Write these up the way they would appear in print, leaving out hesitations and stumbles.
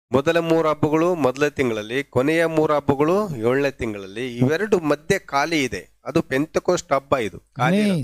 ಮೊದಲ 3 ಹಬ್ಬಗಳು ಮೊದಲ ತಿಂಗಳಲ್ಲಿ, ಕೊನೆಯ 3 ಹಬ್ಬಗಳು 7ನೇ ತಿಂಗಳಲ್ಲಿ. ಇವೆರಡು ಮಧ್ಯೆ ಖಾಲಿ ಇದೆ, ಅದು ಪೆಂತೆಕೋಸ್ಟ್ ಹಬ್ಬ. ಇದು ಖಾಲಿ ಆಮೆನ್.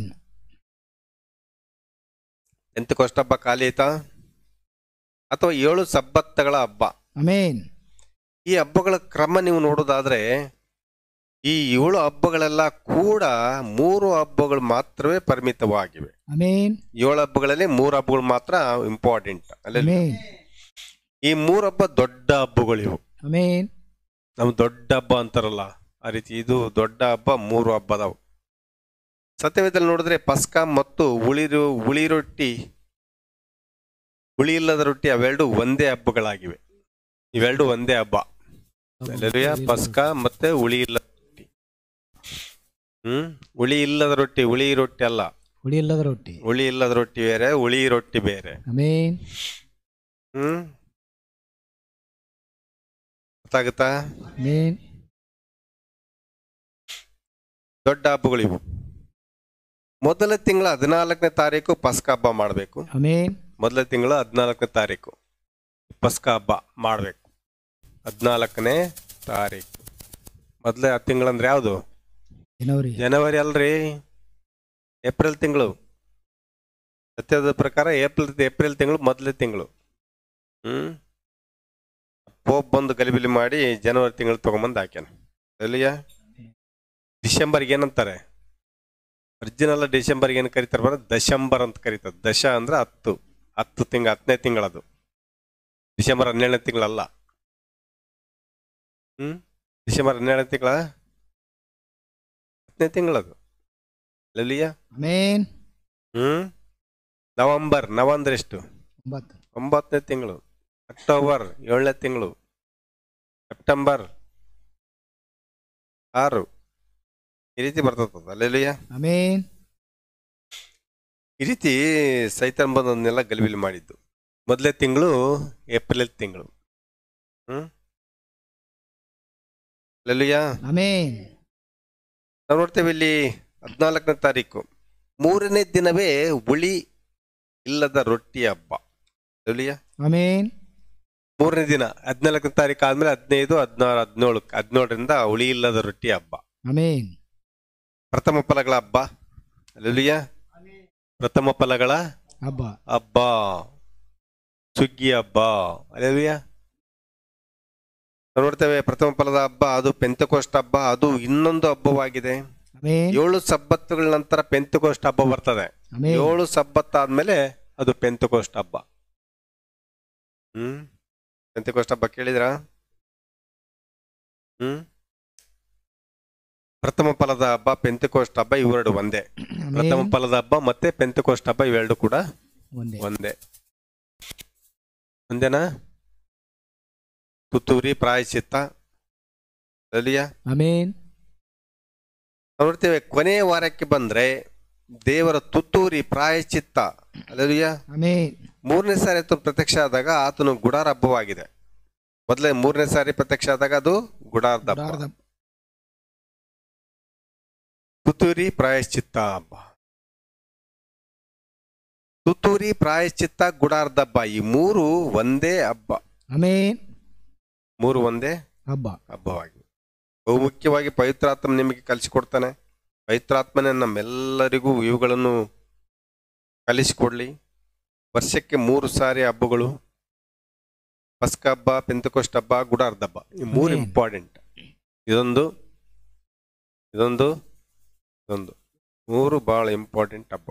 ಪೆಂತೆಕೋಸ್ಟ್ ಹಬ್ಬ ಖಾಲಿ ಆಯ್ತಾ? ಅಥವಾ 7 ಸಬ್ಬತ್ತುಗಳ ಹಬ್ಬ. ಆಮೆನ್. ಈ ಹಬ್ಬಗಳ ಕ್ರಮ ನೀವು ನೋಡೋದಾದ್ರೆ ಈ 7 ಹಬ್ಬಗಳೆಲ್ಲ ಕೂಡ 3 ಹಬ್ಬಗಳು ಮಾತ್ರವೇ ಪರಿಮಿತವಾಗಿವೆ. ಆಮೆನ್. 7 ಹಬ್ಬಗಳಲ್ಲಿ 3 ಹಬ್ಬಗಳು ಮಾತ್ರ ಇಂಪಾರ್ಟೆಂಟ್ ಅಲ್ಲ. ಆಮೆನ್. ಈ 3 ಹಬ್ಬ ದೊಡ್ಡ ಹಬ್ಬಗಳಿವು. ಆಮೆನ್. ನಮ್ ದೊಡ್ಡ ಹಬ್ಬ ಅಂತಾರಲ್ಲ ಆ ರೀತಿ ಇದು ದೊಡ್ಡ ಹಬ್ಬ. 3 ಹಬ್ಬದವು ಸತ್ಯವೇದದಲ್ಲಿ ನೋಡಿದ್ರೆ ಪಸ್ಕ ಮತ್ತು ಹುಳಿ ರೊಟ್ಟಿ, ಹುಳಿ ಇಲ್ಲದ ರೊಟ್ಟಿ ಅವೆರಡು ಒಂದೇ ಹಬ್ಬಗಳಾಗಿವೆ. ಇವೆರಡು ಒಂದೇ ಹಬ್ಬ. ಪಸ್ಕ ಮತ್ತೆ ಹುಳಿ ಇಲ್ಲದ ರೊಟ್ಟಿ. ಹುಳಿ ಇಲ್ಲದ ರೊಟ್ಟಿ, ಹುಳಿ ರೊಟ್ಟಿ ಅಲ್ಲ, ಹುಳಿ ಇಲ್ಲದ ರೊಟ್ಟಿ. ಹುಳಿ ಇಲ್ಲದ ರೊಟ್ಟಿ ಬೇರೆ, ಹುಳಿ ರೊಟ್ಟಿ ಬೇರೆ. ಆಮೆನ್. ಗೊತ್ತಾಗುತ್ತಾ? ಆಮೆನ್. ದೊಡ್ಡ ಹಬ್ಬಗಳಿವು. ಮೊದಲ ತಿಂಗಳ 14ನೇ ತಾರೀಕು ಪಸ್ಕ ಹಬ್ಬ ಮಾಡಬೇಕು. ಆಮೆನ್. ಮೊದಲ ತಿಂಗಳ 14ನೇ ತಾರೀಕು ಪಸ್ಕ ಹಬ್ಬ ಮಾಡಬೇಕು. 14ನೇ ತಾರೀಕು ಮೊದಲೇ ತಿಂಗಳಂದ್ರೆ ಯಾವುದು? ಜನವರಿ ಅಲ್ರಿ, ಏಪ್ರಿಲ್ ತಿಂಗಳು. ಸತ್ಯದ ಪ್ರಕಾರ ಏಪ್ರಿಲ್ ತಿಂಗಳು ಮೊದಲೇ ತಿಂಗಳು. ಪೋಪ್ ಬಂದು ಗಲಿಬಿಲಿ ಮಾಡಿ ಜನವರಿ ತಿಂಗಳು ತಗೊಂಬಂದು ಹಾಕ್ಯಾನ. ಅಲ್ಲಿಯ ಡಿಸೆಂಬರ್ಗೆ ಏನಂತಾರೆ? ಒರಿಜಿನಲ್ ಡಿಸೆಂಬರ್ಗೆ ಏನು ಕರೀತಾರೆ ಬರ ದಶಂಬರ್ ಅಂತ ಕರೀತಾರೆ. ದಶ ಅಂದ್ರೆ 10ನೇ ತಿಂಗಳದು. ಡಿಸೆಂಬರ್ 12ನೇ ತಿಂಗಳಲ್ಲ. ಡಿಸೆಂಬರ್ 12ನೇ ತಿಂಗಳ 10ನೇ ತಿಂಗಳದು. ಅಲ್ಲಿಯ ನವಂಬರ್ ಎಷ್ಟು? 9ನೇ ತಿಂಗಳು. ಅಕ್ಟೋಬರ್ 7ನೇ ತಿಂಗಳು. ಸೆಪ್ಟೆಂಬರ್ 6. ಈ ರೀತಿ ಬರ್ತದ. ಅಲ್ಲೆಲ್ಲಯ್ಯ ಈ ರೀತಿ ಸೈತಾನ್ ಬಂದನ್ನೆಲ್ಲ ಗಲಿಬಿಲಿ ಮಾಡಿದ್ದು. ಮೊದಲೇ ತಿಂಗಳು ಏಪ್ರಿಲ್ ತಿಂಗಳು. ಅಲ್ಲೆಲ್ಲಯ್ಯ ನಾವು ನೋಡ್ತೇವೆ ಇಲ್ಲಿ 14ನೇ ತಾರೀಕು 3ನೇ ದಿನವೇ ಹುಳಿ ಇಲ್ಲದ ರೊಟ್ಟಿ ಹಬ್ಬ. ಅಲ್ಲೆಲ್ಲಯ್ಯ 3ನೇ ದಿನ 14ನೇ ತಾರೀಕು ಆದ್ಮೇಲೆ 15, 16, 17 17ರಿಂದ ಹುಳಿ ಇಲ್ಲದ ರೊಟ್ಟಿ ಹಬ್ಬ. ಪ್ರಥಮ ಫಲಗಳ ಹಬ್ಬ. ಅಲ್ಲೆಲ್ಲಯ್ಯ ಪ್ರಥಮ ಫಲಗಳ ಹಬ್ಬ, ಸುಗ್ಗಿ ಹಬ್ಬ. ಅಲ್ಲೆಲ್ಲಯ್ಯ ನೋಡ್ತೇವೆ ಪ್ರಥಮ ಫಲದ ಹಬ್ಬ, ಅದು ಪೆಂತೆಕೋಸ್ಟ್ ಹಬ್ಬ. ಅದು ಇನ್ನೊಂದು ಹಬ್ಬವಾಗಿದೆ. 7 ಸಬ್ಬತ್ತುಗಳ ನಂತರ ಪೆಂತೆಕೋಸ್ಟ್ ಹಬ್ಬ ಬರ್ತದೆ. 7 ಸಬ್ಬತ್ ಆದ್ಮೇಲೆ ಅದು ಪೆಂತೆಕೋಸ್ಟ್ ಹಬ್ಬ. ಪೆಂತೆಕೋಸ್ಟ್ ಹಬ್ಬ ಕೇಳಿದ್ರ? ಪ್ರಥಮ ಫಲದ ಹಬ್ಬ, ಪೆಂತೆಕೋಸ್ಟ್ ಹಬ್ಬ ಇವೆರಡು ಒಂದೇ. ಪ್ರಥಮ ಫಲದ ಹಬ್ಬ ಮತ್ತೆ ಪೆಂತೆಕೋಸ್ಟ್ ಹಬ್ಬ ಇವೆರಡು ಕೂಡ ಒಂದೇ. ಒಂದೇನಾ? ತುತ್ತೂರಿ, ಪ್ರಾಯಶ್ಚಿತ್ತ. ನೋಡ್ತೇವೆ ಕೊನೆಯ ವಾರಕ್ಕೆ ಬಂದ್ರೆ ದೇವರ ತುತ್ತೂರಿ, ಪ್ರಾಯಶ್ಚಿತ್ತ. ಅಲ್ಲಲ್ಯ 3ನೇ ಸಾರಿ ಪ್ರತ್ಯಕ್ಷ ಆದಾಗ ಆತನು ಗುಡಾರ ಹಬ್ಬವಾಗಿದೆ. ಮೊದಲೇ 3ನೇ ಸಾರಿ ಪ್ರತ್ಯಕ್ಷ ಆದಾಗ ಅದು ಗುಡಾರದ ಹಬ್ಬ. ತುತ್ತೂರಿ, ಪ್ರಾಯಶ್ಚಿತ್ತ ಹಬ್ಬ. ತುತ್ತೂರಿ, ಪ್ರಾಯಶ್ಚಿತ್ತ, ಗುಡಾರದ ಹಬ್ಬ ಈ 3 ಒಂದೇ ಹಬ್ಬ. 3 ಒಂದೇ ಹಬ್ಬವಾಗಿ ಬಹುಮುಖ್ಯವಾಗಿ ಪವಿತ್ರಾತ್ಮ ನಿಮಗೆ ಕಲಿಸಿಕೊಡ್ತಾನೆ. ಪವಿತ್ರಾತ್ಮನೇ ನಮ್ಮೆಲ್ಲರಿಗೂ ಇವುಗಳನ್ನು ಕಲಿಸಿಕೊಡ್ಲಿ. ವರ್ಷಕ್ಕೆ 3 ಸಾರಿ ಹಬ್ಬಗಳು, ಪಸ್ಕ ಹಬ್ಬ, ಪೆಂತೆಕೋಸ್ಟ್ ಹಬ್ಬ, ಗುಡಾರದ ಹಬ್ಬ. ಈ 3 ಇಂಪಾರ್ಟೆಂಟ್. ಇದೊಂದು 3 ಬಹಳ ಇಂಪಾರ್ಟೆಂಟ್ ಹಬ್ಬ.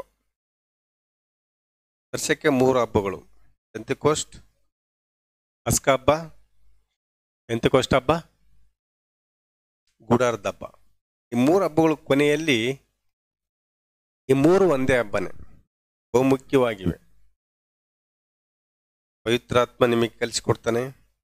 ವರ್ಷಕ್ಕೆ 3 ಹಬ್ಬಗಳು: ಪೆಂತೆಕೋಸ್ಟ್, ಪಸ್ಕ ಹಬ್ಬ, ಪೆಂತೆಕೋಸ್ಟ್ ಹಬ್ಬ, ಗುಡಾರದ ಹಬ್ಬ. ಈ 3 ಹಬ್ಬಗಳ ಕೊನೆಯಲ್ಲಿ ಈ 3 ಒಂದೇ ಹಬ್ಬನೇ, ಬಹುಮುಖ್ಯವಾಗಿವೆ. ಪವಿತ್ರಾತ್ಮ ನಿಮಗೆ ಕಲಿಸಿಕೊಡ್ತಾನೆ.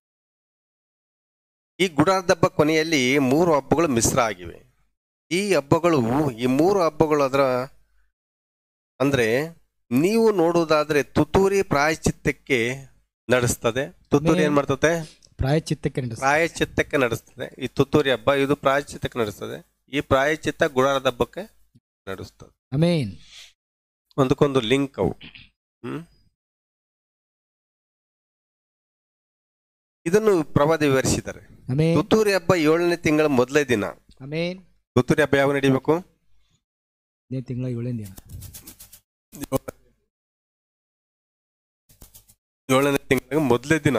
ಈ ಗುಡಾರದ ಹಬ್ಬ ಕೊನೆಯಲ್ಲಿ 3 ಹಬ್ಬಗಳು ಮಿಶ್ರ ಆಗಿವೆ. ಈ 3 ಹಬ್ಬಗಳು ಅಂದ್ರೆ ನೀವು ನೋಡುವುದಾದ್ರೆ ತುತ್ತೂರಿ ಪ್ರಾಯಶ್ಚಿತ್ತಕ್ಕೆ ನಡೆಸ್ತದೆ. ತುತ್ತೂರಿ ಏನ್ ಮಾಡ್ತದೆ? ಪ್ರಾಯಶ್ಚಿತ್ತಕ್ಕೆ ನಡೆಸ್ತದೆ. ಈ ತುತ್ತೂರಿ ಹಬ್ಬ ಇದು ಪ್ರಾಯಶ್ಚಿತ್ತಕ್ಕೆ ನಡೆಸ್ತದೆ. ಈ ಪ್ರಾಯಶ್ಚಿತ್ತ ಗುಡಾರದ ಹಬ್ಬಕ್ಕೆ ನಡೆಸ್ತದೆ. ಒಂದಕ್ಕೊಂದು ಲಿಂಕ್ ಅವು. ಇದನ್ನು ಪ್ರವಾದಿ ವಿವರಿಸಿದ್ದಾರೆ. ಆಮೆನ್. ತುತ್ತೂರಿ ಹಬ್ಬ 7ನೇ ತಿಂಗಳ ಮೊದಲೇ ದಿನ. ಆಮೆನ್. ತುತ್ತೂರಿ ಹಬ್ಬ ಯಾವಾಗ ನಡಿಬೇಕು? ಇದೇ ತಿಂಗಳ 7ನೇ ದಿನ. 7ನೇ ತಿಂಗಳ ಮೊದಲೇ ದಿನ.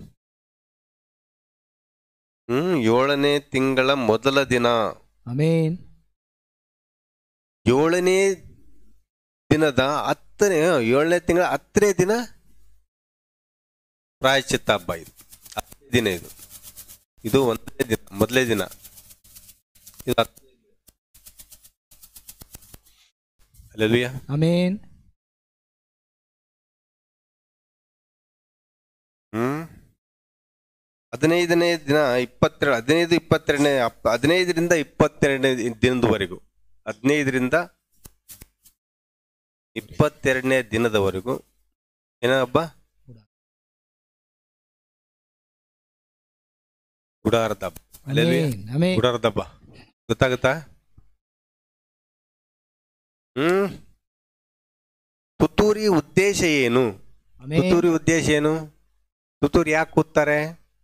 7ನೇ ತಿಂಗಳ ಮೊದಲ ದಿನ. ಆಮೆನ್. 7ನೇ ದಿನದ 7ನೇ ತಿಂಗಳ 10ನೇ ದಿನ ಪ್ರಾಯಶ್ಚಿತ್ತ ಹಬ್ಬ. ಇದು 10ನೇ ದಿನ. ಇದು 1ನೇ ದಿನ, ಮೊದಲೇ ದಿನ. ಇದು ಹಲ್ಲೆಲೂಯಾ. ಆಮೆನ್. 15ನೇ ದಿನ 15ರಿಂದ 22ನೇ ದಿನದವರೆಗೂ, 15ರಿಂದ 22ನೇ ದಿನದವರೆಗೂ ಏನ ಹಬ್ಬ? ಗುಡಾರದ ಹಬ್ಬ. ಆಮೆನ್. ಗುಡಾರದ ಹಬ್ಬ ಗೊತ್ತಾಗುತ್ತಾ? ತುತ್ತೂರಿ ಉದ್ದೇಶ ಏನು? ತುತ್ತೂರಿ ಉದ್ದೇಶ ಏನು? ತುತ್ತೂರಿ ಯಾಕೆ ಕೂತ್ತಾರೆ?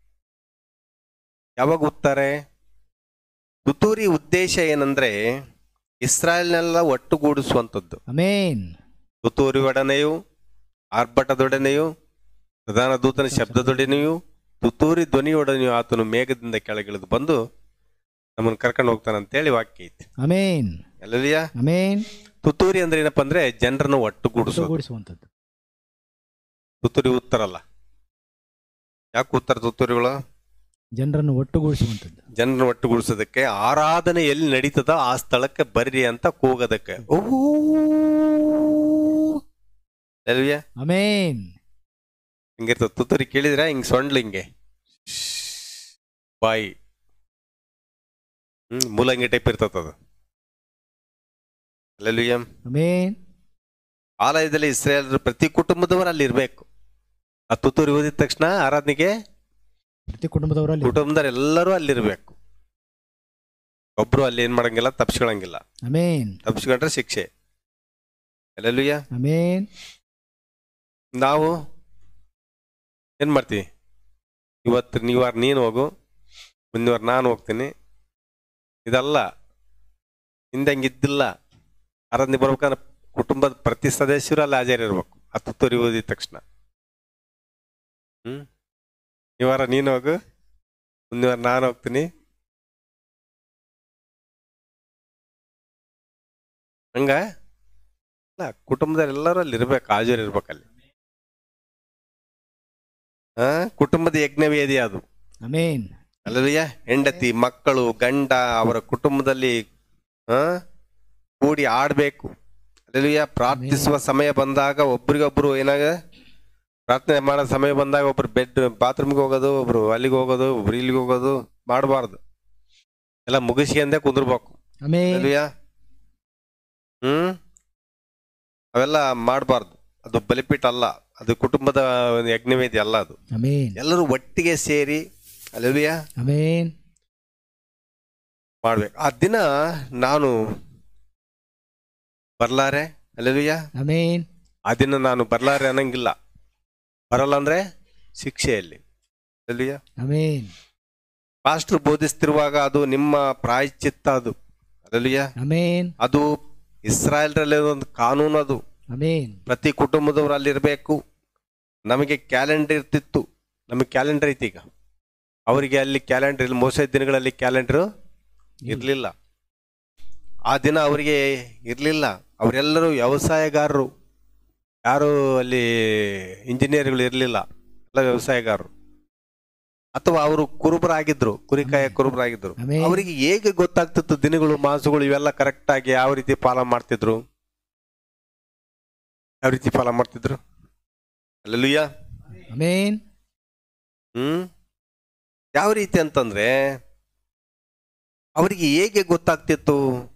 ಯಾವಾಗ ಕೂತ್ತಾರೆ? ತುತ್ತೂರಿ ಉದ್ದೇಶ ಏನಂದ್ರೆ ಇಸ್ರಾಯೇಲ್ನೆಲ್ಲ ಒಟ್ಟುಗೂಡಿಸುವಂಥದ್ದು. ಆಮೆನ್. ತುತ್ತೂರಿ ಒಡನೆಯು, ಆರ್ಭಟದೊಡನೆಯು, ಪ್ರಧಾನ ದೂತನ ಶಬ್ದದೊಡನೆಯು, ತುತ್ತೂರಿ ಧ್ವನಿಯೊಡನೆಯು ಆತನು ಮೇಘದಿಂದ ಕೆಳಗಿಳಿದು ಬಂದು ನಮ್ಮನ್ನು ಕರ್ಕೊಂಡು ಹೋಗ್ತಾನೆ ಅಂತೇಳಿ ವಾಕ್ಯ ಐತಿ. ಆಮೆನ್. ಹಲ್ಲೆಲೂಯಾ. ಆಮೆನ್. ತುತ್ತೂರಿ ಅಂದ್ರೆ ಏನಪ್ಪಾ ಅಂದ್ರೆ ಜನರನ್ನು ಒಟ್ಟುಗೂಡಿಸುವಂಥದ್ದು. ತುತ್ತೂರಿ ಉತ್ತರಲ್ಲ. ಯಾಕೆ ಉತ್ತರ ತುತ್ತೂರಿಗಳು? ಜನರನ್ನು ಒಟ್ಟುಗೂಡಿಸುವಂಥದ್ದು. ಜನರನ್ನು ಒಟ್ಟುಗೂಡಿಸೋದಕ್ಕೆ, ಆರಾಧನೆ ಎಲ್ಲಿ ನಡೀತದ ಆ ಸ್ಥಳಕ್ಕೆ ಬರ್ರಿ ಅಂತ ಕೂಗೋದಕ್ಕೆ. ಹಲ್ಲೆಲೂಯಾ. ಆಮೆನ್. ಹಿಂಗಿರ್ತದ ತುತ್ತೂರಿ ಕೇಳಿದ್ರೆ ಹಿಂಗ್ ಸೊಂಡ್ಲು ಹಿಂಗೆ ಬಾಯಿ ಮೂಲಂಗಿ ಟೈಪ್ ಇರ್ತದ. ಹಲ್ಲೆಲೂಯಾ. ಆಮೆನ್. ಆಲಯದಲ್ಲಿ ಇಸ್ರಾಯೇಲರು ಪ್ರತಿ ಕುಟುಂಬದವರು ಅಲ್ಲಿ ಇರ್ಬೇಕು. ಆ ತುತ್ತೂರಿ ಓದಿದ ತಕ್ಷಣ ಆರಾಧನೆಗೆ ಪ್ರತಿ ಕುಟುಂಬದವರು ಎಲ್ಲರೂ ಅಲ್ಲಿರ್ಬೇಕು. ಒಬ್ರು ಅಲ್ಲಿ ಏನ್ ಮಾಡಂಗಿಲ್ಲ, ತಪ್ಪಿಸ್ಕೊಳಂಗಿಲ್ಲ. ಆಮೆನ್. ತಪ್ಪಿಸ್ಕೊಂಡ್ರೆ ಶಿಕ್ಷೆ. ಹಲ್ಲೆಲೂಯಾ. ಆಮೆನ್. ನಾವು ಏನ್ ಮಾಡ್ತೀವಿ? ಇವತ್ತು ನೀವಾರ ನೀನು ಹೋಗು, ಮುಂದಿನವಾರ ನಾನು ಹೋಗ್ತೀನಿ, ಇದಲ್ಲ. ಹಿಂದೆ ಹಂಗಿದ್ದಿಲ್ಲ. ಆರಾಧನೆ ಬರ್ಬೇಕಂದ್ರೆ ಕುಟುಂಬದ ಪ್ರತಿ ಸದಸ್ಯರು ಅಲ್ಲಿ ಹಾಜರಿರ್ಬೇಕು ಆ ತುತ್ತೂರಿ ಓದಿದ ತಕ್ಷಣ. ಈ ವಾರ ನೀನು ಹೋಗು, ಮುಂದಿನ ವಾರ ನಾನು ಹೋಗ್ತೀನಿ. ಹಂಗ ಕುಟುಂಬದಲ್ಲಿ ಎಲ್ಲರೂ ಅಲ್ಲಿ ಇರ್ಬೇಕು, ಹಾಜರಿರ್ಬೇಕಲ್ಲಿ. ಕುಟುಂಬದ ಯಜ್ಞವೇದಿ ಅದು. ಆಮೆನ್. ಹಲ್ಲೆಲೂಯಾ. ಹೆಂಡತಿ, ಮಕ್ಕಳು, ಗಂಡ ಅವರ ಕುಟುಂಬದಲ್ಲಿ ಕೂಡಿ ಆಡ್ಬೇಕು. ಹಲ್ಲೆಲೂಯಾ. ಪ್ರಾರ್ಥಿಸುವ ಸಮಯ ಬಂದಾಗ ಒಬ್ರಿಗೊಬ್ರು ಪ್ರಾರ್ಥನೆ ಮಾಡೋ ಸಮಯ ಬಂದಾಗ ಒಬ್ರು ಬಾತ್ರೂಮ್ಗೆ ಹೋಗೋದು, ಒಬ್ರು ಅಲ್ಲಿಗೆ ಹೋಗೋದು, ಒಬ್ರು ಇಲ್ಲಿಗೆ ಹೋಗೋದು ಮಾಡಬಾರ್ದು. ಎಲ್ಲ ಮುಗಿಸ್ಕೊಂಡೆ ಕುಂದಿರ್ಬೇಕು. ಹಲ್ಲೆಲೂಯಾ. ಅವೆಲ್ಲ ಮಾಡಬಾರ್ದು. ಅದು ಬಲಿಪೀಠ ಅಲ್ಲ, ಅದು ಕುಟುಂಬದ ಯಜ್ಞವೇದಿ ಅಲ್ಲ. ಅದು ಎಲ್ಲರೂ ಒಟ್ಟಿಗೆ ಸೇರಿ ಹಲ್ಲೆಲೂಯಾ ಮಾಡ್ಬೇಕು. ಆ ದಿನ ನಾನು ಬರ್ಲಾರೆ. ಹಲ್ಲೆಲೂಯಾ. ಆ ದಿನ ನಾನು ಬರ್ಲಾರೆ ಅನ್ನಂಗಿಲ್ಲ. ಬರಲ್ಲ ಅಂದ್ರೆ ಶಿಕ್ಷೆಯಲ್ಲಿ. ಹಲ್ಲೆಲೂಯಾ. ಪಾಸ್ಟರ್ ಬೋಧಿಸ್ತಿರುವಾಗ ಅದು ನಿಮ್ಮ ಪ್ರಾಯಶ್ಚಿತ್ತ. ಅದು ಹಲ್ಲೆಲೂಯಾ. ಅದು ಇಸ್ರಾಯೇಲ್ರಲ್ಲಿ ಒಂದು ಕಾನೂನು. ಅದು ಪ್ರತಿ ಕುಟುಂಬದವರು ಅಲ್ಲಿರ್ಬೇಕು. ನಮಗೆ ಕ್ಯಾಲೆಂಡರ್ ಇರ್ತಿತ್ತು, ನಮಗೆ ಕ್ಯಾಲೆಂಡರ್ ಐತಿ. ಈಗ ಅವರಿಗೆ ಅಲ್ಲಿ ಕ್ಯಾಲೆಂಡರ್ ಇಲ್ಲ. ಮೋಸ ದಿನಗಳಲ್ಲಿ ಕ್ಯಾಲೆಂಡರ್ ಇರ್ಲಿಲ್ಲ. ಆ ದಿನ ಅವರಿಗೆ ಇರ್ಲಿಲ್ಲ. ಅವರೆಲ್ಲರೂ ವ್ಯವಸಾಯಗಾರರು. ಯಾರು ಅಲ್ಲಿ ಇಂಜಿನಿಯರ್ಗಳು ಇರ್ಲಿಲ್ಲ, ಎಲ್ಲ ವ್ಯವಸಾಯಗಾರರು. ಅಥವಾ ಅವರು ಕುರುಬರಾಗಿದ್ರು, ಕುರಿಕಾಯ ಕುರುಬರಾಗಿದ್ರು. ಅವರಿಗೆ ಹೇಗೆ ಗೊತ್ತಾಗ್ತಿತ್ತು ದಿನಗಳು, ಮಾಸಗಳು ಇವೆಲ್ಲ ಕರೆಕ್ಟ್ ಆಗಿ ಯಾವ ರೀತಿ ಪಾಲನೆ ಮಾಡ್ತಿದ್ರು? ಯಾವ ರೀತಿ ಪಾಲನೆ ಮಾಡ್ತಿದ್ರು? ಹಲ್ಲೆಲೂಯಾ. ಯಾವ ರೀತಿ ಅಂತಂದ್ರೆ ಅವರಿಗೆ ಹೇಗೆ ಗೊತ್ತಾಗ್ತಿತ್ತು?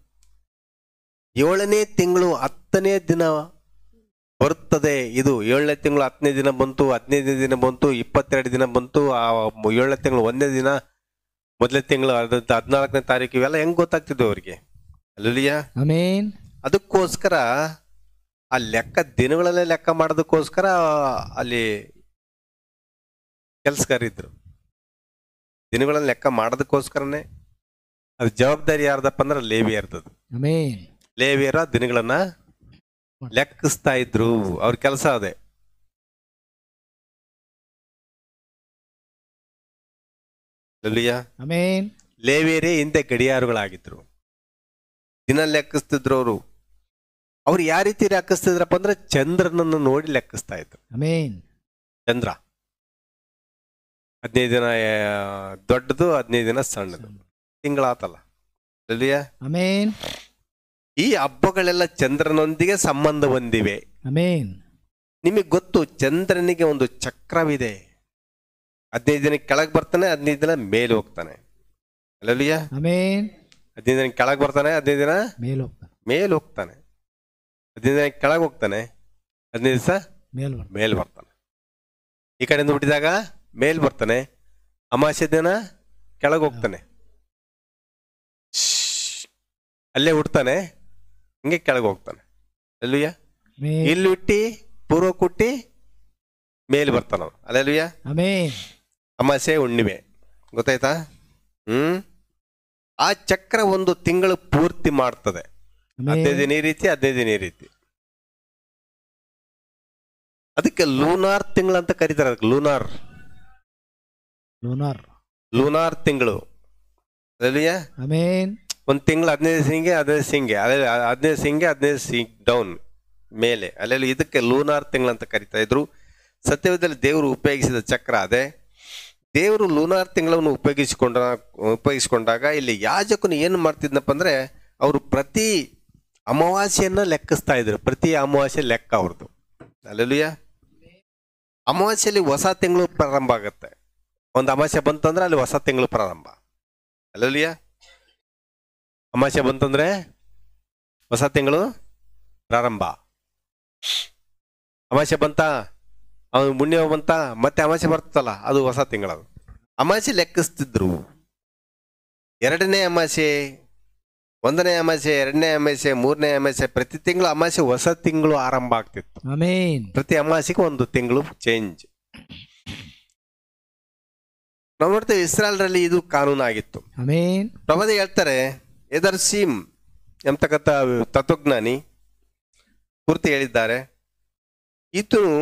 7ನೇ ತಿಂಗಳು 10ನೇ ದಿನ ಬರುತ್ತದೆ. ಇದು 7ನೇ ತಿಂಗಳು 10ನೇ ದಿನ ಬಂತು, 15ನೇ ದಿನ ಬಂತು, 22 ದಿನ ಬಂತು. ಆ 7ನೇ ತಿಂಗಳು 1ನೇ ದಿನ, ಮೊದಲನೇ ತಿಂಗಳು 14ನೇ ತಾರೀಕು, ಇವೆಲ್ಲ ಹೆಂಗ್ ಗೊತ್ತಾಗ್ತಿದ್ವು ಅವರಿಗೆ? ಹಲ್ಲೆಲೂಯಾ. ಅದಕ್ಕೋಸ್ಕರ ಆ ಲೆಕ್ಕ, ದಿನಗಳಲ್ಲೇ ಲೆಕ್ಕ ಮಾಡೋದಕ್ಕೋಸ್ಕರ ಅಲ್ಲಿ ಕೆಲಸಗಾರ ಇದ್ರು. ದಿನಗಳನ್ನು ಲೆಕ್ಕ ಮಾಡೋದಕ್ಕೋಸ್ಕರನೇ. ಅದು ಜವಾಬ್ದಾರಿ ಯಾರ್ದಪ್ಪ ಅಂದ್ರೆ ಲೇವಿಯರ್ದದು. ಆಮೆನ್. ಲೇವಿಯರ ದಿನಗಳನ್ನ ಲೆಕ್ಕಿಸ್ತಾ ಇದ್ರು. ಅವ್ರ ಕೆಲಸ ಅದೇ. ಆಮೆನ್. ಲೇವಿಯರೇ ಹಿಂದೆ ಗಡಿಯಾರುಗಳಾಗಿದ್ರು. ದಿನ ಲೆಕ್ಕಿಸ್ತಿದ್ರು ಅವರು. ಅವ್ರು ಯಾವ ರೀತಿ ಲೆಕ್ಕಿಸ್ತಿದ್ರಪ್ಪ ಅಂದ್ರೆ ಚಂದ್ರನನ್ನು ನೋಡಿ ಲೆಕ್ಕಿಸ್ತಾ ಇದ್ರು. ಆಮೆನ್. ಚಂದ್ರ 15 ದಿನ ದೊಡ್ಡದು, 15 ದಿನ ಸಣ್ಣದು. ತಿಂಗಳಾತಲ್ಲ. ಆಮೆನ್. ಈ ಹಬ್ಬಗಳೆಲ್ಲ ಚಂದ್ರನೊಂದಿಗೆ ಸಂಬಂಧ ಹೊಂದಿವೆ. ಆಮೆನ್. ನಿಮಗೆ ಗೊತ್ತು, ಚಂದ್ರನಿಗೆ ಒಂದು ಚಕ್ರವಿದೆ. 15 ದಿನ ಕೆಳಗೆ ಬರ್ತಾನೆ, 15 ದಿನ ಮೇಲೆ ಹೋಗ್ತಾನೆ. ಅಲ್ಲಲ್ಲಿಯ ಆಮೆನ್. 15 ದಿನ ಕೆಳಗೆ ಬರ್ತಾನೆ, 15 ದಿನ ಮೇಲೆ ಹೋಗ್ತಾನೆ. 15 ದಿನ ಕೆಳಗೆ ಹೋಗ್ತಾನೆ, 15 ದಿವಸ ಮೇಲ್ ಬರ್ತಾನೆ. ಈ ಕಡೆಯಿಂದ ಹುಟ್ಟಿದಾಗ ಮೇಲ್ ಬರ್ತಾನೆ, ಅಮಾವಾಸ್ಯೆ ದಿನ ಕೆಳಗೆ ಹೋಗ್ತಾನೆ, ಅಲ್ಲೇ ಹುಡ್ತಾನೆ, ಹಿಂಗೆ ಕೆಳಗೆ ಹೋಗ್ತಾನೆ. ಅಲ್ಲೂಯ್ಯ ಇಲ್ಲಿ ಹುಟ್ಟಿ ಪೂರ್ವ ಕುಟ್ಟಿ ಮೇಲ್ ಬರ್ತಾನ. ಅಲ್ಲೆಲ್ಲೂಯ್ಯ ಅಮಾವಾಸ್ಯೆ ಹುಣ್ಣಿಮೆ ಗೊತ್ತಾಯ್ತಾ? ಆ ಚಕ್ರ ಒಂದು ತಿಂಗಳು ಪೂರ್ತಿ ಮಾಡ್ತದೆ. 15 ದಿನ ಈ ರೀತಿ, 15 ದಿನ ಈ ರೀತಿ. ಅದಕ್ಕೆ ಲೂನಾರ್ ತಿಂಗಳು ಅಂತ ಕರೀತಾರೆ. ಅದಕ್ಕೆ ಲೂನಾರ್ ತಿಂಗಳು. ಒಂದು ತಿಂಗಳು 15 ಸಿಂಗೆ 15 ಸಿಂಗೆ 15 ಸಿಂಗೆ 15 ಸಿಂಗ್ ಡೌನ್ ಮೇಲೆ. ಅಲ್ಲೆಲ್ಲ ಇದಕ್ಕೆ ಲೂನಾರ್ ತಿಂಗಳು ಅಂತ ಕರಿತಾ ಇದ್ರು. ಸತ್ಯವೇದದಲ್ಲಿ ದೇವರು ಉಪಯೋಗಿಸಿದ ಚಕ್ರ ಅದೇ. ದೇವರು ಲೂನಾರ್ ತಿಂಗಳನ್ನು ಉಪಯೋಗಿಸಿಕೊಂಡಾಗ ಇಲ್ಲಿ ಯಾಜಕನು ಏನು ಮಾಡ್ತಿದ್ನಪ್ಪ ಅಂದ್ರೆ, ಅವರು ಪ್ರತಿ ಅಮಾವಾಸ್ಯೆಯನ್ನ ಲೆಕ್ಕಿಸ್ತಾ ಇದ್ರು. ಪ್ರತಿ ಅಮಾವಾಸ್ಯೆ ಲೆಕ್ಕ ಅವ್ರದ್ದು. ಅಲ್ಲೆಲ್ಲೂಯ್ಯ ಅಮಾವಾಸ್ಯೆಯಲ್ಲಿ ಹೊಸ ತಿಂಗಳು ಪ್ರಾರಂಭ ಆಗುತ್ತೆ. ಒಂದು ಅಮಾವಾಸ್ಯೆ ಬಂತಂದ್ರೆ ಅಲ್ಲಿ ಹೊಸ ತಿಂಗಳು ಪ್ರಾರಂಭ. ಅಲ್ಲೆಲ್ಲೂಯ್ಯ ಅಮಾವಾಸ್ಯೆ ಬಂತಂದ್ರೆ ಹೊಸ ತಿಂಗಳು ಪ್ರಾರಂಭ. ಅಮಾವಾಸ್ಯೆ ಬಂತ, ಅವನು ಮುಣ್ಯ ಬಂತ, ಮತ್ತೆ ಅಮಾವಾಸ್ಯೆ ಬರ್ತಲ್ಲ, ಅದು ಹೊಸ ತಿಂಗಳದು. ಅಮಾವಾಸ್ಯೆ ಲೆಕ್ಕಿಸ್ತಿದ್ರು. 2ನೇ ಅಮಾವಾಸ್ಯೆ, 1ನೇ ಅಮಾವಾಸ್ಯೆ, 2ನೇ ಅಮಾವಾಸ್ಯೆ, 3ನೇ ಅಮಾವಾಸ್ಯೆ, ಪ್ರತಿ ತಿಂಗಳು ಅಮಾವಾಸ್ಯೆ ಹೊಸ ತಿಂಗಳು ಆರಂಭ ಆಗ್ತಿತ್ತು. ಪ್ರತಿ ಅಮಾವಾಸ್ಯೆಗೆ ಒಂದು ತಿಂಗಳು ಚೇಂಜ್. ನಾವು ನೋಡ್ತೇವೆ ಇಸ್ರಾಯೇಲ್ರಲ್ಲಿ ಇದು ಕಾನೂನು ಆಗಿತ್ತು. ಪ್ರವಾದಿ ಹೇಳ್ತಾರೆ, ಎದರ್ಸೀಮ್ ಎಂಬತಕ್ಕಂಥ ತತ್ವಜ್ಞಾನಿ ಪೂರ್ತಿ ಹೇಳಿದ್ದಾರೆ. ಈತನು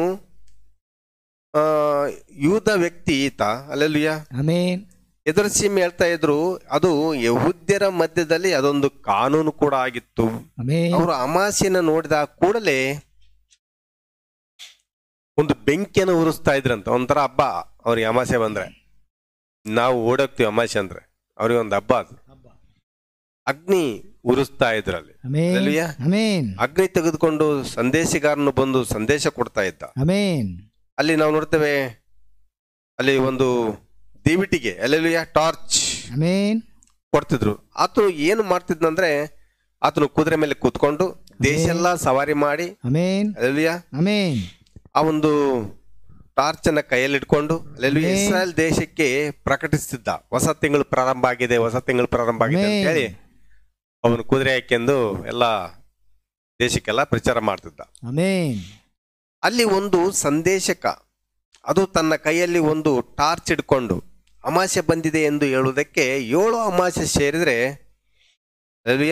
ಯೂದ ವ್ಯಕ್ತಿ ಈತ. ಅಲ್ಲೆಲ್ಲೂಯ್ಯ ಎದರ್ಸೀಮ್ ಹೇಳ್ತಾ ಇದ್ರು, ಅದು ಯಹೂದ್ಯರ ಮಧ್ಯದಲ್ಲಿ ಅದೊಂದು ಕಾನೂನು ಕೂಡ ಆಗಿತ್ತು. ಅವರು ಅಮಾವಾಸ್ಯೆನ ನೋಡಿದ ಕೂಡಲೇ ಒಂದು ಬೆಂಕಿಯನ್ನು ಉರಿಸ್ತಾ ಇದ್ರಂತ. ಒಂಥರ ಹಬ್ಬ ಅವ್ರಿಗೆ ಅಮಾವಾಸ್ಯೆ ಬಂದ್ರೆ. ನಾವು ಓಡೋಗ್ತೀವಿ ಅಮಾವಾಸ್ಯೆ ಅಂದ್ರೆ, ಅವ್ರಿಗೆ ಒಂದು ಹಬ್ಬ ಅದು. ಅಗ್ನಿ ಉರಿಸ್ತಾ ಇದ್ರಲ್ಲಿ. ಅಗ್ನಿ ತೆಗೆದುಕೊಂಡು ಸಂದೇಶಗಾರನು ಬಂದು ಸಂದೇಶ ಕೊಡ್ತಾ ಇದ್ದ. ಅಲ್ಲಿ ನಾವು ನೋಡ್ತೇವೆ, ಅಲ್ಲಿ ಒಂದು ದಿವಿಟಿಗೆ ಅಲ್ಲೆಲ್ಲೂಯ್ಯ ಟಾರ್ಚ್ ಕೊಡ್ತಿದ್ರು. ಆತನು ಏನು ಮಾಡ್ತಿದ್ನಂದ್ರೆ, ಆತನು ಕುದುರೆ ಮೇಲೆ ಕೂತ್ಕೊಂಡು ದೇಶ ಎಲ್ಲ ಸವಾರಿ ಮಾಡಿ ಅಲ್ಲೆಲ್ಲೂಯ್ಯ ಆ ಒಂದು ಟಾರ್ಚ್ ಅನ್ನ ಕೈಯಲ್ಲಿ ಇಟ್ಕೊಂಡು ಅಲ್ಲೆಲ್ಲೂಯ್ಯ ಇಸ್ರಾಯೇಲ್ ದೇಶಕ್ಕೆ ಪ್ರಕಟಿಸ್ತಿದ್ದ. ಹೊಸ ತಿಂಗಳು ಪ್ರಾರಂಭ ಆಗಿದೆ, ಹೊಸ ತಿಂಗಳು ಪ್ರಾರಂಭ ಆಗಿದೆ ಅಂತ ಹೇಳಿ ಅವನು ಕುದುರೆ ಹಾಕ್ಯಂದು ಎಲ್ಲ ದೇಶಕ್ಕೆಲ್ಲ ಪ್ರಚಾರ ಮಾಡ್ತಿದ್ದ. ಅಲ್ಲಿ ಒಂದು ಸಂದೇಶಕ, ಅದು ತನ್ನ ಕೈಯಲ್ಲಿ ಒಂದು ಟಾರ್ಚ್ ಇಟ್ಕೊಂಡು ಅಮಾವಾಸ್ಯೆ ಬಂದಿದೆ ಎಂದು ಹೇಳುವುದಕ್ಕೆ 7 ಅಮಾವಾಸ್ಯೆ ಸೇರಿದ್ರೆ 7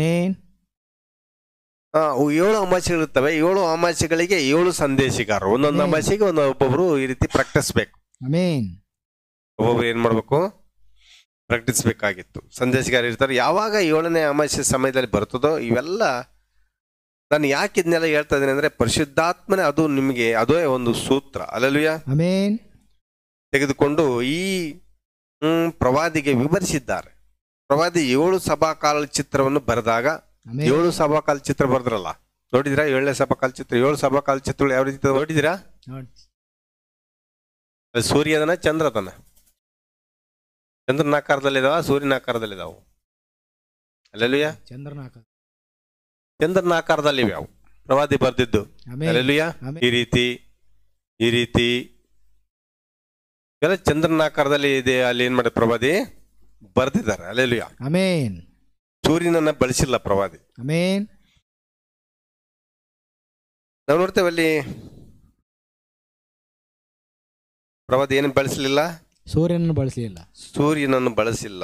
ಅಮಾವಾಸ್ಯೆಗಳಿರ್ತವೆ. 7 ಅಮಾವಾಸ್ಯೆಗಳಿಗೆ 7 ಸಂದೇಶಗಾರರು. ಒಂದೊಂದು ಅಮಾವಾಸ್ಯೆಗೆ ಒಬ್ಬೊಬ್ರು ಈ ರೀತಿ ಪ್ರಕಟಿಸ್ಬೇಕು. ಒಬ್ಬೊಬ್ರು ಏನ್ ಮಾಡ್ಬೇಕು, ಪ್ರಕಟಿಸ್ಬೇಕಾಗಿತ್ತು. ಸಂದೇಶಗಾರ ಇರ್ತಾರೆ. ಯಾವಾಗ 7ನೇ ಅಮಾವಾಸ್ಯೆ ಸಮಯದಲ್ಲಿ ಬರ್ತದೋ, ಇವೆಲ್ಲ ನಾನು ಯಾಕೆ ಇದನ್ನೆಲ್ಲ ಹೇಳ್ತಾ ಇದ್ದೀನಿ ಅಂದ್ರೆ, ಪರಿಶುದ್ಧಾತ್ಮನೇ ಅದು ನಿಮಗೆ ಅದೇ ಒಂದು ಸೂತ್ರ ಅಲ್ಲೆಲ್ಲೂಯ್ಯ ತೆಗೆದುಕೊಂಡು ಈ ಪ್ರವಾದಿಗೆ ವಿವರಿಸಿದ್ದಾರೆ. ಪ್ರವಾದಿ 7 ಸಭಾಕಾಲ ಚಿತ್ರವನ್ನು ಬರೆದಾಗ, 7 ಸಭಾಕಾಲ ಚಿತ್ರ ಬರೆದ್ರಲ್ಲ, ನೋಡಿದಿರಾ? 7ನೇ ಸಭಾಕಾಲ ಚಿತ್ರ, 7 ಸಭಾಕಾಲ ಚಿತ್ರಗಳು ಯಾವ ರೀತಿ ನೋಡಿದಿರಾ? ಸೂರ್ಯದನ ಚಂದ್ರದನ, ಚಂದ್ರನ ಆಕಾರದಲ್ಲಿದಾವ, ಸೂರ್ಯನ ಆಕಾರದಲ್ಲಿದಾವು. ಅಲ್ಲೆಲ್ಲೂಯ್ಯ ಚಂದ್ರನ ಆಕಾರದಲ್ಲಿವೆ ಅವು ಪ್ರವಾದಿ ಬರ್ದಿದ್ದು. ಅಲ್ಲೆಲ್ಲೂಯ್ಯ ಈ ರೀತಿ ಎಲ್ಲ ಚಂದ್ರನ ಆಕಾರದಲ್ಲಿ ಇದೆ. ಅಲ್ಲಿ ಏನ್ ಮಾಡಿ ಪ್ರವಾದಿ ಬರ್ದಿದ್ದಾರೆ. ಅಲ್ಲೆಲ್ಲೂಯ್ಯ ಸೂರ್ಯನನ್ನ ಬಳಸಿಲ್ಲ ಪ್ರವಾದಿ. ನಾವು ನೋಡ್ತೇವೆ ಅಲ್ಲಿ ಪ್ರವಾದಿ ಏನು ಬಳಸಲಿಲ್ಲ, ಸೂರ್ಯನನ್ನು ಬಳಸಲಿಲ್ಲ. ಸೂರ್ಯನನ್ನು ಬಳಸಿಲ್ಲ.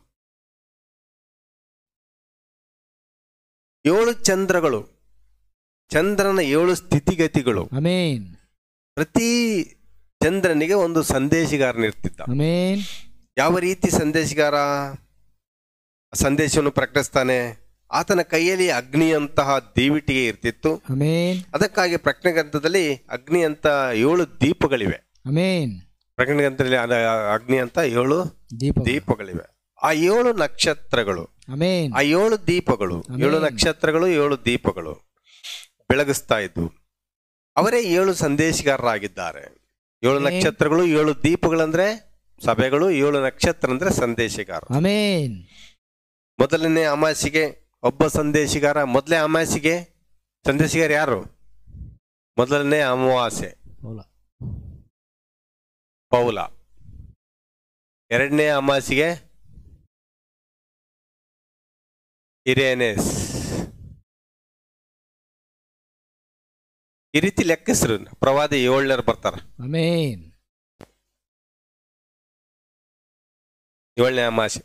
7 ಚಂದ್ರಗಳು, ಚಂದ್ರನ 7 ಸ್ಥಿತಿಗತಿಗಳು. ಆಮೆನ್. ಪ್ರತಿ ಚಂದ್ರನಿಗೆ ಒಂದು ಸಂದೇಶಗಾರನಿರ್ತಿದ್ದ. ಆಮೆನ್. ಯಾವ ರೀತಿ ಸಂದೇಶಗಾರ ಸಂದೇಶವನ್ನು ಪ್ರಕಟಿಸ್ತಾನೆ? ಆತನ ಕೈಯಲ್ಲಿ ಅಗ್ನಿಯಂತಹ ದೀವಿಟಿಗೆ ಇರ್ತಿತ್ತು. ಆಮೆನ್. ಅದಕ್ಕಾಗಿ ಪ್ರಕಟಣೆ ಗ್ರಂಥದಲ್ಲಿ ಅಗ್ನಿ ಅಂತ 7 ದೀಪಗಳಿವೆ. ಆಮೆನ್. ಪ್ರಕಟಣೆ ಗ್ರಂಥದಲ್ಲಿ ಅಗ್ನಿ ಅಂತ 7 ದೀಪಗಳಿವೆ. ಆ 7 ನಕ್ಷತ್ರಗಳು, ಆಮೆನ್. ಆ 7 ದೀಪಗಳು, 7 ನಕ್ಷತ್ರಗಳು, 7 ದೀಪಗಳು ಬೆಳಗಿಸ್ತಾ ಇದ್ವು. ಅವರೇ 7 ಸಂದೇಶಗಾರರಾಗಿದ್ದಾರೆ. 7 ನಕ್ಷತ್ರಗಳು, 7 ದೀಪಗಳಂದ್ರೆ ಸಭೆಗಳು, 7 ನಕ್ಷತ್ರ ಅಂದ್ರೆ ಸಂದೇಶಗಾರ. ಆಮೆನ್. ಮೊದಲನೇ ಅಮಾಸಿಗೆ ಒಬ್ಬ ಸಂದೇಶಗಾರ. ಮೊದಲನೇ ಅಮಾಸಿಗೆ ಸಂದೇಶಗಾರ ಯಾರು? ಮೊದಲನೇ ಅಮಾವಾಸ್ಯೆ ಪೌಲ. ಎರಡನೇ ಅಮಾಸಿಗೆ ಇರೇನೆಸ್. ಈ ರೀತಿ ಲೆಕ್ಕಿಸ್ರು. ಪ್ರವಾದಿ 7ನೇರು ಬರ್ತಾರ. ಆಮೆನ್. 7ನೇ ಅಮಾಸೆ.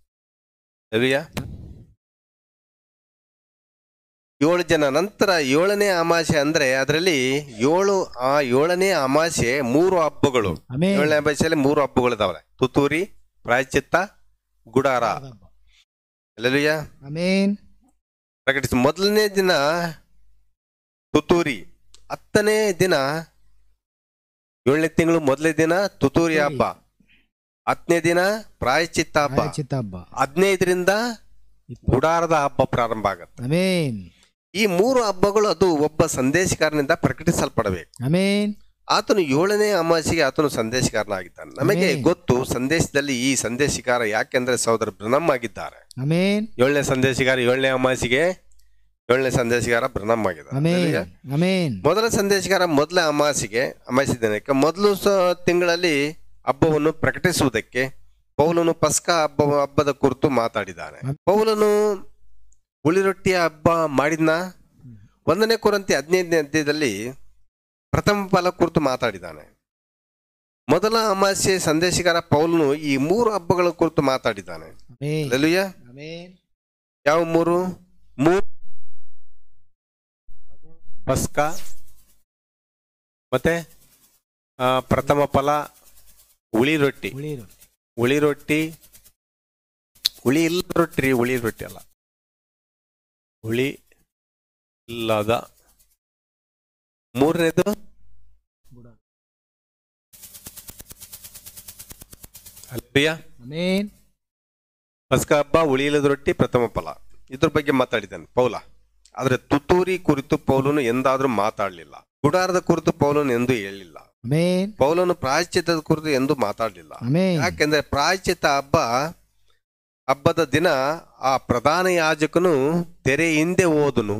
7 ಜನ. ನಂತರ 7ನೇ ಅಮಾಸೆ ಅಂದ್ರೆ ಅದರಲ್ಲಿ 7ನೇ ಅಮಾಸೆ 3 ಹಬ್ಬಗಳು. 7ನೇ ಅಮಾಸೆಯಲ್ಲಿ 3 ಹಬ್ಬಗಳು ಇದಾವೆ: ತುತ್ತೂರಿ, ಪ್ರಾಯಶ್ಚಿತ್ತ, ಗುಡಾರ. ಅಲ್ಲೆಲೂಯ. ಆಮೆನ್. ಪ್ರಕಟಿಸಿ. ಮೊದಲನೇ ದಿನ ತುತ್ತೂರಿ. 10ನೇ ದಿನ 7ನೇ ತಿಂಗಳು ಮೊದಲನೇ ದಿನ ತುತ್ತೂರಿ ಹಬ್ಬ. 10ನೇ ದಿನ ಪ್ರಾಯಶ್ಚಿತ್ತ ಹಬ್ಬ. 15ರಿಂದ ಗುಡಾರದ ಹಬ್ಬ ಪ್ರಾರಂಭ ಆಗುತ್ತೆ. ಆಮೆನ್. ಈ 3 ಹಬ್ಬಗಳು ಅದು ಒಬ್ಬ ಸಂದೇಶಕಾರನಿಂದ ಪ್ರಕಟಿಸಲ್ಪಡಬೇಕು. ಆಮೆನ್. ಆತನು 7ನೇ ಅಮಾಸೆಗೆ ಆತನು ಸಂದೇಶಕಾರನಾಗಿದ್ದಾನೆ. ನಮಗೆ ಗೊತ್ತು ಸಂದೇಶದಲ್ಲಿ ಈ ಸಂದೇಶಕಾರ ಯಾಕೆಂದ್ರೆ ಸಹೋದರ ಬ್ರಹ್ಮ್ ಆಗಿದ್ದಾರೆ. ಆಮೆನ್. 7ನೇ ಸಂದೇಶಗಾರ 7ನೇ ಅಮಾಸೆಗೆ 7ನೇ ಸಂದೇಶಗಾರ ಬ್ರಹ್ಮ್ ಆಗಿದ್ದಾರೆ. ಮೊದಲ ಸಂದೇಶಗಾರ ಮೊದಲ ಅಮಾಸೆಗೆ ದಿನಕ್ಕೆ ಮೊದಲು ತಿಂಗಳಲ್ಲಿ ಹಬ್ಬವನ್ನು ಪ್ರಕಟಿಸುವುದಕ್ಕೆ ಪೌಲನು ಪಸ್ಕಾ ಹಬ್ಬದ ಕುರಿತು ಮಾತಾಡಿದ್ದಾನೆ. ಪೌಲನು ಹುಳಿರೊಟ್ಟಿಯ ಹಬ್ಬ ಮಾಡಿದ್ನ. 1ನೇ ಕೊರಿಂಥಿ 15ನೇ ಅಧ್ಯಾಯದಲ್ಲಿ ಪ್ರಥಮ ಫಲ ಕುರಿತು ಮಾತಾಡಿದ್ದಾನೆ. ಮೊದಲ ಅಮಾಸೆ ಸಂದೇಶಗಾರ ಪೌಲನು ಈ 3 ಹಬ್ಬಗಳ ಕುರಿತು ಮಾತಾಡಿದ್ದಾನೆ. ಹಲ್ಲೆಲೂಯ. ಯಾವ 3? ಪಸ್ಕಾ, ಮತ್ತೆ ಪ್ರಥಮ ಫಲ, ಹುಳಿ ರೊಟ್ಟಿ. ಹುಳಿ ರೊಟ್ಟಿ, ಹುಳಿ ಇಲ್ಲದ ರೊಟ್ಟಿ, ಹುಳಿ ರೊಟ್ಟಿ ಅಲ್ಲ, ಹುಳಿ ಇಲ್ಲದ. 3ನೇದು ಪಸ್ಕಾ ಹಬ್ಬ, ಹುಳಿ ಇಲ್ಲದ ರೊಟ್ಟಿ, ಪ್ರಥಮ ಫಲ. ಇದ್ರ ಬಗ್ಗೆ ಮಾತಾಡಿದ್ದಾನೆ ಪೌಲ. ಆದ್ರೆ ತುತ್ತೂರಿ ಕುರಿತು ಪೌಲನು ಎಂದಾದ್ರೂ ಮಾತಾಡ್ಲಿಲ್ಲ. ಗುಡಾರದ ಕುರಿತು ಪೌಲನು ಎಂದೂ ಹೇಳಿಲ್ಲ. ಪೌಲನು ಪ್ರಾಯಶ್ಚಿತ್ತದ ಕುರಿತು ಎಂದು ಮಾತಾಡಲಿಲ್ಲ. ಯಾಕೆಂದ್ರೆ ಪ್ರಾಯಶ್ಚಿತ್ತ ಹಬ್ಬದ ದಿನ ಆ ಪ್ರಧಾನ ಯಾಜಕನು ತೆರೆ ಹಿಂದೆ ಹೋದನು.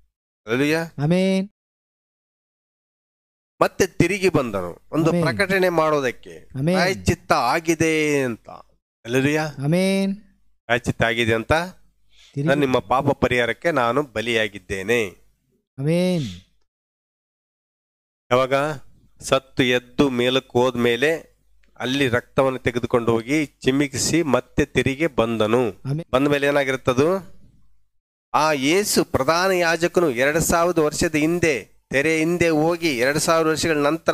ಮತ್ತೆ ತಿರುಗಿ ಬಂದನು ಒಂದು ಪ್ರಕಟಣೆ ಮಾಡೋದಕ್ಕೆ, ಪ್ರಾಯಶ್ಚಿತ್ತ ಆಗಿದೆ ಅಂತ. ಪ್ರಾಯಶ್ಚಿತ್ತ ಆಗಿದೆ ಅಂತ, ನಿಮ್ಮ ಪಾಪ ಪರಿಹಾರಕ್ಕೆ ನಾನು ಬಲಿಯಾಗಿದ್ದೇನೆ. ಯಾವಾಗ ಸತ್ತು ಎದ್ದು ಮೇಲಕ್ಕೆ ಹೋದ್ಮೇಲೆ ಅಲ್ಲಿ ರಕ್ತವನ್ನು ತೆಗೆದುಕೊಂಡು ಹೋಗಿ ಚಿಮಿಕಿಸಿ ಮತ್ತೆ ತಿರುಗಿ ಬಂದನು. ಬಂದ ಮೇಲೆ ಏನಾಗಿರುತ್ತದು? ಆ ಯೇಸು ಪ್ರಧಾನ ಯಾಜಕನು 2000 ವರ್ಷದ ಹಿಂದೆ ತೆರೆ ಹಿಂದೆ ಹೋಗಿ 2000 ವರ್ಷಗಳ ನಂತರ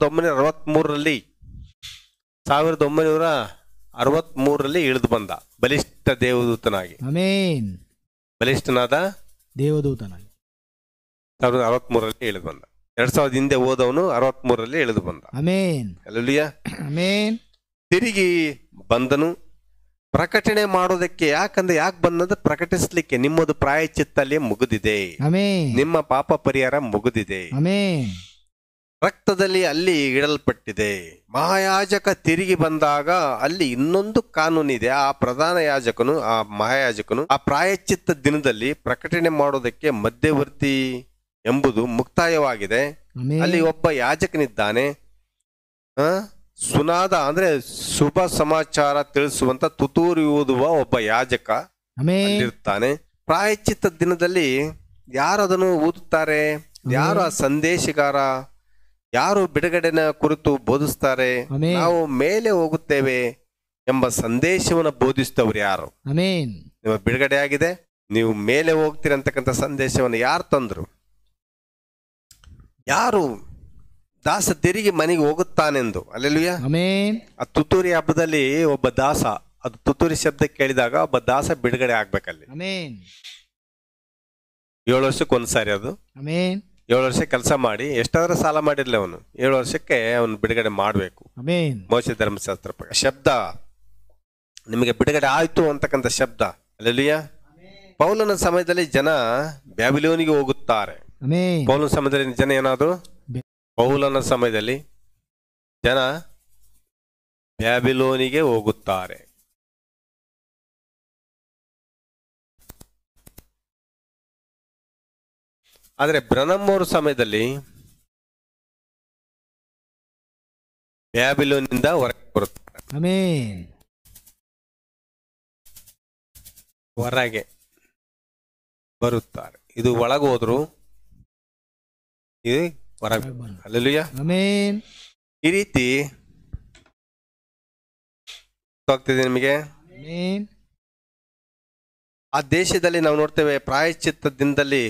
1963ರಲ್ಲಿ ಇಳಿದು ಬಂದ ಬಲಿಷ್ಠ ದೇವದೂತನಾಗಿ. ಬಲಿಷ್ಠನಾದ ದೇವದೂತನಾಗಿ 1963ರಲ್ಲಿ ಇಳಿದು ಬಂದ. 2000 ಹಿಂದೆ ಹೋದವನು 63ರಲ್ಲಿ ಇಳಿದು ಬಂದ. ಹಲ್ಲೆಲೂಯಾ. ತಿರುಗಿ ಬಂದನು ಪ್ರಕಟಣೆ ಮಾಡೋದಕ್ಕೆ. ಯಾಕೆ ಬಂದದ? ಪ್ರಕಟಿಸ್ಲಿಕ್ಕೆ. ನಿಮ್ಮದು ಪ್ರಾಯಶ್ಚಿತ್ತಲ್ಲಿ ಮುಗಿದಿದೆ, ನಿಮ್ಮ ಪಾಪ ಪರಿಹಾರ ಮುಗಿದಿದೆ, ರಕ್ತದಲ್ಲಿ ಅಲ್ಲಿ ಇಡಲ್ಪಟ್ಟಿದೆ. ಮಹಾಯಾಜಕ ತಿರುಗಿ ಬಂದಾಗ ಅಲ್ಲಿ ಇನ್ನೊಂದು ಕಾನೂನಿದೆ. ಆ ಪ್ರಧಾನ ಯಾಜಕನು, ಆ ಮಹಾಯಾಜಕನು ಆ ಪ್ರಾಯಶ್ಚಿತ್ತ ದಿನದಲ್ಲಿ ಪ್ರಕಟಣೆ ಮಾಡೋದಕ್ಕೆ ಮಧ್ಯವರ್ತಿ ಎಂಬುದು ಮುಕ್ತಾಯವಾಗಿದೆ. ಅಲ್ಲಿ ಒಬ್ಬ ಯಾಜಕನಿದ್ದಾನೆ. ಸುನಾದ ಅಂದ್ರೆ ಶುಭ ಸಮಾಚಾರ ತಿಳಿಸುವಂತ ತುತ್ತೂರಿ ಊದುವ ಒಬ್ಬ ಯಾಜಕ ಇರ್ತಾನೆ. ಪ್ರಾಯಶ್ಚಿತ್ತ ದಿನದಲ್ಲಿ ಯಾರು ಅದನ್ನು ಊದುತ್ತಾರೆ? ಯಾರು ಆ ಸಂದೇಶಗಾರ? ಯಾರು ಬಿಡುಗಡೆನ ಕುರಿತು ಬೋಧಿಸ್ತಾರೆ, ಆಮೆನ್. ನಾವು ಮೇಲೆ ಹೋಗುತ್ತೇವೆ ಎಂಬ ಸಂದೇಶವನ್ನು ಬೋಧಿಸಿದವರು ಯಾರು? ಆಮೆನ್. ನಿಮ್ಮ ಬಿಡುಗಡೆ ಆಗಿದೆ, ನೀವು ಮೇಲೆ ಹೋಗ್ತೀರಂತಕ್ಕಂಥ ಸಂದೇಶವನ್ನು ಯಾರು ತಂದ್ರು? ಯಾರು ದಾಸ ತಿರುಗಿ ಮನೆಗೆ ಹೋಗುತ್ತಾನೆಂದು? ಅಲ್ಲೆಲ್ಲೂಯ. ಆಮೆನ್. ಆ ತುತ್ತೂರಿ ಹಬ್ಬದಲ್ಲಿ ಒಬ್ಬ ದಾಸ, ಅದು ತುತ್ತೂರಿ ಶಬ್ದ ಕೇಳಿದಾಗ ಒಬ್ಬ ದಾಸ ಬಿಡುಗಡೆ ಆಗ್ಬೇಕಲ್ಲಿ. ಆಮೆನ್. 7 ವರ್ಷಕ್ಕೆ ಒಂದ್ಸಾರಿ ಅದು. ಆಮೆನ್. 7 ವರ್ಷ ಕೆಲಸ ಮಾಡಿ ಎಷ್ಟಾದ್ರೂ ಸಾಲ ಮಾಡಿರ್ಲಿ ಅವನು, 7 ವರ್ಷಕ್ಕೆ ಅವನು ಬಿಡುಗಡೆ ಮಾಡಬೇಕು. ಆಮೆನ್. ಮೋಶೆ ಧರ್ಮಶಾಸ್ತ್ರ ಪ್ರಕಾರ ಶಬ್ದ ನಿಮಗೆ ಬಿಡುಗಡೆ ಆಯ್ತು ಅಂತಕ್ಕಂಥ ಶಬ್ದ. ಅಲ್ಲೆಲ್ಲೂಯ. ಪೌಲನ ಸಮಯದಲ್ಲಿ ಜನ ಬ್ಯಾಬಿಲೋನಿಗೆ ಹೋಗುತ್ತಾರೆ. ಆಮೆನ್. ಪೌಲನ ಸಮಯದಲ್ಲಿ ಜನ ಏನಾದ್ರು, ಪೌಲನ ಸಮಯದಲ್ಲಿ ಜನ ಬ್ಯಾಬಿಲೋನಿಗೆ ಹೋಗುತ್ತಾರೆ. ಆದರೆ ಬ್ರನಮ್ ಅವರ ಸಮಯದಲ್ಲಿ ಬ್ಯಾಬಿಲೋನಿಂದ ಹೊರಗೆ ಬರುತ್ತಾರೆ. ಆಮೆನ್. ಹೊರಗೆ ಬರುತ್ತಾರೆ. ಇದು ಒಳಗೆ ಹೋದ್ರು, ಇದು ಹೊರಗೆ. ಅಲ್ಲೆಲ್ಲೂಯ. ಆಮೆನ್. ಈ ರೀತಿ ಆಗ್ತಿದೆ ನಿಮಗೆ. ಆಮೆನ್. ಆ ದೇಶದಲ್ಲಿ ನಾವು ನೋಡ್ತೇವೆ ಪ್ರಾಯಶ್ಚಿತ್ತದಿಂದಲೇ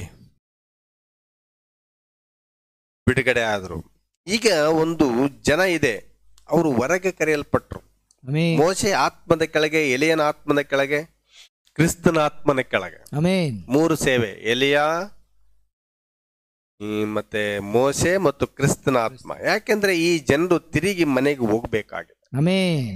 ಬಿಡುಗಡೆ ಆದ್ರು. ಈಗ ಒಂದು ಜನ ಇದೆ, ಅವರು ಹೊರಗೆ ಕರೆಯಲ್ಪಟ್ರು. ಆಮೆನ್. ಮೋಶೆ ಆತ್ಮದ ಕೆಳಗೆ, ಎಲಿಯನ ಆತ್ಮದ ಕೆಳಗೆ, ಕ್ರಿಸ್ತನ ಆತ್ಮನ ಕೆಳಗೆ. ಆಮೆನ್. 3 ಸೇವೆ, ಎಲಿಯ ಮತ್ತೆ ಮೋಶೆ ಮತ್ತು ಕ್ರಿಸ್ತನ ಆತ್ಮ. ಯಾಕೆಂದ್ರೆ ಈ ಜನರು ತಿರುಗಿ ಮನೆಗೆ ಹೋಗ್ಬೇಕಾಗಿದೆ. ಆಮೆನ್.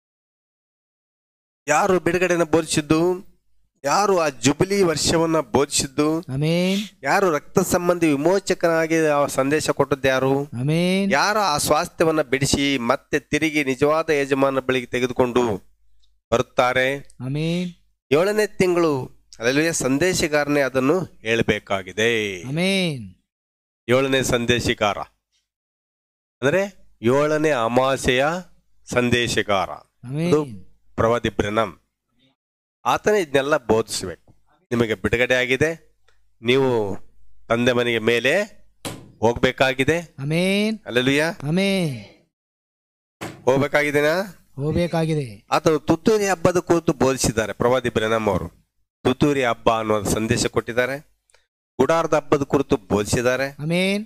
ಯಾರು ಬಿಡುಗಡೆನ ಬೋಧಿಸಿದ್ದು? ಯಾರು ಆ ಜುಬಿಲಿ ವರ್ಷವನ್ನ ಬೋಧಿಸಿದ್ದು? ಆಮೆನ್. ಯಾರು ರಕ್ತ ಸಂಬಂಧಿ ವಿಮೋಚಕನಾಗಿ ಆ ಸಂದೇಶ ಕೊಟ್ಟದ್ದು ಯಾರು? ಆಮೆನ್. ಯಾರು ಆ ಸ್ವಾಸ್ಥ್ಯವನ್ನ ಬಿಡಿಸಿ ಮತ್ತೆ ತಿರುಗಿ ನಿಜವಾದ ಯಜಮಾನ ಬಳಿಗೆ ತೆಗೆದುಕೊಂಡು ಬರುತ್ತಾರೆ? ಆಮೆನ್. 7ನೇ ತಿಂಗಳು ಅಲ್ಲೆಲ್ಲೂಯ ಸಂದೇಶಗಾರನೇ ಅದನ್ನು ಹೇಳಬೇಕಾಗಿದೆ. ಆಮೆನ್. 7ನೇ ಸಂದೇಶಗಾರ ಅಂದ್ರೆ 7ನೇ ಅಮಾಸೆಯ ಸಂದೇಶಗಾರ, ಅದು ಆಮೆನ್. ಪ್ರವಾದಿ ಬ್ರನಮ್. ಆತನೇ ಇದನ್ನೆಲ್ಲ ಬೋಧಿಸಬೇಕು. ನಿಮಗೆ ಬಿಡುಗಡೆ ಆಗಿದೆ, ನೀವು ತಂದೆ ಮನೆಗೆ ಮೇಲೆ ಹೋಗ್ಬೇಕಾಗಿದೆ. ಆಮೆನ್. ಅಲ್ಲೆಲ್ಲೂಯ. ಆಮೆನ್. ಹೋಗ್ಬೇಕಾಗಿದೆನಾ? ಹೋಗಬೇಕಾಗಿದೆ. ಆತನು ತುತ್ತೂರಿ ಹಬ್ಬದ ಕುರಿತು ಬೋಧಿಸಿದ್ದಾರೆ. ಪ್ರವಾದಿ ಬ್ರನಮ್ ಅವರು ತುತ್ತೂರಿ ಹಬ್ಬ ಅನ್ನೋ ಸಂದೇಶ ಕೊಟ್ಟಿದ್ದಾರೆ. ಗುಡಾರದ ಹಬ್ಬದ ಕುರಿತು ಬೋಧಿಸಿದ್ದಾರೆ. ಆಮೆನ್.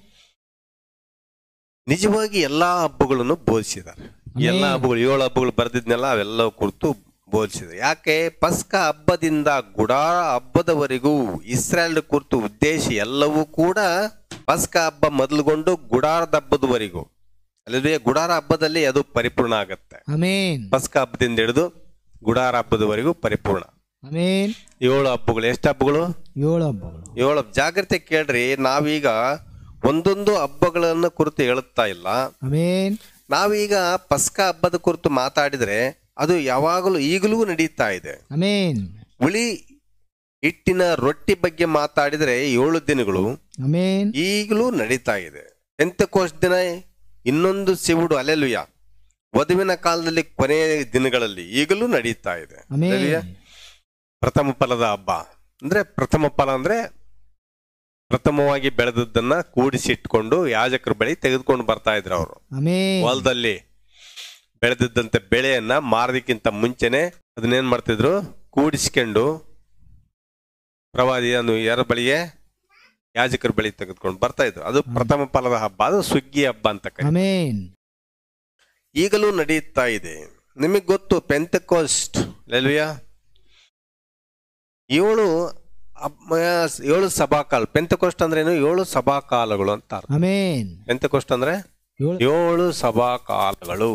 ನಿಜವಾಗಿ ಎಲ್ಲಾ ಹಬ್ಬಗಳನ್ನು ಬೋಧಿಸಿದ್ದಾರೆ. ಎಲ್ಲಾ ಹಬ್ಬಗಳು, 7 ಹಬ್ಬಗಳು ಬರೆದಿದ್ನೆಲ್ಲ ಅವೆಲ್ಲ ಕುರಿತು ಬೋಧಿಸಿದ್ದಾರೆ. ಯಾಕೆ? ಪಸ್ಕ ಹಬ್ಬದಿಂದ ಗುಡಾರ ಹಬ್ಬದವರೆಗೂ ಇಸ್ರಾಯೇಲ್ ಕುರಿತು ಉದ್ದೇಶ ಎಲ್ಲವೂ ಕೂಡ ಪಸ್ಕ ಹಬ್ಬ ಮೊದಲುಗೊಂಡು ಗುಡಾರದ ಹಬ್ಬದವರೆಗೂ. ಅಲ್ಲದೆ ಗುಡಾರ ಹಬ್ಬದಲ್ಲಿ ಅದು ಪರಿಪೂರ್ಣ ಆಗತ್ತೆ. ಆಮೆನ್. ಪಸ್ಕ ಹಬ್ಬದಿಂದ ಹಿಡಿದು ಗುಡಾರ ಹಬ್ಬದವರೆಗೂ ಪರಿಪೂರ್ಣ. ಆಮೆನ್. 7 ಹಬ್ಬಗಳು. ಎಷ್ಟು ಹಬ್ಬಗಳು? 7 ಹಬ್ಬಗಳು. 7. ಜಾಗ್ರತೆ ಕೇಳ್ರಿ, ನಾವೀಗ ಒಂದೊಂದು ಹಬ್ಬಗಳನ್ನು ಕುರಿತು ಹೇಳುತ್ತಾ ಇಲ್ಲ. ಆಮೆನ್. ನಾವೀಗ ಪಸ್ಕ ಹಬ್ಬದ ಕುರಿತು ಮಾತಾಡಿದ್ರೆ ಅದು ಯಾವಾಗಲೂ ಈಗಲೂ ನಡೀತಾ ಇದೆ. ಆಮೆನ್. ಹುಳಿ ಹಿಟ್ಟಿನ ರೊಟ್ಟಿ ಬಗ್ಗೆ ಮಾತಾಡಿದ್ರೆ 7 ದಿನಗಳು ಆಮೆನ್. ಈಗಲೂ ನಡೀತಾ ಇದೆ. ಪೆಂತೆಕೋಸ್ತ್ ದಿನ ಇನ್ನೊಂದು ಸಿವುಡು, ಅಲ್ಲೆಲ್ಲೂಯ, ವಧುವಿನ ಕಾಲದಲ್ಲಿ ಕೊನೆಯ ದಿನಗಳಲ್ಲಿ ಈಗಲೂ ನಡೀತಾ ಇದೆ. ಅಲ್ಲೆಲ್ಲೂಯ. ಪ್ರಥಮ ಫಲದ ಹಬ್ಬ ಅಂದ್ರೆ, ಪ್ರಥಮ ಫಲ ಅಂದ್ರೆ ಪ್ರಥಮವಾಗಿ ಬೆಳೆದದ್ದನ್ನ ಕೂಡಿಸಿಟ್ಕೊಂಡು ಯಾಜಕರ ಬಳಿ ತೆಗೆದುಕೊಂಡು ಬರ್ತಾ ಇದ್ರು. ಅವರು ಹೊಲದಲ್ಲಿ ಬೆಳೆದಿದ್ದಂತ ಬೆಳೆಯನ್ನ ಮಾರದಕ್ಕಿಂತ ಮುಂಚೆನೆ ಅದನ್ನೇನ್ ಮಾಡ್ತಿದ್ರು, ಕೂಡಿಸ್ಕೊಂಡು ಪ್ರವಾದಿಯನ್ನು ಯಾರ ಬಳಿಗೆ, ಯಾಜಕರ ಬಳಿ ತೆಗೆದುಕೊಂಡು ಬರ್ತಾ ಇದ್ರು. ಅದು ಪ್ರಥಮ ಫಲದ ಹಬ್ಬ, ಅದು ಸುಗ್ಗಿ ಹಬ್ಬ ಅಂತ ಆಮೆನ್. ಈಗಲೂ ನಡೆಯುತ್ತಾ ಇದೆ. ನಿಮಗ್ ಗೊತ್ತು, ಪೆಂತೆಕೋಸ್ಟ್, ಅಲ್ಲೆಲ್ಲೂಯ, 7 ಸಭಾಕಾಲ. ಪೆಂತೆಕೋಸ್ಟ್ ಅಂದ್ರೆ ಏನು? 7 ಸಭಾಕಾಲಗಳು ಅಂತ ಅರ್ಥ. ಆಮೆನ್. ಪೆಂತೆಕೋಸ್ಟ್ ಅಂದ್ರೆ 7 ಸಭಾಕಾಲಗಳು,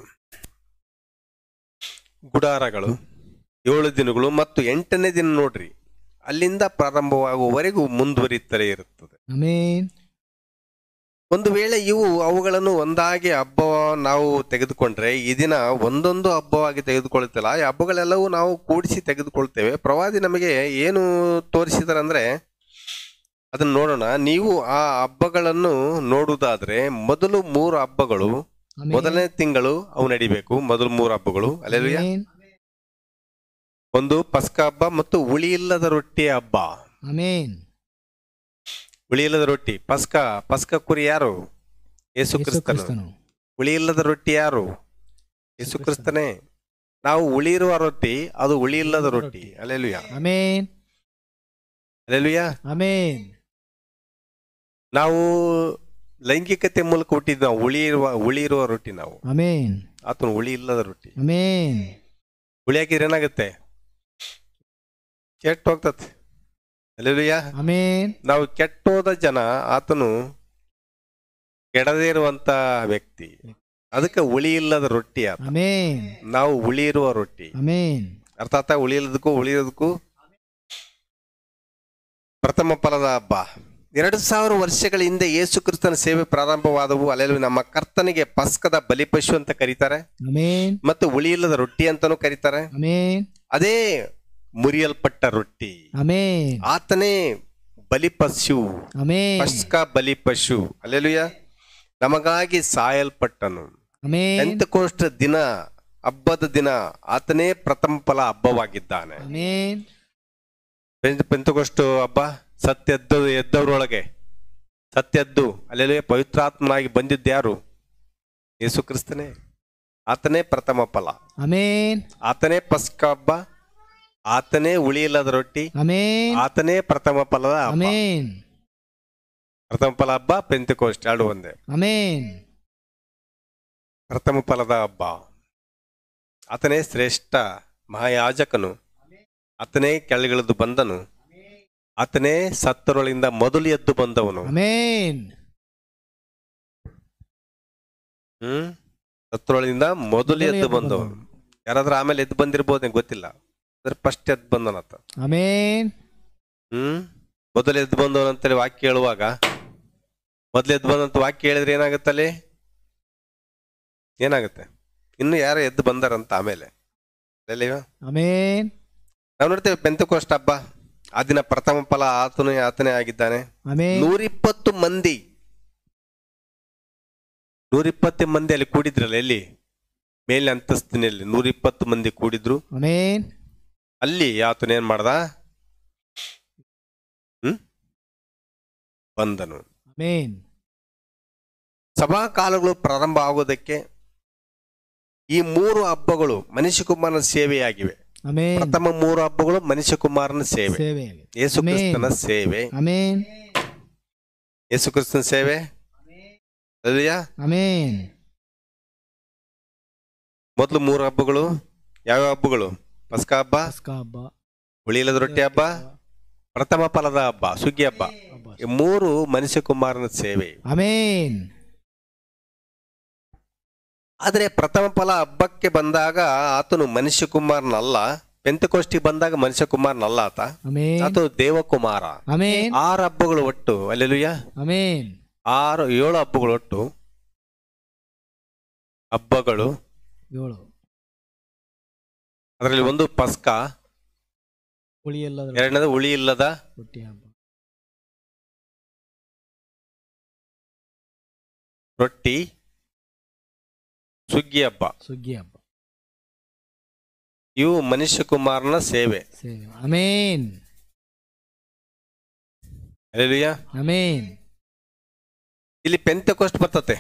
ಗುಡಾರಗಳು, 7 ದಿನಗಳು ಮತ್ತು 8ನೇ ದಿನ ನೋಡ್ರಿ, ಅಲ್ಲಿಂದ ಪ್ರಾರಂಭವಾಗುವವರೆಗೂ ಮುಂದುವರಿಯುತ್ತಲೇ ಇರುತ್ತದೆ. ಆಮೆನ್. ಒಂದು ವೇಳೆ ಅವುಗಳನ್ನು ಒಂದಾಗಿ ಹಬ್ಬ ನಾವು ತೆಗೆದುಕೊಂಡ್ರೆ, ಈ ದಿನ ಒಂದೊಂದು ಹಬ್ಬವಾಗಿ ತೆಗೆದುಕೊಳ್ತಿಲ್ಲ, ಈ ಹಬ್ಬಗಳೆಲ್ಲವೂ ನಾವು ಕೂಡಿಸಿ ತೆಗೆದುಕೊಳ್ತೇವೆ. ಪ್ರವಾದಿ ನಮಗೆ ಏನು ತೋರಿಸಿದಾರೆ ಅಂದ್ರೆ ಅದನ್ನ ನೋಡೋಣ. ನೀವು ಆ ಹಬ್ಬಗಳನ್ನು ನೋಡುವುದಾದ್ರೆ ಮೊದಲು 3 ಹಬ್ಬಗಳು, ಮೊದಲನೇ ತಿಂಗಳು ಅವು ನಡಿಬೇಕು. ಮೊದಲು 3 ಹಬ್ಬಗಳು, ಅಲ್ಲೆಲ್ಲೂಯ. ಒಂದು ಪಸ್ಕ ಹಬ್ಬ ಮತ್ತು ಹುಳಿಯಿಲ್ಲದ ರೊಟ್ಟಿಯ ಹಬ್ಬ. ಆಮೆನ್. ಹುಳಿಯಿಲ್ಲದ ರೊಟ್ಟಿ, ಪಸ್ಕ ಕುರಿ ಯಾರು? ಯೇಸು ಕ್ರಿಸ್ತನು. ಹುಳಿ ಇಲ್ಲದ ರೊಟ್ಟಿ ಯಾರು? ಯೇಸು ಕ್ರಿಸ್ತನೇ. ನಾವು ಹುಳಿ ಇರುವ ರೊಟ್ಟಿ, ಅದು ಹುಳಿ ಇಲ್ಲದ ರೊಟ್ಟಿ. Hallelujah, amen, hallelujah. ಆಮೆನ್, ನಾವು ಲೈಂಗಿಕತೆ ಮೂಲಕ ಹುಟ್ಟಿದ್ ನಾವು ಹುಳಿ ಇರುವ ರೊಟ್ಟಿ ನಾವು. ಆಮೆನ್, ಆತನು ಹುಳಿ ಇಲ್ಲದ ರೊಟ್ಟಿ. ಆಮೆನ್, ಹುಳಿ ಹಾಕಿದ್ರೆ ಏನಾಗುತ್ತೆ? ಕೆಟ್ಟ ಹೋಗ್ತದೆ. ಹಲ್ಲೆಲೂಯಾ. ಆಮೆನ್, ನಾವು ಕೆಟ್ಟೋದ ಜನ, ಆತನು ಕೆಡದೇ ಇರುವಂತ ವ್ಯಕ್ತಿ. ಅದಕ್ಕೆ ಹುಳಿ ಇಲ್ಲದ ರೊಟ್ಟಿ ಆತ. ಆಮೆನ್, ನಾವು ಹುಳಿ ಇರುವ ರೊಟ್ಟಿ. ಆಮೆನ್, ಅರ್ಥಾತ್ ಹುಳಿ ಇಲ್ಲದಕ್ಕೂ ಹುಳಿ ಇರೋದಕ್ಕೂ ಪ್ರಥಮ ಫಲದ ಹಬ್ಬ. 2000 ವರ್ಷಗಳ ಹಿಂದೆ ಯೇಸು ಕ್ರಿಸ್ತನ ಸೇವೆ ಪ್ರಾರಂಭವಾದವು. ಅಲ್ಲೆಲ್ಲೂ ನಮ್ಮ ಕರ್ತನಿಗೆ ಪಸ್ಕದ ಬಲಿಪಶು ಅಂತ ಕರೀತಾರೆ, ಆಮೆನ್, ಮತ್ತು ಹುಳಿ ಇಲ್ಲದ ರೊಟ್ಟಿ ಅಂತಾನೂ ಕರೀತಾರೆ. ಆಮೆನ್, ಅದೇ ಮುರಿಯಲ್ಪಟ್ಟ ರೊಟ್ಟಿ. ಆಮೆನ್, ಆತನೇ ಬಲಿಪಶು, ಆಮೆನ್, ಪಸ್ಕ ಬಲಿಪಶು. ಅಲ್ಲೆಲೂಯಾ. ನಮಗಾಗಿ ಸಾಯಲ್ಪಟ್ಟನು. ಆಮೆನ್, ಪೆಂತೆಕೋಸ್ತ ದಿನ, ಹಬ್ಬದ ದಿನ ಆತನೇ ಪ್ರಥಮ ಫಲ ಹಬ್ಬವಾಗಿದ್ದಾನೆ. ಆಮೆನ್, ಪೆಂತೆಕೋಸ್ತ ಹಬ್ಬ ಎದ್ದವರೊಳಗೆ ಸತ್ಯದ್ದು ಅಲ್ಲೆಲ್ಲೇ ಪವಿತ್ರಾತ್ಮನಾಗಿ ಬಂದಿದ್ದು ಯಾರು? ಯೇಸು ಕ್ರಿಸ್ತನೇ. ಆತನೇ ಪ್ರಥಮ ಫಲ, ಆಮೆನ್, ಆತನೇ ಪಸ್ಕ ಹಬ್ಬ, ಆತನೇ ಹುಳಿ ಇಲ್ಲದ ರೊಟ್ಟಿ, ಆಮೆನ್, ಆತನೇ ಪ್ರಥಮ ಫಲದ ಹಬ್ಬ. ಆಮೆನ್, ಪ್ರಥಮ ಫಲ ಹಬ್ಬ, ಪೆಂತೆಕೋಸ್ತ ಎರಡು ಒಂದೇ. ಆಮೆನ್, ಪ್ರಥಮ ಫಲದ ಹಬ್ಬ. ಆತನೇ ಶ್ರೇಷ್ಠ ಮಹಾಯಾಜಕನು, ಆತನೇ ಕೆಳಗಿಳಿದು ಬಂದನು, ಆತನೇ ಸತ್ತರೊಳಿಂದ ಮೊದಲು ಎದ್ದು ಬಂದವನು. ಆಮೆನ್, ಸತ್ತರೊಳಿಂದ ಮೊದಲು ಎದ್ದು ಬಂದವನು. ಯಾರಾದ್ರೂ ಆಮೇಲೆ ಎದ್ದು ಬಂದಿರ್ಬೋದು, ಗೊತ್ತಿಲ್ಲ. ಅದ್ರ ಫಸ್ಟ್ ಎದ್ದು ಬಂದವನಂತ. ಆಮೆನ್, ಮೊದಲು ಎದ್ದು ಬಂದವನು ಅಂತೇಳಿ ವಾಕ್ಯ ಹೇಳುವಾಗ, ಮೊದಲು ಎದ್ದು ಬಂದಂತ ವಾಕ್ಯ ಹೇಳಿದ್ರೆ ಏನಾಗುತ್ತಲ್ಲಿ? ಏನಾಗುತ್ತೆ? ಇನ್ನು ಯಾರೋ ಎದ್ದು ಬಂದಾರಂತ ಆಮೇಲೆ. ಆಮೆನ್, ನಾವು ನೋಡ್ತೇವೆ ಪೆಂತೆಕೋಸ್ತ ಹಬ್ಬ, ಆ ದಿನ ಪ್ರಥಮ ಫಲ ಆತನೇ ಆಗಿದ್ದಾನೆ. 120 ಮಂದಿ 120 ಮಂದಿ ಅಲ್ಲಿ ಕೂಡಿದ್ರಲ್ಲ, ಎಲ್ಲಿ? ಮೇಲೆ ಅಂತಸ್ತಿನಲ್ಲಿ 120 ಮಂದಿ ಕೂಡಿದ್ರು. ಆಮೆನ್, ಅಲ್ಲಿ ಆತನ ಏನ್ ಮಾಡ್ದ? ಬಂದನು. ಆಮೆನ್, ಸಭಾ ಕಾಲಗಳು ಪ್ರಾರಂಭ ಆಗೋದಕ್ಕೆ ಈ 3 ಹಬ್ಬಗಳು ಮನುಷ್ಯಕುಮಾರನ ಸೇವೆಯಾಗಿವೆ. ಆಮೆನ್, ಪ್ರಥಮ 3 ಹಬ್ಬಗಳು ಮನುಷ್ಯಕುಮಾರನ ಸೇವೆ, ಯೇಸು ಕ್ರಿಸ್ತನ ಸೇವೆ. ಆಮೆನ್, ಯೇಸು ಕ್ರಿಸ್ತನ ಸೇವೆ. ಆಮೆನ್. ಮೊದಲು 3 ಹಬ್ಬಗಳು ಯಾವ ಹಬ್ಬಗಳು? ಪಸ್ಕ ಹಬ್ಬ, ಹುಳಿ ಇಲ್ಲದ ರೊಟ್ಟಿ ಹಬ್ಬ, ಪ್ರಥಮ ಫಲದ ಹಬ್ಬ, ಸುಗ್ಗಿ ಹಬ್ಬ. ಈ 3 ಮನುಷ್ಯಕುಮಾರನ ಸೇವೆ. ಆಮೆನ್. ಆದರೆ ಪ್ರಥಮ ಫಲ ಹಬ್ಬಕ್ಕೆ ಬಂದಾಗ ಆತನು ಮನುಷ್ಯಕುಮಾರನಲ್ಲ. ಪೆಂತೆಕೋಸ್ತಿಗೆ ಬಂದಾಗ ಮನುಷ್ಯಕುಮಾರನಲ್ಲ ಆತ, ಆತ ದೇವಕುಮಾರ. 6 ಹಬ್ಬಗಳು ಒಟ್ಟು. ಹಲ್ಲೆಲೂಯಾ. 7 ಹಬ್ಬಗಳು ಒಟ್ಟು. ಹಬ್ಬಗಳು 7. ಅದರಲ್ಲಿ ಒಂದು ಪಸ್ಕ, ಎರಡನೇದು ಹುಳಿ ಇಲ್ಲದ ರೊಟ್ಟಿ, ಸುಗ್ಗಿ ಹಬ್ಬ. ಇವು ಮನುಷ್ಯಕುಮಾರನ ಸೇವೆ. ಆಮೆನ್. ಹಲ್ಲೆಲೂಯಾ. ಆಮೆನ್. ಇಲ್ಲಿ ಪೆಂತೆಕೋಸ್ತ ಬರ್ತತೆ.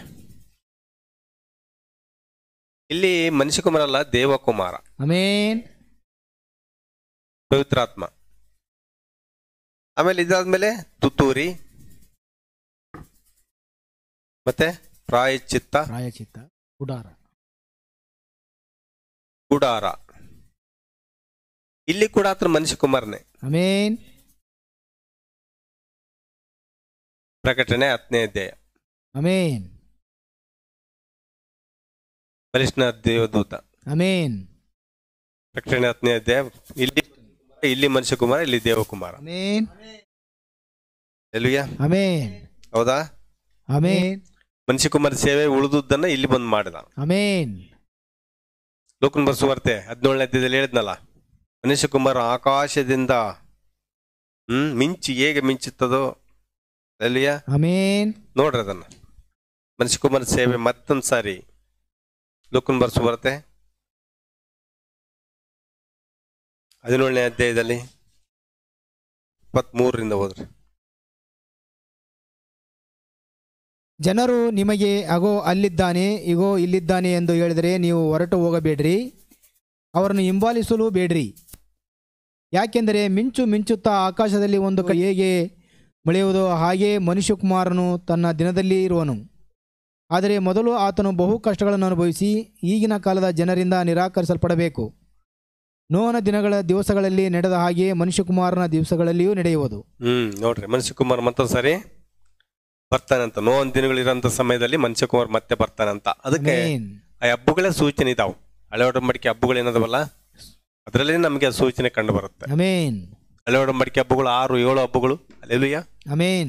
ಇಲ್ಲಿ ಮನುಷ್ಯಕುಮಾರ ಅಲ್ಲ, ದೇವಕುಮಾರ. ಆಮೆನ್. ಪವಿತ್ರಾತ್ಮ. ಆಮೇಲೆ ಇದಾದ್ಮೇಲೆ ತುತ್ತೂರಿ, ಮತ್ತೆ ಪ್ರಾಯಶ್ಚಿತ್ತ, ಗುಡಾರ. ಇಲ್ಲಿ ಕೂಡ ಆತನ ಮನುಷ್ಯಕುಮಾರನೇ. ಆಮೆನ್. ಪ್ರಕಟಣೆ 10ನೇ ಅಧ್ಯಾಯ. ಆಮೆನ್. ಬಲಿಷ್ಠ ದೇವದೂತ. ಆಮೆನ್. ಪ್ರಕಟಣೆ 10ನೇ ಅಧ್ಯಾಯ. ಇಲ್ಲಿ ಮನುಷ್ಯಕುಮಾರ, ಇಲ್ಲಿ ದೇವಕುಮಾರ. ಆಮೆನ್. ಹಲ್ಲೆಲೂಯಾ. ಆಮೆನ್. ಹೌದಾ? ಆಮೆನ್. ಮನುಷ್ಯಕುಮಾರ ಸೇವೆ ಉಳಿದುದನ್ನ ಇಲ್ಲಿ ಬಂದು ಮಾಡಿದ. ಆಮೆನ್. ಲೋಕನ ಸುವಾರ್ತೆ 17ನೇ ಅಧ್ಯಾಯದಲ್ಲಿ ಹೇಳಿದ್ನಲ್ಲ, ಮನುಷ್ಯಕುಮಾರ ಆಕಾಶದಿಂದ ಮಿಂಚಿ ಹೇಗೆ ಮಿಂಚುತ್ತದೋ. ಹಲ್ಲೆಲೂಯಾ. ಆಮೆನ್. ನೋಡ್ರಿ ಅದನ್ನ, ಮನುಷ್ಯಕುಮಾರ ಸೇವೆ ಮತ್ತೊಂದು ಸಾರಿ ಲೋಕನ ಸುವಾರ್ತೆ 17ನೇ ಅಧ್ಯಾಯದಲ್ಲಿ 23ರಿಂದ ಹೋದ್ರಿ. ಜನರು ನಿಮಗೆ ಅಗೋ ಅಲ್ಲಿದ್ದಾನೆ ಇಗೋ ಇಲ್ಲಿದ್ದಾನೆ ಎಂದು ಹೇಳಿದರೆ ನೀವು ಹೊರಟು ಹೋಗಬೇಡ್ರಿ, ಅವರನ್ನು ಹಿಂಬಾಲಿಸಲು ಬೇಡ್ರಿ. ಯಾಕೆಂದರೆ ಮಿಂಚು ಮಿಂಚುತ್ತಾ ಆಕಾಶದಲ್ಲಿ ಒಂದು ಹೇಗೆ ಮೊಳೆಯುವುದೋ ಹಾಗೆ ಮನುಷ್ಯಕುಮಾರನು ತನ್ನ ದಿನದಲ್ಲಿ ಇರುವನು. ಆದರೆ ಮೊದಲು ಆತನು ಬಹು ಕಷ್ಟಗಳನ್ನು ಅನುಭವಿಸಿ ಈಗಿನ ಕಾಲದ ಜನರಿಂದ ನಿರಾಕರಿಸಲ್ಪಡಬೇಕು. ನೋಹನ ದಿವಸಗಳಲ್ಲಿ ನಡೆದ ಹಾಗೆ ಮನುಷ್ಯಕುಮಾರನ ದಿವಸಗಳಲ್ಲಿಯೂ ನಡೆಯುವುದು. ನೋಡ್ರಿ, ಮನುಷ್ಯಕುಮಾರ್ ಮತ್ತೊಂದು ಸಾರಿ ಬರ್ತಾನಂತ. ನೋವನ್ ದಿನಗಳಿರೋಂಥ ಸಮಯದಲ್ಲಿ ಮನುಷ್ಯಕುಮಾರ್ ಮತ್ತೆ ಬರ್ತಾನಂತ. ಅದಕ್ಕೆ ಆ ಹಬ್ಬಗಳೇ ಸೂಚನೆ ಇದಾವು. ಹಳೆ ಒಡಂಬಡಿಕೆ ಹಬ್ಬಗಳು ಏನದವಲ್ಲ, ಅದರಲ್ಲಿ ನಮಗೆ ಸೂಚನೆ ಕಂಡು ಬರುತ್ತೆ. ಆಮೆನ್. ಹಳೆ ಒಡಂಬಡಿಕೆ ಹಬ್ಬಗಳು 6-7 ಹಬ್ಬಗಳು. ಹಲ್ಲೆಲೂಯಾ. ಆಮೆನ್.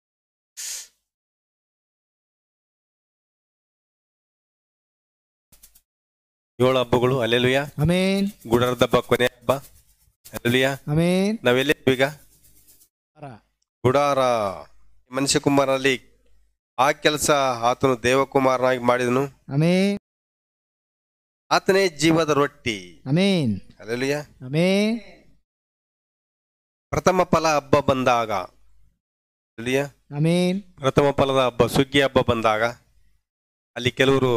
7 ಹಬ್ಬಗಳು. ಹಲ್ಲೆಲೂಯಾ. ಆಮೆನ್. ಗುಡಾರದ ಹಬ್ಬ ಕೊನೆ ಹಬ್ಬ. ಹಲ್ಲೆಲೂಯಾ. ಆಮೆನ್. ನಾವೆಲ್ಲಿ ಈಗ ಗುಡಾರ. ಮನುಷ್ಯಕುಮಾರನಲ್ಲಿ ಆ ಕೆಲಸ ಆತನು ದೇವಕುಮಾರನಾಗಿ ಮಾಡಿದನು. ಆಮೆನ್. ಆತನೇ ಜೀವದ ರೊಟ್ಟಿ. ಆಮೆನ್. ಹಲ್ಲೆಲೂಯಾ. ಆಮೆನ್. ಪ್ರಥಮ ಫಲ ಹಬ್ಬ ಬಂದಾಗ, ಹಲ್ಲೆಲೂಯಾ, ಆಮೆನ್, ಪ್ರಥಮ ಫಲದ ಹಬ್ಬ ಸುಗ್ಗಿ ಹಬ್ಬ ಬಂದಾಗ ಅಲ್ಲಿ ಕೆಲವರು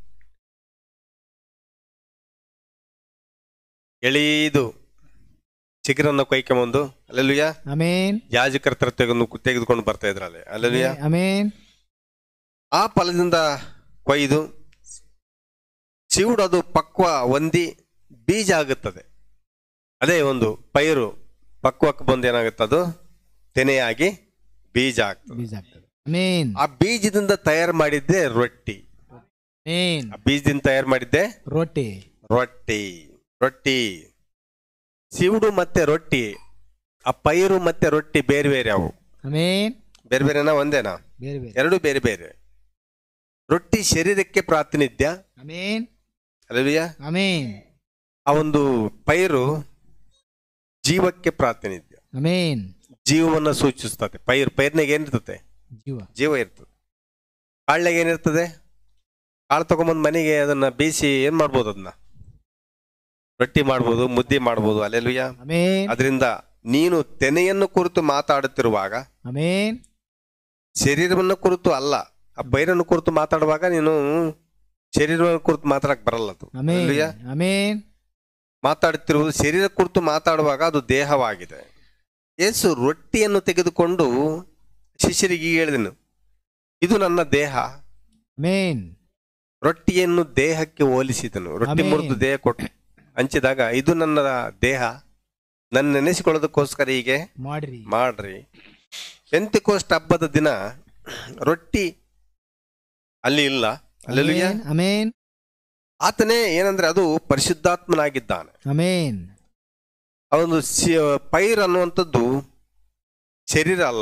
ಎಳೆದು ಚಿಗುರನ್ನು ಕೊಯ್ಕೊಂಬಂದು, ಹಲ್ಲೆಲೂಯಾ, ಆಮೆನ್, ಯಾಜಕರ ಹತ್ರ ತೆಗೆದುಕೊಂಡು ಬರ್ತಾ ಇದ್ರಲ್ಲಿ. ಹಲ್ಲೆಲೂಯಾ. ಆಮೆನ್. ಆ ಫಲದಿಂದ ಕೊಯ್ದು ಚಿವುಡೋದು ಪಕ್ವ ಹೊಂದಿ ಬೀಜ ಆಗುತ್ತದೆ. ಅದೇ ಒಂದು ಪೈರು ಪಕ್ವಕ್ಕೆ ಬಂದು ಏನಾಗುತ್ತೆ, ಅದು ತೆನೆಯಾಗಿ ಬೀಜ ಆಗ್ತದೆ. ಆಮೆನ್. ಆ ಬೀಜದಿಂದ ತಯಾರು ಮಾಡಿದ್ದೆ ರೊಟ್ಟಿ. ಆಮೆನ್. ಆ ಬೀಜದಿಂದ ತಯಾರು ಮಾಡಿದ್ದೆ ರೊಟ್ಟಿ. ರೊಟ್ಟಿ. ರೊಟ್ಟಿ, ಸಿವುಡು ಮತ್ತೆ ರೊಟ್ಟಿ, ಆ ಪೈರು ಮತ್ತೆ ರೊಟ್ಟಿ ಬೇರೆ ಬೇರೆ. ಅವು ಆಮೆನ್. ಬೇರೆ ಬೇರೆನಾ ಒಂದೇನಾ? ಬೇರೆ ಬೇರೆ. ಎರಡು ಬೇರೆ ಬೇರೆ. ರೊಟ್ಟಿ ಶರೀರಕ್ಕೆ ಪ್ರಾತಿನಿಧ್ಯ. ಆಮೆನ್. ಹಲ್ಲೆಲೂಯಾ. ಆಮೆನ್. ಆ ಒಂದು ಪೈರು ಜೀವಕ್ಕೆ ಪ್ರಾತಿನಿಧ್ಯ. ಆಮೆನ್. ಜೀವವನ್ನು ಸೂಚಿಸ್ತದೆ. ಪೈರ್ನಾಗ ಏನಿರ್ತದೆ? ಜೀವ ಇರ್ತದೆ. ಕಾಳ್ನಾಗ ಏನಿರ್ತದೆ? ಕಾಳು ತಗೊಂಬಂದು ಮನೆಗೆ ಅದನ್ನ ಬೇಯಿಸಿ ಏನ್ ಮಾಡ್ಬೋದು? ಅದನ್ನ ರೊಟ್ಟಿ ಮಾಡ್ಬೋದು, ಮುದ್ದೆ ಮಾಡ್ಬೋದು. ಹಲ್ಲೆಲೂಯಾ. ಆಮೆನ್. ಅದರಿಂದ ನೀನು ತೆನೆಯನ್ನು ಕುರಿತು ಮಾತಾಡುತ್ತಿರುವಾಗ, ಆಮೆನ್, ಶರೀರವನ್ನು ಕುರಿತು ಅಲ್ಲ, ಆ ಪೈರನ್ನು ಕುರಿತು ಮಾತಾಡುವಾಗ ನೀನು ಶರೀರವನ್ನು ಕುರಿತು ಮಾತಾಡಕ್ ಬರಲ್ಲ. ಅದು ಹಲ್ಲೆಲೂಯಾ. ಆಮೆನ್. ಮಾತಾಡುತ್ತಿರುವುದು ಶರೀರ ಕುರಿತು ಮಾತಾಡುವಾಗ ಅದು ದೇಹವಾಗಿದೆ. ಯೇಸು ರೊಟ್ಟಿಯನ್ನು ತೆಗೆದುಕೊಂಡು ಶಿಷ್ಯರಿಗೆ ಹೇಳಿದನು, ಇದು ನನ್ನ ದೇಹ. ಆಮೆನ್. ರೊಟ್ಟಿಯನ್ನು ದೇಹಕ್ಕೆ ಹೋಲಿಸಿದನು. ರೊಟ್ಟಿ ಮುರಿದು ದೇಹ ಕೊಟ್ಟು ಹಂಚಿದಾಗ, ಇದು ನನ್ನ ದೇಹ, ನನ್ನ ನೆನೆಸಿಕೊಳ್ಳೋದಕ್ಕೋಸ್ಕರ ಹೀಗೆ ಮಾಡ್ರಿ. ಪೆಂತೆಕೋಸ್ಟ್ ಹಬ್ಬದ ದಿನ ರೊಟ್ಟಿ ಅಲ್ಲಿ ಇಲ್ಲ. ಹಲ್ಲೆಲೂಯಾ. ಆಮೆನ್. ಆತನೇ ಏನಂದ್ರೆ ಅದು ಪರಿಶುದ್ಧಾತ್ಮನಾಗಿದ್ದಾನೆ. ಆಮೆನ್. ಆ ಒಂದು ಪೈರ್ ಅನ್ನುವಂಥದ್ದು ಶರೀರ ಅಲ್ಲ,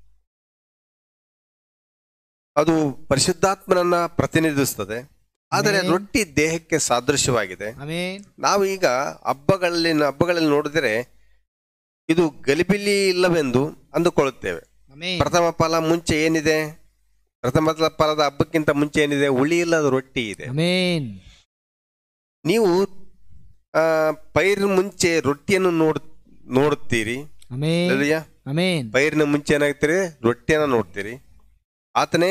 ಅದು ಪರಿಶುದ್ಧಾತ್ಮನನ್ನ ಪ್ರತಿನಿಧಿಸ್ತದೆ. ಆದರೆ ರೊಟ್ಟಿ ದೇಹಕ್ಕೆ ಸಾದೃಶ್ಯವಾಗಿದೆ. ನಾವು ಈಗ ಹಬ್ಬಗಳಲ್ಲಿ ನೋಡಿದರೆ ಇದು ಗಲಿಬಿಲಿ ಇಲ್ಲವೆಂದು ಅಂದುಕೊಳ್ಳುತ್ತೇವೆ. ಪ್ರಥಮ ಫಲ ಮುಂಚೆ ಏನಿದೆ? ಪ್ರಥಮ ಫಲದ ಹಬ್ಬಕ್ಕಿಂತ ಮುಂಚೆ ಏನಿದೆ? ಹುಳಿ ಇಲ್ಲದ ರೊಟ್ಟಿ ಇದೆ. ನೀವು ಪೈರಿನ ಮುಂಚೆ ರೊಟ್ಟಿಯನ್ನು ನೋಡುತ್ತೀರಿ. ಪೈರಿನ ಮುಂಚೆ ಏನಾಗ್ತೀರಿ? ರೊಟ್ಟಿಯನ್ನ ನೋಡ್ತೀರಿ. ಆತನೇ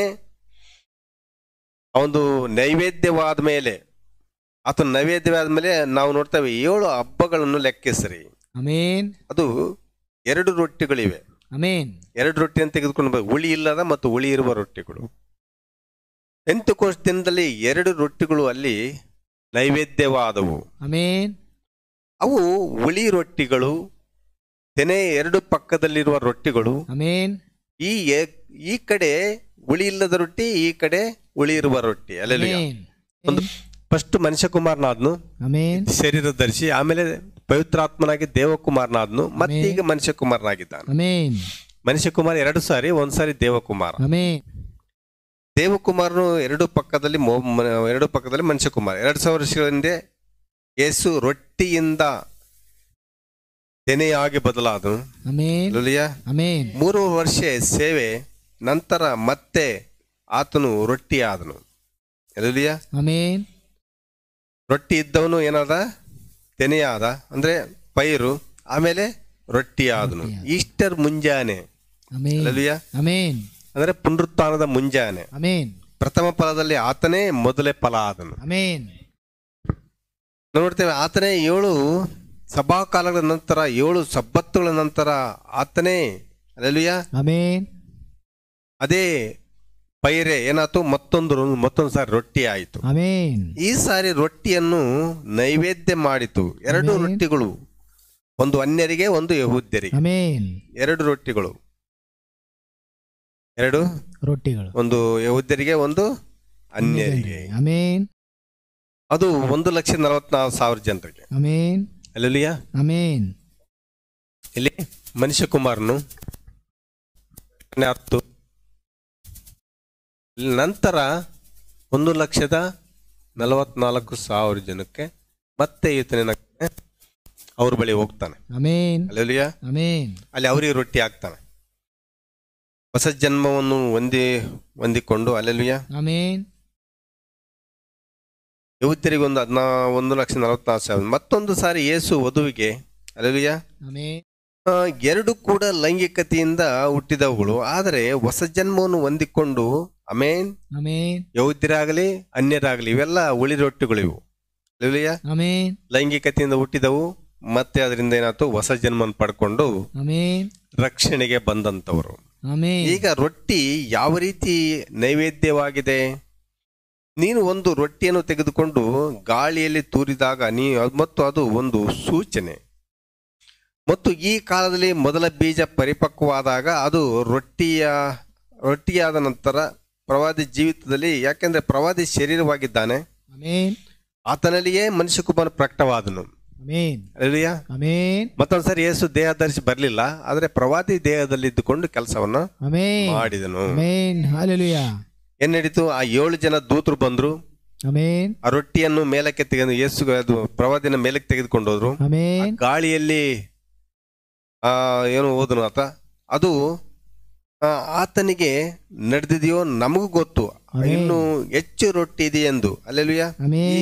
ಒಂದು ನೈವೇದ್ಯವಾದ ಮೇಲೆ, ಆತನ ನೈವೇದ್ಯವಾದ ಮೇಲೆ ನಾವು ನೋಡ್ತೇವೆ 7 ಹಬ್ಬಗಳನ್ನು ಲೆಕ್ಕಿಸ್ರಿ. ಅದು 2 ರೊಟ್ಟಿಗಳಿವೆ. 2 ರೊಟ್ಟಿಯನ್ನು ತೆಗೆದುಕೊಂಡು ಹುಳಿ ಇಲ್ಲದ ಮತ್ತು ಹುಳಿ ಇರುವ ರೊಟ್ಟಿಗಳು. ಪೆಂತೆಕೋಸ್ಟ್ ದಿನದಲ್ಲಿ 2 ರೊಟ್ಟಿಗಳು ಅಲ್ಲಿ ನೈವೇದ್ಯವಾದವು. ಅವು ಹುಳಿ ರೊಟ್ಟಿಗಳು, ತೆನೆ 2 ಪಕ್ಕದಲ್ಲಿರುವ ರೊಟ್ಟಿಗಳು. ಈ ಕಡೆ ಹುಳಿ ಇಲ್ಲದ ರೊಟ್ಟಿ, ಈ ಕಡೆ ಹುಳಿ ಇರುವ ರೊಟ್ಟಿ. ಅಲ್ಲೆಲೂಯಾ. ಒಂದು ಫಸ್ಟ್ ಮನುಷ್ಯಕುಮಾರನಾದ್ನು, ಶರೀರ ಧರಿಸಿ, ಆಮೇಲೆ ಪವಿತ್ರಾತ್ಮನಾಗಿ ದೇವಕುಮಾರನಾದ್ನು, ಮತ್ತೀಗ ಮನುಷ್ಯಕುಮಾರನಾಗಿದ್ದಾನೆ. ಮನುಷ್ಯಕುಮಾರ 2 ಸಾರಿ, ಒಂದ್ಸಾರಿ ದೇವಕುಮಾರ. ದೇವಕುಮಾರನು 2 ಪಕ್ಕದಲ್ಲಿ ಮನುಷ್ಯಕುಮಾರ. 2000 ವರ್ಷಗಳ ಹಿಂದೆ ಯೇಸು ರೊಟ್ಟಿಯಿಂದ ತೆನೆಯಾಗಿ ಬದಲಾದನು. 3 ವರ್ಷ ಸೇವೆ ನಂತರ ಮತ್ತೆ ಆತನು ರೊಟ್ಟಿ ಆದನು. ಹಲ್ಲೆಲೂಯಾ. ರೊಟ್ಟಿ ಇದ್ದವನು ಏನಾದ? ತೆನೆಯಾದ, ಅಂದ್ರೆ ಪೈರು, ಆಮೇಲೆ ರೊಟ್ಟಿ ಆದನು. ಈಸ್ಟರ್ ಮುಂಜಾನೆ. ಹಲ್ಲೆಲೂಯಾ. ಅಂದ್ರೆ ಪುನರುತ್ಥಾನದ ಮುಂಜಾನೆ ಆಮೆನ್. ಪ್ರಥಮ ಫಲದಲ್ಲಿ ಆತನೇ ಮೊದಲೇ ಫಲ ಆದನು. ಆಮೆನ್. ನೋಡ್ತೇವೆ ಆತನೇ 7 ಸಭಾಕಾಲಗಳ ನಂತರ 7 ಸಬ್ಬತ್ತುಗಳ ನಂತರ ಆತನೇ ಹಲ್ಲೆಲೂಯಾ ಆಮೆನ್. ಅದೇ ಪೈರೆ ಏನಾಯ್ತು, ಮತ್ತೊಂದು ಸಾರಿ ರೊಟ್ಟಿ ಆಯಿತು. ಆಮೆನ್. ಈ ಸಾರಿ ರೊಟ್ಟಿಯನ್ನು ನೈವೇದ್ಯ ಮಾಡಿತು. 2 ರೊಟ್ಟಿಗಳು, ಒಂದು ಅನ್ಯರಿಗೆ ಒಂದು ಯಹೂದ್ಯರಿಗೆ. ಆಮೆನ್. 2 ರೊಟ್ಟಿಗಳು, 2 ರೊಟ್ಟಿಗಳು, ಒಂದು ಯಹೂದ್ಯರಿಗೆ ಒಂದು ಅನ್ಯರಿಗೆ. ಆಮೆನ್. ಅದು 1,44,000 ಜನರಿಗೆ. ಆಮೆನ್. ಹಲ್ಲೆಲೂಯಾ. ಆಮೆನ್. ಇಲ್ಲಿ ಮನುಷ್ಯ ಕುಮಾರನು 10 ನಂತರ 1,44,000 ಜನಕ್ಕೆ ಮತ್ತೆ ಈತನ ಅವ್ರ ಬಳಿ ಹೋಗ್ತಾನೆ. ಆಮೆನ್. ಹಲ್ಲೆಲೂಯಾ. ಆಮೆನ್. ಅಲ್ಲಿ ಅವರಿಗೆ ರೊಟ್ಟಿ ಹಾಕ್ತಾನೆ. ಹೊಸ ಜನ್ಮವನ್ನು ಹೊಂದಿಕೊಂಡು ಹಲ್ಲೆಲೂಯಾ. ಆಮೆನ್. ಯಹೂದ್ಯರಿಗೆ ಒಂದು 1,44,000. ಮತ್ತೊಂದು ಸಾರಿ ಯೇಸು ವಧುವಿಗೆ ಹಲ್ಲೆಲೂಯಾ. ಆಮೆನ್. 2 ಕೂಡ ಲೈಂಗಿಕತೆಯಿಂದ ಹುಟ್ಟಿದವುಗಳು, ಆದರೆ ಹೊಸ ಜನ್ಮವನ್ನು ಹೊಂದಿಕೊಂಡು ಆಮೆನ್ ಆಮೆನ್. ಯಹೂದ್ಯರಾಗಲಿ ಅನ್ಯರಾಗಲಿ ಇವೆಲ್ಲ ಉಳಿ ರೊಟ್ಟಿಗಳಿವು. ಹಲ್ಲೆಲೂಯಾ. ಆಮೆನ್. ಲೈಂಗಿಕತೆಯಿಂದ ಹುಟ್ಟಿದವು, ಮತ್ತೆ ಅದರಿಂದ ಏನಾಯ್ತು, ಹೊಸ ಜನ್ಮವನ್ನು ಪಡ್ಕೊಂಡು ಆಮೆನ್. ರಕ್ಷಣೆಗೆ ಬಂದಂತವರು. ಆಮೆನ್. ಈಗ ರೊಟ್ಟಿ ಯಾವ ರೀತಿ ನೈವೇದ್ಯವಾಗಿದೆ? ನೀನು ಒಂದು ರೊಟ್ಟಿಯನ್ನು ತೆಗೆದುಕೊಂಡು ಗಾಳಿಯಲ್ಲಿ ತೂರಿದಾಗ ಮತ್ತು ಅದು ಒಂದು ಸೂಚನೆ. ಮತ್ತು ಈ ಕಾಲದಲ್ಲಿ ಮೊದಲ ಬೀಜ ಪರಿಪಕ್ವವಾದಾಗ ಅದು ರೊಟ್ಟಿಯಾದ ನಂತರ ಪ್ರವಾದಿ ಜೀವಿತದಲ್ಲಿ, ಯಾಕೆಂದ್ರೆ ಪ್ರವಾದಿ ಶರೀರವಾಗಿದ್ದಾನೆ, ಆಮೆನ್. ಆತನಲ್ಲಿಯೇ ಮನುಷ್ಯಕುಮಾರ ಪ್ರಕಟವಾದನು. ಆಮೆನ್. ಹಲ್ಲೆಲೂಯಾ. ಆಮೆನ್. ಮತ್ತೊಂದ್ಸರಿ ಯೇಸು ದೇಹ ಧರಿಸಿ ಬರಲಿಲ್ಲ, ಆದ್ರೆ ಪ್ರವಾದಿ ದೇಹದಲ್ಲಿ ಇದ್ದುಕೊಂಡು ಕೆಲಸವನ್ನ ಆಮೆನ್. ಮಾಡಿದನು. ಆಮೆನ್. ಹಲ್ಲೆಲೂಯಾ. ಏನ್ ನಡೀತು? ಆ 7 ಜನ ದೂತರು ಬಂದ್ರು, ಆಮೆನ್. ಆ ರೊಟ್ಟಿಯನ್ನು ಮೇಲಕ್ಕೆ ತೆಗೆದು ಯೇಸು ಅದು ಪ್ರವಾದಿನ ಮೇಲಕ್ಕೆ ತೆಗೆದುಕೊಂಡು ಹೋದ್ರು. ಆಮೆನ್. ಗಾಳಿಯಲ್ಲಿ ಏನು ಹೋದನು ಆತ, ಅದು ಆತನಿಗೆ ನಡೆದಿದೆಯೋ ನಮಗೂ ಗೊತ್ತು, ಇನ್ನು ಹೆಚ್ಚು ರೊಟ್ಟಿ ಇದೆ ಎಂದು. ಹಲ್ಲೆಲೂಯಾ. ಈ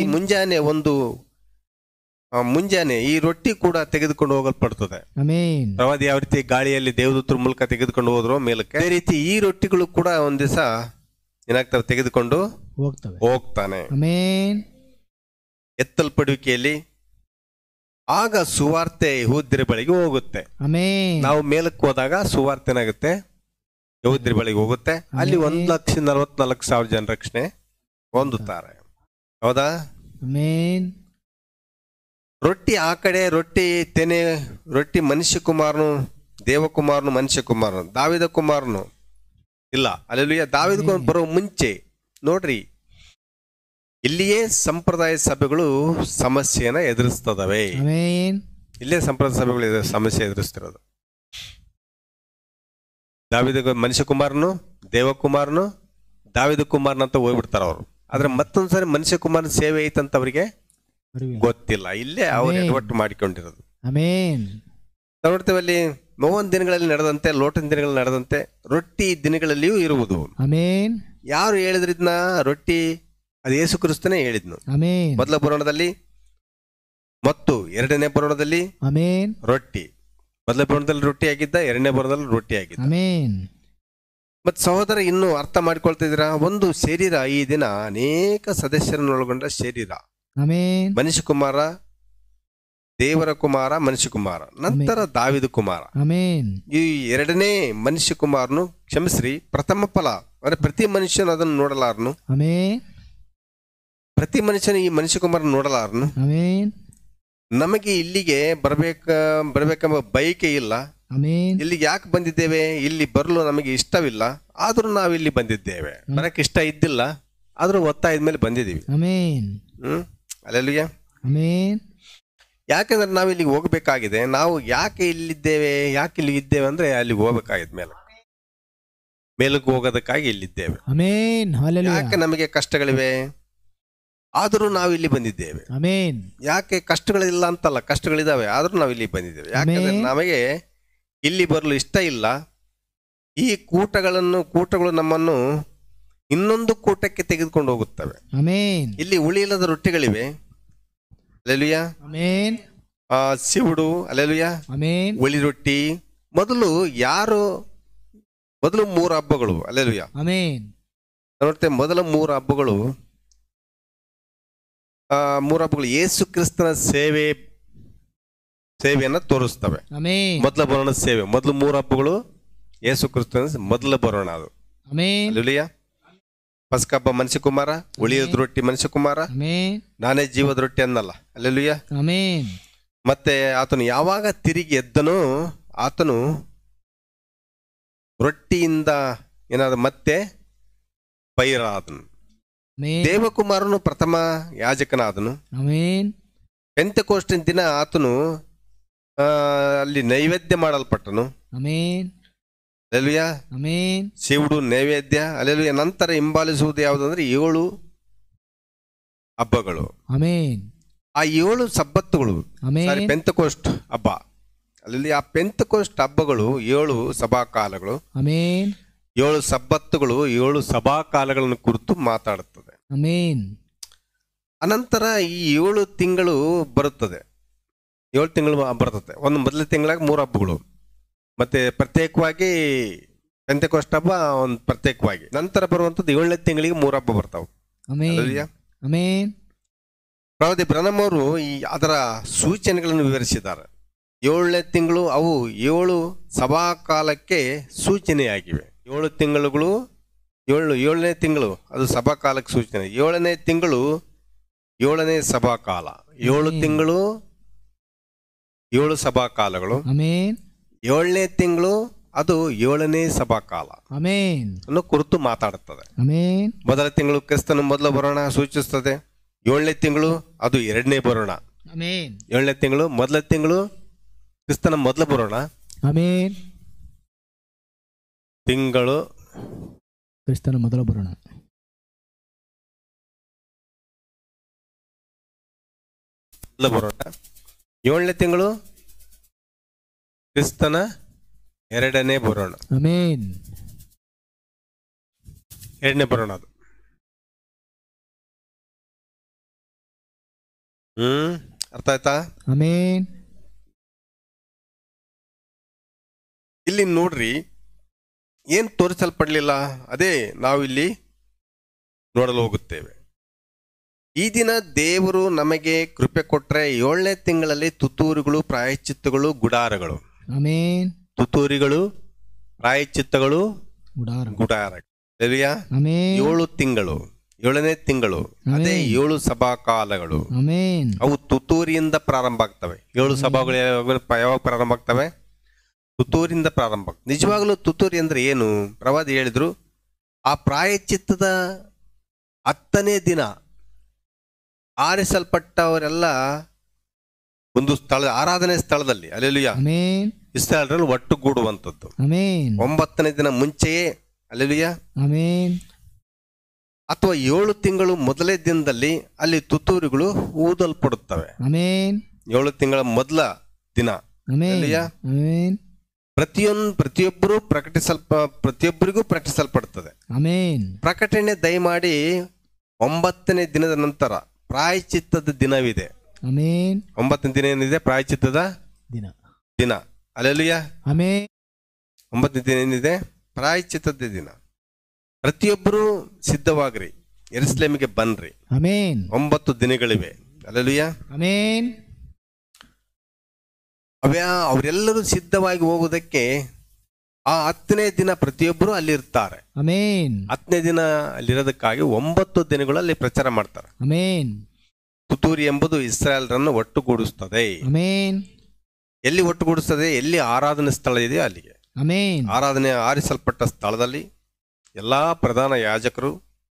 ಮುಂಜಾನೆ ಈ ರೊಟ್ಟಿ ಕೂಡ ತೆಗೆದುಕೊಂಡು ಹೋಗಲ್ಪಡ್ತದೆ. ಆಮೆನ್. ಪ್ರವಾದಿ ಯಾವ ರೀತಿ ಗಾಳಿಯಲ್ಲಿ ದೇವದೂತರ ಮೂಲಕ ತೆಗೆದುಕೊಂಡು ಹೋದ್ರು ಮೇಲಕ್ಕೆ, ಅದೇ ರೀತಿ ಈ ರೊಟ್ಟಿಗಳು ಕೂಡ ಒಂದ್ ದಿವಸ ಏನಾಗ್ತವೆ, ತೆಗೆದುಕೊಂಡು ಹೋಗ್ತಾನೆ. ಆಮೆನ್. ಎತ್ತಲ್ಪಡುವಿಕೆಯಲ್ಲಿ ಆಗ ಸುವಾರ್ತೆ ಯಹೂದ್ಯರ ಬಳಿಗೆ ಹೋಗುತ್ತೆ. ಆಮೆನ್. ನಾವು ಮೇಲಕ್ಕೆ ಹೋದಾಗ ಸುವಾರ್ತೆ ಏನಾಗುತ್ತೆ, ಯಹೂದ್ಯರ ಬಳಿಗೆ ಹೋಗುತ್ತೆ. ಅಲ್ಲಿ 1,44,000 ಜನ ರಕ್ಷಣೆ ಹೊಂದುತ್ತಾರೆ. ಹೌದಾ? ಆಮೆನ್. ರೊಟ್ಟಿ ಆ ಕಡೆ, ರೊಟ್ಟಿ ಮನುಷ್ಯ ಕುಮಾರನು, ದೇವಕುಮಾರನು, ಮನುಷ್ಯ ಕುಮಾರನು, ದಾವಿದ ಕುಮಾರನು ಇಲ್ಲ. ಹಲ್ಲೆಲೂಯಾ. ದಾವಿದ ಕುಮಾರ ಬರೋ ಮುಂಚೆ ನೋಡ್ರಿ, ಇಲ್ಲಿಯೇ ಸಂಪ್ರದಾಯ ಸಭೆಗಳು ಸಮಸ್ಯೆಯನ್ನ ಎದುರಿಸ್ತದವೆ. ಇಲ್ಲೇ ಸಂಪ್ರದಾಯ ಸಭೆಗಳು ಸಮಸ್ಯೆ ಎದುರಿಸ್ತಿರೋದು. ದಾವಿದ ಮನುಷ್ಯ ಕುಮಾರನು, ದೇವಕುಮಾರನು, ದಾವಿದ ಕುಮಾರನ ಅಂತ ಹೋಗ್ಬಿಡ್ತಾರ ಅವರು. ಆದ್ರೆ ಮತ್ತೊಂದ್ಸರಿ ಮನುಷ್ಯ ಕುಮಾರನ ಸೇವೆ ಐತಂತ ಅವರಿಗೆ ಗೊತ್ತಿಲ್ಲ. ಇಲ್ಲೇ ಅವ್ರು ಎಡವಟ್ಟು ಮಾಡಿಕೊಂಡಿರೋದು. ನೋಡ್ತೇವೆ ಅಲ್ಲಿ ನೋವನ್ ದಿನಗಳಲ್ಲಿ ನಡೆದಂತೆ, ಲೋಟನ್ ದಿನಗಳಲ್ಲಿ ನಡೆದಂತೆ ರೊಟ್ಟಿ ದಿನಗಳಲ್ಲಿಯೂ ಇರುವುದು. ಯಾರು ಹೇಳಿದ್ರಿದ್ನ ರೊಟ್ಟಿ? ಅದು ಯೇಸು ಕ್ರಿಸ್ತನೇ ಹೇಳಿದ್ನು. ಮೊದಲ ಬರೋಣದಲ್ಲಿ ಮತ್ತು ಎರಡನೇ ಬರೋಣದಲ್ಲಿ ರೊಟ್ಟಿ. ಮೊದಲ ಬರೋಣದಲ್ಲಿ ರೊಟ್ಟಿ ಆಗಿದ್ದ, ಎರಡನೇ ಬರೋಣದಲ್ಲಿ ರೊಟ್ಟಿ ಆಗಿದ್ದ. ಮತ್ ಸಹೋದರ, ಇನ್ನು ಅರ್ಥ ಮಾಡ್ಕೊಳ್ತಿದ್ದೀರಾ? ಒಂದು ಶರೀರ ಈ ದಿನ ಅನೇಕ ಸದಸ್ಯರನ್ನು ಒಳಗೊಂಡ ಶರೀರ. ಮನುಷ್ಯ ಕುಮಾರ, ದೇವರ ಕುಮಾರ, ಮನುಷ್ಯ ಕುಮಾರ, ನಂತರ ದಾವಿದ ಕುಮಾರ. ಈ ಎರಡನೇ ಮನುಷ್ಯ ಕುಮಾರನು, ಕ್ಷಮಿಸ್ರಿ, ಪ್ರಥಮ ಫಲ ಅಂದ್ರೆ ಪ್ರತಿ ಮನುಷ್ಯನು ಅದನ್ನು ನೋಡಲಾರನು. ಪ್ರತಿ ಮನುಷ್ಯನು ಈ ಮನುಷ್ಯ ಕುಮಾರ ನೋಡಲಾರನು. ನಮಗೆ ಇಲ್ಲಿಗೆ ಬರ್ಬೇಕೆಂಬ ಬಯಕೆ ಇಲ್ಲ. ಇಲ್ಲಿಗೆ ಯಾಕೆ ಬಂದಿದ್ದೇವೆ? ಇಲ್ಲಿ ಬರಲು ನಮಗೆ ಇಷ್ಟವಿಲ್ಲ, ಆದ್ರೂ ನಾವು ಇಲ್ಲಿ ಬಂದಿದ್ದೇವೆ. ಬರಕ್ ಇಷ್ಟ ಇದ್ದಿಲ್ಲ, ಆದ್ರೂ ಒತ್ತಾಯದ ಮೇಲೆ ಬಂದಿದ್ದೀವಿ. ಅಲ್ಲೆಲ್ಲೂಯ್ಯ. ಯಾಕೆಂದ್ರೆ ನಾವು ಇಲ್ಲಿಗೆ ಹೋಗ್ಬೇಕಾಗಿದೆ. ನಾವು ಯಾಕೆ ಇಲ್ಲಿದ್ದೇವೆ ಅಂದ್ರೆ ಅಲ್ಲಿಗೆ ಹೋಗ್ಬೇಕಾಗಿದೆ, ಮೇಲಕ್ಕೆ ಹೋಗೋದಕ್ಕಾಗಿ ಇಲ್ಲಿದ್ದೇವೆ. ಯಾಕೆ ನಮಗೆ ಕಷ್ಟಗಳಿವೆ, ಆದ್ರೂ ನಾವು ಇಲ್ಲಿ ಬಂದಿದ್ದೇವೆ. ಯಾಕೆ ಕಷ್ಟಗಳಿಲ್ಲ ಅಂತಲ್ಲ, ಕಷ್ಟಗಳಿದಾವೆ, ಆದ್ರೂ ನಾವು ಇಲ್ಲಿ ಬಂದಿದ್ದೇವೆ. ಯಾಕಂದ್ರೆ ನಮಗೆ ಇಲ್ಲಿ ಬರಲು ಇಷ್ಟ ಇಲ್ಲ. ಈ ಕೂಟಗಳು ನಮ್ಮನ್ನು ಇನ್ನೊಂದು ಕೂಟಕ್ಕೆ ತೆಗೆದುಕೊಂಡು ಹೋಗುತ್ತವೆ. ಇಲ್ಲಿ ಉಳಿಯಿಲ್ಲದ ರೊಟ್ಟಿಗಳಿವೆ. ಅಲ್ಲೆಲೂಯ. ಸಿವುಡು, ಅಲ್ಲೆಲೂಯ, ಉಳಿ ರೊಟ್ಟಿ. ಮೊದಲು ಯಾರು ಮೊದಲು 3 ಹಬ್ಬಗಳು ಅಲ್ಲೆಲುಯ್ಯ. ಆಮೆನ್. ನೋಡ್ತೇವೆ ಮೊದಲ 3 ಹಬ್ಬಗಳು 3 ಹಬ್ಬಗಳು ಯೇಸು ಕ್ರಿಸ್ತನ ಸೇವೆಯನ್ನ ತೋರಿಸ್ತವೆ. ಆಮೆನ್. ಮೊದಲ ಬರೋಣ ಸೇವೆ. ಮೊದಲು 3 ಹಬ್ಬಗಳು ಯೇಸು ಕ್ರಿಸ್ತನ ಮೊದಲ ಬರೋಣ ಅದು. ಆಮೆನ್. ಅಲ್ಲೆಲುಯ್ಯ. ಪಸ್ಕ ಹಬ್ಬ ಮನುಷ್ಯ ಕುಮಾರ, ಉಳಿಯೋದ್ ರೊಟ್ಟಿ ಮನುಷ್ಯ ಕುಮಾರ, ಆಮೆನ್. ನಾನೇ ಜೀವದ ರೊಟ್ಟಿ ಅನ್ನಲ್ಲ. ಅಲ್ಲೆಲುಯ್ಯ. ಆಮೆನ್. ಮತ್ತೆ ಆತನು ಯಾವಾಗ ತಿರುಗಿ ಎದ್ದನೋ ಆತನು ರೊಟ್ಟಿಯಿಂದ ಏನಾದ ಮತ್ತೆ ಪೈರಾದನು. ಆಮೆನ್. ದೇವಕುಮಾರನು ಪ್ರಥಮ ಯಾಜಕನಾದನು. ಆಮೆನ್. ಪೆಂತೆಕೋಸ್ಟಿನ ದಿನ ಆತನು ಅಲ್ಲಿ ನೈವೇದ್ಯ ಮಾಡಲ್ಪಟ್ಟನು. ಆಮೆನ್. ಅಲ್ಲೆಲುಯ್ಯ. ಆಮೆನ್. ಶಿವುಡು ನೈವೇದ್ಯ. ಅಲ್ಲೆಲುಯ್ಯ. ನಂತರ ಹಿಂಬಾಲಿಸುವುದು ಯಾವುದಂದ್ರೆ 7 ಹಬ್ಬಗಳು. ಆಮೆನ್. ಆ 7 ಸಬ್ಬತ್ತುಗಳು ಆಮೆನ್. ಪೆಂತೆಕೋಸ್ಟ್ ಹಬ್ಬ. ಅಲ್ಲಿ ಆ ಪೆಂತೆಕೋಸ್ಟ್ ಹಬ್ಬಗಳು 7 ಸಭಾಕಾಲಗಳು. ಆಮೆನ್. 7 ಸಬ್ಬತ್ತುಗಳು 7 ಸಭಾಕಾಲಗಳನ್ನು ಕುರಿತು ಮಾತಾಡುತ್ತದೆ. ಆಮೆನ್. ಅನಂತರ ಈ 7 ತಿಂಗಳು ಬರುತ್ತದೆ. 7 ತಿಂಗಳು ಬರ್ತದೆ. ಒಂದು ಮೊದಲ ತಿಂಗಳಾಗ 3 ಹಬ್ಬಗಳು, ಮತ್ತೆ ಪ್ರತ್ಯೇಕವಾಗಿ ಪೆಂತೆಕೋಸ್ಟ್ ಹಬ್ಬ ಒಂದು ಪ್ರತ್ಯೇಕವಾಗಿ. ನಂತರ ಬರುವಂಥದ್ದು 7ನೇ ತಿಂಗಳಿಗೆ 3 ಹಬ್ಬ ಬರ್ತಾವೆ. ಆಮೆನ್. ಆಮೆನ್. ಪ್ರವಾದಿ ಬ್ರನಮ್ ಅವರು ಅದರ ಸೂಚನೆಗಳನ್ನು ವಿವರಿಸಿದ್ದಾರೆ. 7ನೇ ತಿಂಗಳು ಅವು 7 ಸಭಾಕಾಲಕ್ಕೆ ಸೂಚನೆಯಾಗಿವೆ. 7 ತಿಂಗಳುಗಳು 7ನೇ ತಿಂಗಳು ಅದು ಸಭಾಕಾಲಕ್ಕೆ ಸೂಚನೆ. 7ನೇ ತಿಂಗಳು 7ನೇ ಸಭಾಕಾಲ. 7 ತಿಂಗಳು 7 ಸಭಾಕಾಲಗಳು. ಆಮೆನ್. 7ನೇ ತಿಂಗಳು ಅದು 7ನೇ ಸಭಾಕಾಲ ಆಮೆನ್ ಅನ್ನೋ ಕುರಿತು ಮಾತಾಡುತ್ತದೆ. ಆಮೆನ್. ಮೊದಲ ತಿಂಗಳು ಕ್ರಿಸ್ತನ ಮೊದಲ ಬರೋಣ ಸೂಚಿಸುತ್ತದೆ. 7ನೇ ತಿಂಗಳು ಅದು 2ನೇ ಬರೋಣ. ಆಮೆನ್. 7ನೇ ತಿಂಗಳು ಮೊದಲ ತಿಂಗಳು ಕ್ರಿಸ್ತನ ಮೊದಲ ಬರೋಣ. ಆಮೆನ್. ತಿಂಗಳು ಕ್ರಿಸ್ತನ ಮೊದಲ ಬರೋಣ. ಬರೋಣ. 7ನೇ ತಿಂಗಳು ಕ್ರಿಸ್ತನ 2ನೇ ಬರೋಣ. ಆಮೆನ್. 2ನೇ ಬರೋಣ ಅದು. ಅರ್ಥ ಆಯ್ತಾ? ಆಮೆನ್. ಇಲ್ಲಿ ನೋಡ್ರಿ, ಏನ್ ತೋರಿಸಲ್ಪಡ್ಲಿಲ್ಲ ಅದೇ ನಾವು ಇಲ್ಲಿ ನೋಡಲು ಹೋಗುತ್ತೇವೆ. ಈ ದಿನ ದೇವರು ನಮಗೆ ಕೃಪೆ ಕೊಟ್ರೆ 7ನೇ ತಿಂಗಳಲ್ಲಿ ತುತ್ತೂರಿಗಳು, ಪ್ರಾಯಶ್ಚಿತ್ತಗಳು, ಗುಡಾರಗಳು. ಆಮೆನ್. ತುತ್ತೂರಿಗಳು, ಪ್ರಾಯಶ್ಚಿತ್ತಗಳು, ಗುಡಾರ. ಆಮೆನ್. 7 ತಿಂಗಳು, 7ನೇ ತಿಂಗಳು ಅದೇ 7 ಸಭಾಕಾಲಗಳು. ಆಮೆನ್. ಅವು ತುತ್ತೂರಿಯಿಂದ ಪ್ರಾರಂಭ ಆಗ್ತವೆ. 7 ಸಭಾಗಳು ಯಾವಾಗ ಪ್ರಾರಂಭ ಆಗ್ತವೆ? ತುತ್ತೂರಿಂದ ಪ್ರಾರಂಭ. ನಿಜವಾಗ್ಲೂ ತುತ್ತೂರಿ ಅಂದ್ರೆ ಏನು? ಪ್ರವಾದಿ ಹೇಳಿದ್ರು, ಆ ಪ್ರಾಯಶ್ಚಿತ್ತದ 10ನೇ ದಿನ ಆರಿಸಲ್ಪಟ್ಟವರೆಲ್ಲ ಒಂದು ಸ್ಥಳ, ಆರಾಧನೆ ಸ್ಥಳದಲ್ಲಿ ಅಲ್ಲೆಲುಯ್ಯ ಇಸ್ರಾಯೇಲ್ಯರು ಒಟ್ಟುಗೂಡುವಂಥದ್ದು. 9ನೇ ದಿನ ಮುಂಚೆಯೇ ಅಲ್ಲೆಲುಯ್ಯ, ಅಥವಾ 7 ತಿಂಗಳು ಮೊದಲೇ ದಿನದಲ್ಲಿ ಅಲ್ಲಿ ತುತ್ತೂರಿಗಳು ಊದಲ್ಪಡುತ್ತವೆ. 7 ತಿಂಗಳ ಮೊದಲ ದಿನ ಪ್ರತಿಯೊಬ್ಬರಿಗೂ ಪ್ರಕಟಿಸಲ್ಪಡುತ್ತದೆ. ಪ್ರಕಟಣೆ ದಯಮಾಡಿ 9ನೇ ದಿನದ ನಂತರ ಪ್ರಾಯಶ್ಚಿತ್ತದ ದಿನವಿದೆ. 9ನೇ ದಿನ ಏನಿದೆ? ಪ್ರಾಯಶ್ಚಿತ್ತದ ದಿನ. ಅಲ್ಲೆಲುಯ್ಯ. 9ನೇ ದಿನ ಏನಿದೆ? ಪ್ರಾಯಶ್ಚಿತ್ತದ ದಿನ. ಪ್ರತಿಯೊಬ್ಬರು ಸಿದ್ಧವಾಗ್ರಿ, ಯೆರೂಸಲೇಮಿಗೆ ಬನ್ರಿ. 9 ದಿನಗಳಿವೆ. ಅಲ್ಲೆಲುಯ್ಯ. ಅವರೆಲ್ಲರೂ ಸಿದ್ಧವಾಗಿ ಹೋಗುವುದಕ್ಕೆ ಆ 10ನೇ ದಿನ ಪ್ರತಿಯೊಬ್ಬರು ಅಲ್ಲಿ ಇರ್ತಾರೆ. 10ನೇ ದಿನ ಅಲ್ಲಿರೋದಕ್ಕಾಗಿ 9 ದಿನಗಳು ಅಲ್ಲಿ ಪ್ರಚಾರ ಮಾಡ್ತಾರೆ. ತುತ್ತೂರಿ ಎಂಬುದು ಇಸ್ರಾಯೇಲ್ರನ್ನು ಒಟ್ಟುಗೂಡಿಸ್ತದೆ. ಎಲ್ಲಿ ಒಟ್ಟುಗೂಡಿಸ್ತದೆ? ಎಲ್ಲಿ ಆರಾಧನೆ ಸ್ಥಳ ಇದೆಯೋ ಅಲ್ಲಿಗೆ. ಆರಾಧನೆ ಆರಿಸಲ್ಪಟ್ಟ ಸ್ಥಳದಲ್ಲಿ ಎಲ್ಲಾ ಪ್ರಧಾನ ಯಾಜಕರು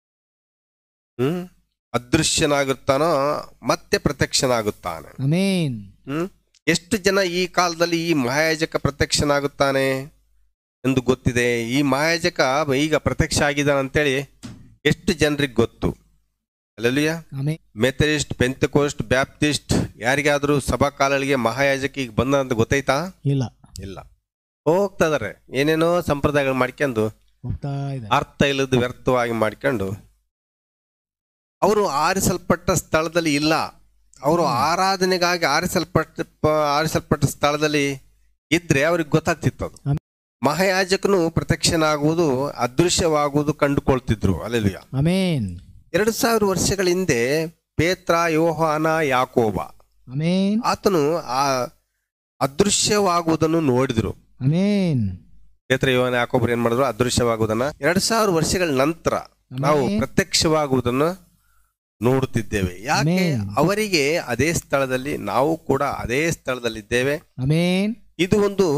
ಅದೃಶ್ಯನಾಗುತ್ತಾನೋ ಮತ್ತೆ ಪ್ರತ್ಯಕ್ಷನಾಗುತ್ತಾನೆ. ಎಷ್ಟು ಜನ ಈ ಕಾಲದಲ್ಲಿ ಈ ಮಹಾಯಾಜಕ ಪ್ರತ್ಯಕ್ಷನಾಗುತ್ತಾನೆ ಎಂದು ಗೊತ್ತಿದೆ? ಈ ಮಹಾಯಾಜಕ ಈಗ ಪ್ರತ್ಯಕ್ಷ ಆಗಿದ್ದಾನೆ ಅಂತೇಳಿ ಎಷ್ಟು ಜನರಿಗೆ ಗೊತ್ತು? ಅಲ್ಲೆಲುಯ್ಯ. ಮೆಥಡಿಸ್ಟ್, ಪೆಂತೆಕೋಸ್ಟ್, ಬ್ಯಾಪ್ಟಿಸ್ಟ್ ಯಾರಿಗಾದ್ರೂ ಸಭಾ ಕಾಲಗಳಿಗೆ ಮಹಾಯಾಜಕ ಈಗ ಬಂದ ಅಂತ ಗೊತ್ತೈತಾ? ಇಲ್ಲ. ಹೋಗ್ತಾ ಇದಾರೆ ಏನೇನೋ ಸಂಪ್ರದಾಯಗಳು ಮಾಡ್ಕೊಂಡು, ಅರ್ಥ ಇಲ್ಲದ ವ್ಯರ್ಥವಾಗಿ ಮಾಡ್ಕೊಂಡು. ಅವರು ಆರಿಸಲ್ಪಟ್ಟ ಸ್ಥಳದಲ್ಲಿ ಇಲ್ಲ. ಅವರು ಆರಾಧನೆಗಾಗಿ ಆರಿಸಲ್ಪಟ್ಟ ಸ್ಥಳದಲ್ಲಿ ಇದ್ರೆ ಅವ್ರಿಗೆ ಗೊತ್ತಾಗ್ತಿತ್ತು ಅದು. ಮಹಾಯಾಜಕನು ಪ್ರತ್ಯಕ್ಷನಾಗುವುದು ಅದೃಶ್ಯವಾಗುವುದು ಕಂಡುಕೊಳ್ತಿದ್ರು. ಅಲ್ಲೆಲುಯ್ಯ. ಆಮೆನ್. 2000 ವರ್ಷಗಳ ಹಿಂದೆ ಪೇತ್ರ, ಯೋಹಾನ, ಯಾಕೋಬ ಆಮೆನ್. ಆತನು ಆ ಅದೃಶ್ಯವಾಗುವುದನ್ನು ನೋಡಿದ್ರು. ಆಮೆನ್. ಪೇತ್ರ, ಯೋಹಾನ, ಯಾಕೋಬರು ಏನ್ ಮಾಡಿದ್ರು? ಅದೃಶ್ಯವಾಗುವುದನ್ನ. 2000 ವರ್ಷಗಳ ನಂತರ ನಾವು ಪ್ರತ್ಯಕ್ಷವಾಗುವುದನ್ನು ನೋಡುತ್ತಿದ್ದೇವೆ. ಯಾಕೆ? ಅವರಿಗೆ ಅದೇ ಸ್ಥಳದಲ್ಲಿ, ನಾವು ಕೂಡ ಅದೇ ಸ್ಥಳದಲ್ಲಿದ್ದೇವೆ. ಆಮೆನ್. ಇದು ಒಂದು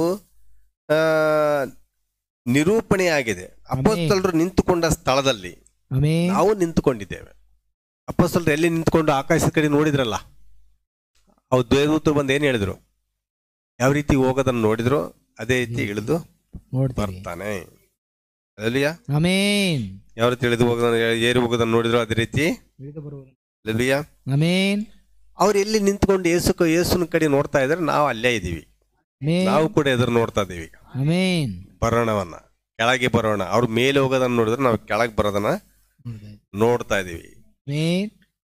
ನಿರೂಪಣೆಯಾಗಿದೆ. ಅಪೊಸ್ತಲರು ನಿಂತುಕೊಂಡ ಸ್ಥಳದಲ್ಲಿ ಆಮೆನ್. ನಾವು ನಿಂತುಕೊಂಡಿದ್ದೇವೆ. ಅಪೊಸ್ತಲರು ಎಲ್ಲಿ ನಿಂತುಕೊಂಡು ಆಕಾಶದ ಕಡೆ ನೋಡಿದ್ರಲ್ಲ, ಅವ್ರು ದೇವದೂತರು ಬಂದು ಏನ್ ಹೇಳಿದ್ರು? ಯಾವ ರೀತಿ ಹೋಗೋದನ್ನು ನೋಡಿದ್ರು ಅದೇ ರೀತಿ ಇಳಿದು ಬರ್ತಾನೆ. ಅಲ್ಲೆಲೂಯಾ. ಆಮೆನ್. ಯಾವ ರೀತಿ ಇಳಿದು ಹೋಗೋದನ್ನು, ಏರಿ ಹೋಗೋದನ್ನು ನೋಡಿದ್ರು ಅದೇ ರೀತಿ. ಅಲ್ಲೆಲೂಯಾ. ಆಮೆನ್. ಅವ್ರು ಎಲ್ಲಿ ನಿಂತ್ಕೊಂಡು ಯೇಸುನ ಕಡೆ ನೋಡ್ತಾ ಇದ್ರೆ ನಾವು ಅಲ್ಲೇ ಇದೀವಿ. ನಾವು ಕೂಡ ಎದುರು ನೋಡ್ತಾ ಇದೀವಿ. ಆಮೆನ್. ಬರೋಣವನ್ನ, ಕೆಳಗೆ ಬರೋಣ. ಅವ್ರ ಮೇಲೆ ಹೋಗೋದನ್ನ ನೋಡಿದ್ರೆ ನಾವು ಕೆಳಗೆ ಬರೋದನ್ನ ನೋಡ್ತಾ ಇದೀವಿ. ಆಮೆನ್.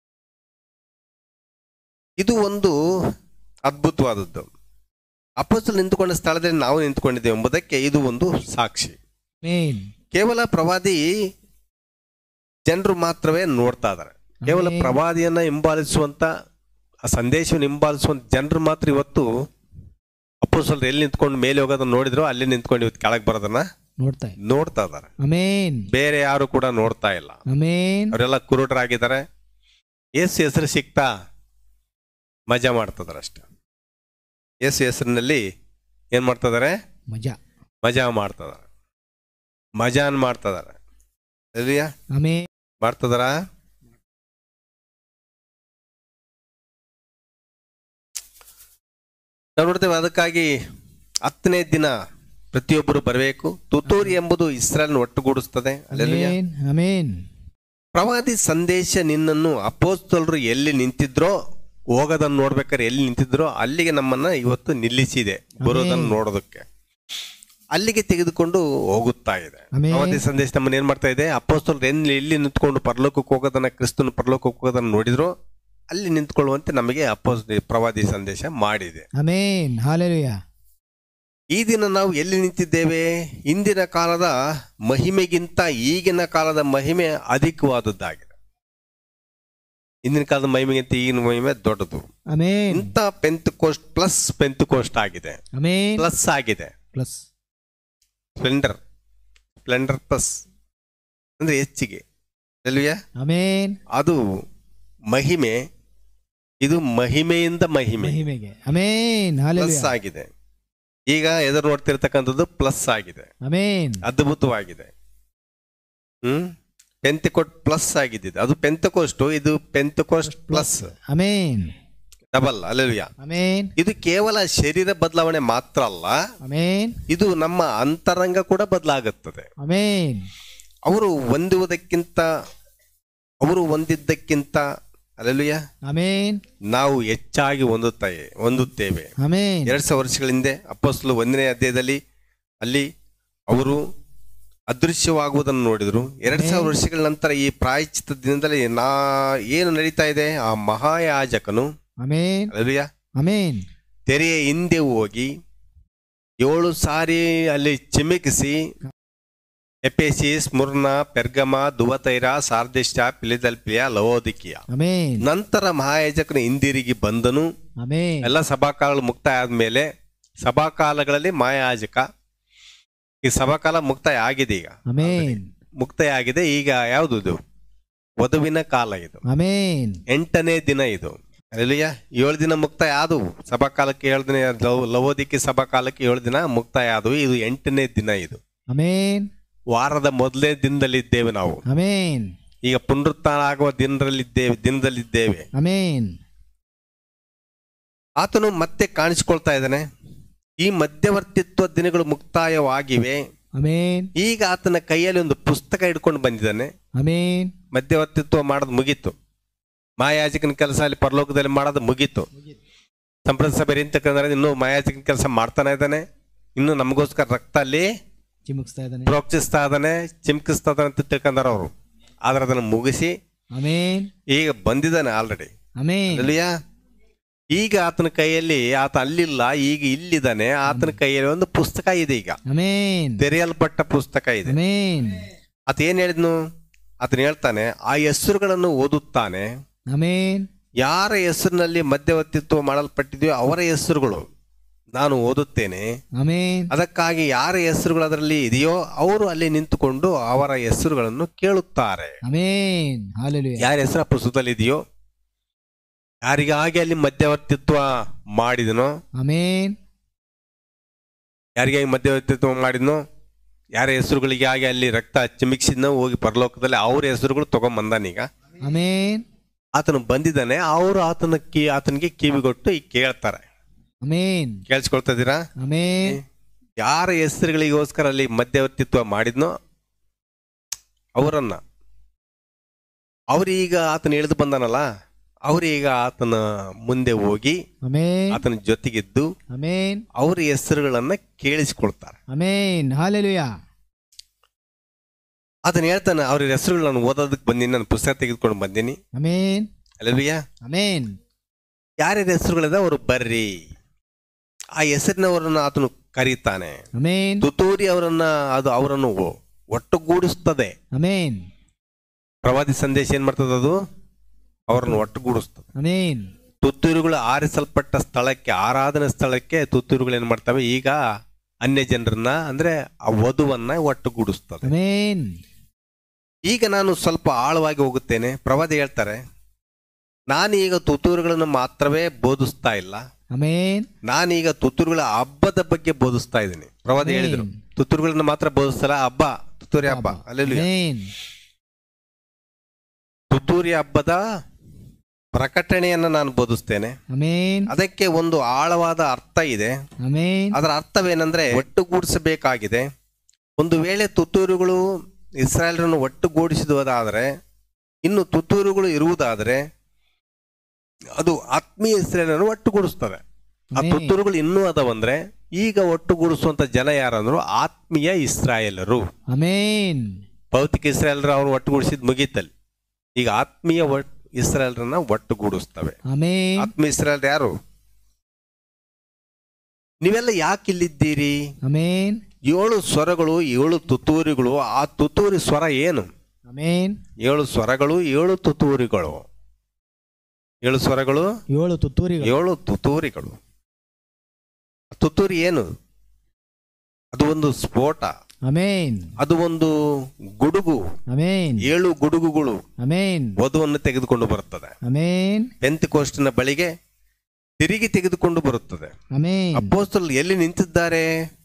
ಇದು ಒಂದು ಅದ್ಭುತವಾದದ್ದು. ಅಪೊಸ್ತಲರು ನಿಂತುಕೊಂಡ ಸ್ಥಳದಲ್ಲಿ ನಾವು ನಿಂತುಕೊಂಡಿದ್ದೇವೆ ಎಂಬುದಕ್ಕೆ ಇದು ಒಂದು ಸಾಕ್ಷಿ. ಆಮೆನ್. ಕೇವಲ ಪ್ರವಾದಿ ಜನರು ಮಾತ್ರವೇ ನೋಡ್ತಾ ಇದ್ದಾರೆ. ಕೇವಲ ಪ್ರವಾದಿಯನ್ನ ಹಿಂಬಾಲಿಸುವಂತ, ಆ ಸಂದೇಶವನ್ನು ಹಿಂಬಾಲಿಸುವಂತ ಜನರು ಮಾತ್ರ ಇವತ್ತು ಅಪೊಸ್ತಲರು ಎಲ್ಲಿ ನಿಂತ್ಕೊಂಡು ಮೇಲೆ ಹೋಗೋದನ್ನ ನೋಡಿದ್ರು ಅಲ್ಲಿ ನಿಂತ್ಕೊಂಡು ಇವತ್ತು ಕೆಳಗೆ ಬರೋದನ್ನ ನೋಡ್ತಾ ಇದ್ದಾರೆ. ಆಮೆನ್. ಬೇರೆ ಯಾರು ಕೂಡ ನೋಡ್ತಾ ಇಲ್ಲ. ಆಮೆನ್. ಅವರೆಲ್ಲ ಕುರುಡರಾಗಿದ್ದಾರೆ. ಯೇಸು ಹೆಸರು ಸಿಕ್ತಾ ಮಜಾ ಮಾಡ್ತಿದಾರೆ ಅಷ್ಟೆ. ಯೇಸು ಹೆಸರಿನಲ್ಲಿ ಏನ್ ಮಾಡ್ತಿದಾರೆ? ಮಜಾ ಮಾಡ್ತಿದಾರೆ. ಮಜಾನ್ ಮಾಡ್ತಿದಾರೆ. ಆಮೆನ್. ಮಾಡ್ತಿದಾರ. ನಾವು ನೋಡ್ತೇವೆ. ಅದಕ್ಕಾಗಿ 10ನೇ ದಿನ ಪ್ರತಿಯೊಬ್ಬರು ಬರಬೇಕು. ತುತ್ತೂರಿ ಎಂಬುದು ಇಸ್ರಾಯೇಲ್ ಒಟ್ಟುಗೂಡಿಸ್ತದೆ. ಅಲ್ಲೆಲೂಯಾ. ಆಮೆನ್. ಪ್ರವಾದಿ ಸಂದೇಶ ನಿನ್ನನ್ನು ಅಪೊಸ್ತಲರು ಎಲ್ಲಿ ನಿಂತಿದ್ರೋ, ಹೋಗೋದನ್ನು ನೋಡ್ಬೇಕಾದ್ರೆ ಎಲ್ಲಿ ನಿಂತಿದ್ರೋ ಅಲ್ಲಿಗೆ ನಮ್ಮನ್ನ ಇವತ್ತು ನಿಲ್ಲಿಸಿದೆ. ಬರೋದನ್ನು ನೋಡೋದಕ್ಕೆ ಅಲ್ಲಿಗೆ ತೆಗೆದುಕೊಂಡು ಹೋಗುತ್ತಾ ಇದೆ. ಪ್ರವಾದಿ ಸಂದೇಶ ನಮ್ಮನ್ನ ಏನ್ ಮಾಡ್ತಾ ಇದೆ? ಅಪೊಸ್ತಲರು ಎಲ್ಲಿ ನಿಂತ್ಕೊಂಡು ಪರಲೋಕಕ್ಕೆ ಹೋಗೋದನ್ನ, ಕ್ರಿಸ್ತನ ಪರಲೋಕಕ್ಕೆ ಹೋಗೋದನ್ನ ನೋಡಿದ್ರು ಅಲ್ಲಿ ನಿಂತ್ಕೊಳ್ಳುವಂತೆ ನಮಗೆ ಪ್ರವಾದಿ ಸಂದೇಶ ಮಾಡಿದೆ. ಆಮೆನ್. ಹಲ್ಲೆಲೂಯಾ. ಈ ದಿನ ನಾವು ಎಲ್ಲಿ ನಿಂತಿದ್ದೇವೆ? ಹಿಂದಿನ ಕಾಲದ ಮಹಿಮೆಗಿಂತ ಈಗಿನ ಕಾಲದ ಮಹಿಮೆ ಅಧಿಕವಾದದ್ದಾಗಿದೆ. ಹಿಂದಿನ ಕಾಲದ ಮಹಿಮೆಗಿಂತ ಈಗಿನ ಮಹಿಮೆ ದೊಡ್ಡದು. ಆಮೆನ್. ಇಂಥ ಪೆಂತಕೋಸ್ಟ್ ಪ್ಲಸ್ ಪೆಂತಕೋಸ್ಟ್ ಆಗಿದೆ. ಆಮೆನ್. ಪ್ಲಸ್ ಆಗಿದೆ. ಪ್ಲಸ್ ಸ್ಪ್ಲೆಂಡರ್ ಪ್ಲಸ್ ಅಂದ್ರೆ ಹೆಚ್ಚಿಗೆ. ಅಲ್ವೇ? ಆಮೆನ್. ಅದು ಮಹಿಮೆ, ಇದು ಮಹಿಮೆಯಿಂದ ಮಹಿಮೆಗೆ. ಆಮೆನ್. ಪ್ಲಸ್ ಆಗಿದೆ. ಈಗ ಎದುರು ನೋಡ್ತಿರ್ತಕ್ಕಂಥದ್ದು ಪ್ಲಸ್ ಆಗಿದೆ. ಆಮೆನ್. ಅದ್ಭುತವಾಗಿದೆ. ಪೆಂತೆಕೋಸ್ಟ್ ಪ್ಲಸ್ ಆಗಿದೆ. ಅದು ಪೆಂತೆಕೋಸ್ಟ್, ಇದು Pentecost plus. Amen. Double. Hallelujah. Amen. ಇದು ಕೇವಲ ಶರೀರ ಬದಲಾವಣೆ ಮಾತ್ರ ಅಲ್ಲ. ಆಮೆನ್. ಇದು ನಮ್ಮ ಅಂತರಂಗ ಕೂಡ ಬದಲಾಗುತ್ತದೆ. ಆಮೆನ್. ಅವರು ಹೊಂದಿದ್ದಕ್ಕಿಂತ ಅಲ್ಲೆಲೂಯಾ, ಆಮೆನ್, ನಾವು ಹೆಚ್ಚಾಗಿ ಹೊಂದುತ್ತೇವೆ. ಆಮೆನ್. 2000 ವರ್ಷಗಳ ಹಿಂದೆ ಅಪೊಸ್ತಲರು 1ನೇ ಅಧ್ಯಾಯದಲ್ಲಿ ಅಲ್ಲಿ ಅವರು ಅದೃಶ್ಯವಾಗುವುದನ್ನು ನೋಡಿದ್ರು. 2000 ವರ್ಷಗಳ ನಂತರ ಈ ಪ್ರಾಯಶ್ಚಿತ್ತ ದಿನದಲ್ಲಿ ಏನು ನಡೀತಾ ಇದೆ? ಆ ಮಹಾಯಾಜಕನು ಆಮೆನ್, ಅಲ್ಲೆಲೂಯಾ, ಆಮೆನ್, ತೆರೆಯ ಹಿಂದೆ ಹೋಗಿ 7 ಸಾರಿ ಅಲ್ಲಿ ಚಿಮಿಕಿಸಿ ಎಫೆಸಿಸ್, ಸ್ಮುರ್ನಾ, ಪೆರ್ಗಮ, ದುವತೈರ, ಸಾರ್ದಿಷ್ಟ, ಫಿಲದೆಲ್ಫಿಯ, ಲವೋದಿಕೀಯ. ನಂತರ ಮಹಾಯಾಜಕನು ಹಿಂದಿರುಗಿ ಬಂದನು. ಎಲ್ಲ ಸಭಾಕಾಲಗಳು ಮುಕ್ತಾಯ ಆದ್ಮೇಲೆ ಸಭಾಕಾಲಗಳಲ್ಲಿ ಮಹಾಯಾಜಕ, ಈ ಸಭಾಕಾಲ ಮುಕ್ತಾಯ ಆಗಿದೆ. ಈಗ ಮುಕ್ತಾಯ ಆಗಿದೆ. ಈಗ ಯಾವುದು? ಇದು ವಧುವಿನ ಕಾಲ. ಇದು 8ನೇ ದಿನ. ಇದು ಅಲ್ಲೆಲೂಯಾ. 7 ದಿನ ಮುಕ್ತಾಯ ಆದವು ಸಭಾಕಾಲಕ್ಕೆ. 7 ದಿನ ಲವೋದಿಕಿ ಸಭಾಕಾಲಕ್ಕೆ 7 ದಿನ ಮುಕ್ತಾಯ ಆದವು. ಇದು 8ನೇ ದಿನ. ಇದು ವಾರದ ಮೊದಲನೇ ದಿನದಲ್ಲಿದ್ದೇವೆ ನಾವು. ಈಗ ಪುನರುತ್ಥಾನ ಆಗುವ ದಿನದಲ್ಲಿದ್ದೇವೆ. ಆತನು ಮತ್ತೆ ಕಾಣಿಸಿಕೊಳ್ತಾ ಇದ್ದಾನೆ. ಈ ಮಧ್ಯವರ್ತಿತ್ವ ದಿನಗಳು ಮುಕ್ತಾಯವಾಗಿವೆ. ಈಗ ಆತನ ಕೈಯಲ್ಲಿ ಒಂದು ಪುಸ್ತಕ ಹಿಡ್ಕೊಂಡು ಬಂದಿದ್ದಾನೆ. ಮಧ್ಯವರ್ತಿತ್ವ ಮಾಡೋದು ಮುಗೀತು. ಮಹಾಯಾಜಕನ ಕೆಲಸ ಅಲ್ಲಿ ಪರಲೋಕದಲ್ಲಿ ಮಾಡೋದು ಮುಗೀತು. ಸಂಪ್ರದಾಯ ಸಭೆ ಅಂತಕ್ಕಂದ್ರೆ ಇನ್ನು ಮಹಾಯಾಜಕನ ಕೆಲಸ ಮಾಡ್ತಾನೆ ಇದ್ದಾನೆ. ಇನ್ನು ನಮಗೋಸ್ಕರ ರಕ್ತ ಅಲ್ಲಿ ಪ್ರೋಕ್ಷಿಸ್ತಾ ಇದ್ದಾನೆ, ಚಿಮ್ಕಿಸ್ತಾ ಇದ್ದಾನೆ ಅಂತ ತಿಳ್ಕೊಂಡಾರ ಅವರು. ಆದ್ರೆ ಅದನ್ನು ಮುಗಿಸಿ ಈಗ ಬಂದಿದ್ದಾನೆ ಆಲ್ರೆಡಿ. ಅಲ್ಲೆಲೂಯಾ. ಈಗ ಆತನ ಕೈಯಲ್ಲಿ ಆತ ಅಲ್ಲಿಲ್ಲ, ಈಗ ಇಲ್ಲಿದ್ದಾನೆ. ಆತನ ಕೈಯಲ್ಲಿ ಒಂದು ಪುಸ್ತಕ ಇದೆ, ಈಗ ಆಮೆನ್, ತೆರೆಯಲ್ಪಟ್ಟ ಪುಸ್ತಕ ಇದೆ. ಆಮೆನ್, ಆತ ಏನ್ ಹೇಳಿದ್ನು? ಆತನ ಹೇಳ್ತಾನೆ, ಆ ಹೆಸರುಗಳನ್ನು ಓದುತ್ತಾನೆ. ಆಮೆನ್, ಯಾರ ಹೆಸರಿನಲ್ಲಿ ಮಧ್ಯವರ್ತಿತ್ವ ಮಾಡಲ್ಪಟ್ಟಿದೆಯೋ ಅವರ ಹೆಸರುಗಳು ನಾನು ಓದುತ್ತೇನೆ. ಆಮೆನ್, ಅದಕ್ಕಾಗಿ ಯಾರ ಹೆಸರುಗಳು ಅದರಲ್ಲಿ ಇದೆಯೋ ಅವರು ಅಲ್ಲಿ ನಿಂತುಕೊಂಡು ಅವರ ಹೆಸರುಗಳನ್ನು ಕೇಳುತ್ತಾರೆ. ಆಮೆನ್, ಹಲ್ಲೆಲೂಯಾ, ಯಾರ ಹೆಸರು ಆ ಪುಸ್ತಕದಲ್ಲಿ ಇದೆಯೋ, ಯಾರಿಗಾಗಿ ಅಲ್ಲಿ ಮಧ್ಯವರ್ತಿತ್ವ ಮಾಡಿದನೋ, ಆಮೆನ್, ಯಾರಿಗಾಗಿ ಮಧ್ಯವರ್ತಿತ್ವ ಮಾಡಿದ್ನೋ, ಯಾರ ಹೆಸರುಗಳಿಗಾಗಿ ಅಲ್ಲಿ ರಕ್ತ ಚಿಮಿಕ್ಸಿದ್ನೋ ಹೋಗಿ ಪರಲೋಕದಲ್ಲಿ ಅವ್ರ ಹೆಸರುಗಳು ತಗೊಂಬಂದಾನೀಗ. ಆಮೆನ್, ಆತನು ಬಂದಿದ್ದಾನೆ. ಅವರು ಆತನಿಗೆ ಕಿವಿಗೊಟ್ಟು ಈಗ ಕೇಳ್ತಾರೆ. ಆಮೆನ್, ಕೇಳಿಸ್ಕೊಳ್ತಾ ಇದ್ದೀರಾ? ಆಮೆನ್, ಯಾರ ಹೆಸರುಗಳಿಗೋಸ್ಕರ ಅಲ್ಲಿ ಮಧ್ಯವರ್ತಿತ್ವ ಮಾಡಿದ್ನೋ ಅವ್ರೀಗ ಆತನ ಎಳೆದು ಬಂದಾನಲ್ಲ, ಅವ್ರೀಗ ಆತನ ಮುಂದೆ ಹೋಗಿ ಆಮೆನ್, ಆತನ ಜೊತೆಗಿದ್ದು ಆಮೆನ್, ಅವ್ರ ಹೆಸರುಗಳನ್ನ ಕೇಳಿಸ್ಕೊಳ್ತಾರೆ. ಆಮೆನ್, ಹಲ್ಲೆಲೂಯಾ, ಆತನ ಹೇಳ್ತಾನೆ, ಅವ್ರ ಹೆಸರುಗಳು ನಾನು ಓದೋದಕ್ಕೆ ಬಂದೀನಿ, ನಾನು ಪುಸ್ತಕ ತೆಗೆದುಕೊಂಡು ಬಂದೀನಿ. ಆಮೆನ್, ಅಲ್ಲಲ್ವಿಯಾ? ಆಮೆನ್, ಯಾರ್ಯಾರ ಹೆಸರುಗಳಿದೆ ಅವರು ಬರ್ರಿ. ಆ ಹೆಸರಿನವರನ್ನ ಆತನು ಕರೀತಾನೆ. ಆಮೆನ್, ತುತ್ತೂರಿ ಅವರನ್ನು ಒಟ್ಟುಗೂಡಿಸ್ತದೆ. ಆಮೆನ್, ಪ್ರವಾದಿ ಸಂದೇಶ ಏನ್ ಮಾಡ್ತದ? ಅದು ಅವರನ್ನು ಒಟ್ಟುಗೂಡಿಸ್ತದೆ. ಆಮೆನ್, ತುತ್ತೂರುಗಳು ಆರಿಸಲ್ಪಟ್ಟ ಸ್ಥಳಕ್ಕೆ, ಆರಾಧನೆ ಸ್ಥಳಕ್ಕೆ ತುತ್ತೂರುಗಳು ಏನ್ ಮಾಡ್ತವೆ? ಈಗ ಅನ್ಯ ಜನರನ್ನ, ಅಂದ್ರೆ ಆ ವಧುವನ್ನ ಒಟ್ಟುಗೂಡಿಸ್ತದೆ. ಆಮೆನ್, ಈಗ ನಾನು ಸ್ವಲ್ಪ ಆಳವಾಗಿ ಹೋಗುತ್ತೇನೆ. ಪ್ರವಾದಿ ಹೇಳ್ತಾರೆ, ನಾನೀಗ ತುತ್ತೂರುಗಳನ್ನು ಮಾತ್ರವೇ ಬೋಧಿಸ್ತಾ ಇಲ್ಲ, ಆಮೆನ್, ನಾನೀಗ ತುತ್ತೂರುಗಳ ಹಬ್ಬದ ಬಗ್ಗೆ ಬೋಧಿಸ್ತಾ ಇದ್ದೀನಿ. ಪ್ರವಾದಿ ಹೇಳಿದ್ರು, ತುತ್ತೂರುಗಳನ್ನ ಮಾತ್ರ ಬೋಧಿಸ್ತಲ್ಲ, ಹಬ್ಬ, ತುತ್ತೂರಿ ಹಬ್ಬ. ಅಲ್ಲೆಲ್ಲೂಯಾ. ಆಮೆನ್, ತುತ್ತೂರಿ ಹಬ್ಬದ ಪ್ರಕಟಣೆಯನ್ನ ನಾನು ಬೋಧಿಸ್ತೇನೆ. ಆಮೆನ್, ಅದಕ್ಕೆ ಒಂದು ಆಳವಾದ ಅರ್ಥ ಇದೆ. ಆಮೆನ್, ಅದರ ಅರ್ಥವೇನೆಂದ್ರೆ ಒಟ್ಟುಗೂಡಿಸಬೇಕಾಗಿದೆ. ಒಂದು ವೇಳೆ ತುತ್ತೂರುಗಳು ಇಸ್ರಾಯೇಲರನ್ನು ಒಟ್ಟುಗೂಡಿಸಿದುದಾದರೆ, ಇನ್ನು ತುತ್ತೂರುಗಳು ಇರುವುದಾದರೆ ಅದು ಆತ್ಮೀಯ ಇಸ್ರಾಯೇಲರನ್ನು ಒಟ್ಟುಗೂಡಿಸ್ತದೆ. ಆ ತುತ್ತೂರುಗಳು ಇನ್ನೂ ಅದಾವಂದ್ರೆ ಈಗ ಒಟ್ಟುಗೂಡಿಸುವಂತ ಜನ ಯಾರಂದ್ರು ಆತ್ಮೀಯ ಇಸ್ರಾಯೇಲರು. ಆಮೆನ್, ಭೌತಿಕ ಇಸ್ರಾಯೇಲರು ಅವರು ಒಟ್ಟುಗೂಡಿಸಿದ್ ಮುಗೀತಲ್ಲಿ. ಈಗ ಆತ್ಮೀಯ ಇಸ್ರಾಯೇಲರನ್ನ ಒಟ್ಟುಗೂಡಿಸ್ತವೆ. ಆಮೆನ್, ಆತ್ಮೀಯ ಇಸ್ರಾಯೇಲ್ ಯಾರು? ನೀವೆಲ್ಲ ಯಾಕೆ ಇಲ್ಲಿದ್ದೀರಿ? ಆಮೆನ್, 7 ಸ್ವರಗಳು, 7 ತುತ್ತೂರಿಗಳು. ಆ ತುತ್ತೂರಿ ಸ್ವರ ಏನು? ಆಮೆನ್, 7 ಸ್ವರಗಳು, 7 ತುತ್ತೂರಿಗಳು. 7 ಸ್ವರಗಳು, 7 ತುತ್ತೂರಿಗಳು, 7 ತುತ್ತೂರಿಗಳು. ತುತ್ತೂರಿ ಏನು? ಅದು ಒಂದು ಸ್ಫೋಟ, ಆಮೆನ್, ಅದು ಒಂದು ಗುಡುಗು. ಆಮೆನ್, 7 ಗುಡುಗುಗಳು ಆಮೆನ್, ವಧುವನ್ನು ತೆಗೆದುಕೊಂಡು ಬರುತ್ತದೆ. ಆಮೆನ್, ಪೆಂತೆಕೋಸ್ತಿನ ಬಳಿಗೆ ತಿರುಗಿ ತೆಗೆದುಕೊಂಡು ಬರುತ್ತದೆ. ಆಮೆನ್, ಅಪೊಸ್ತಲರು ಎಲ್ಲಿ ನಿಂತಿದ್ದಾರೆ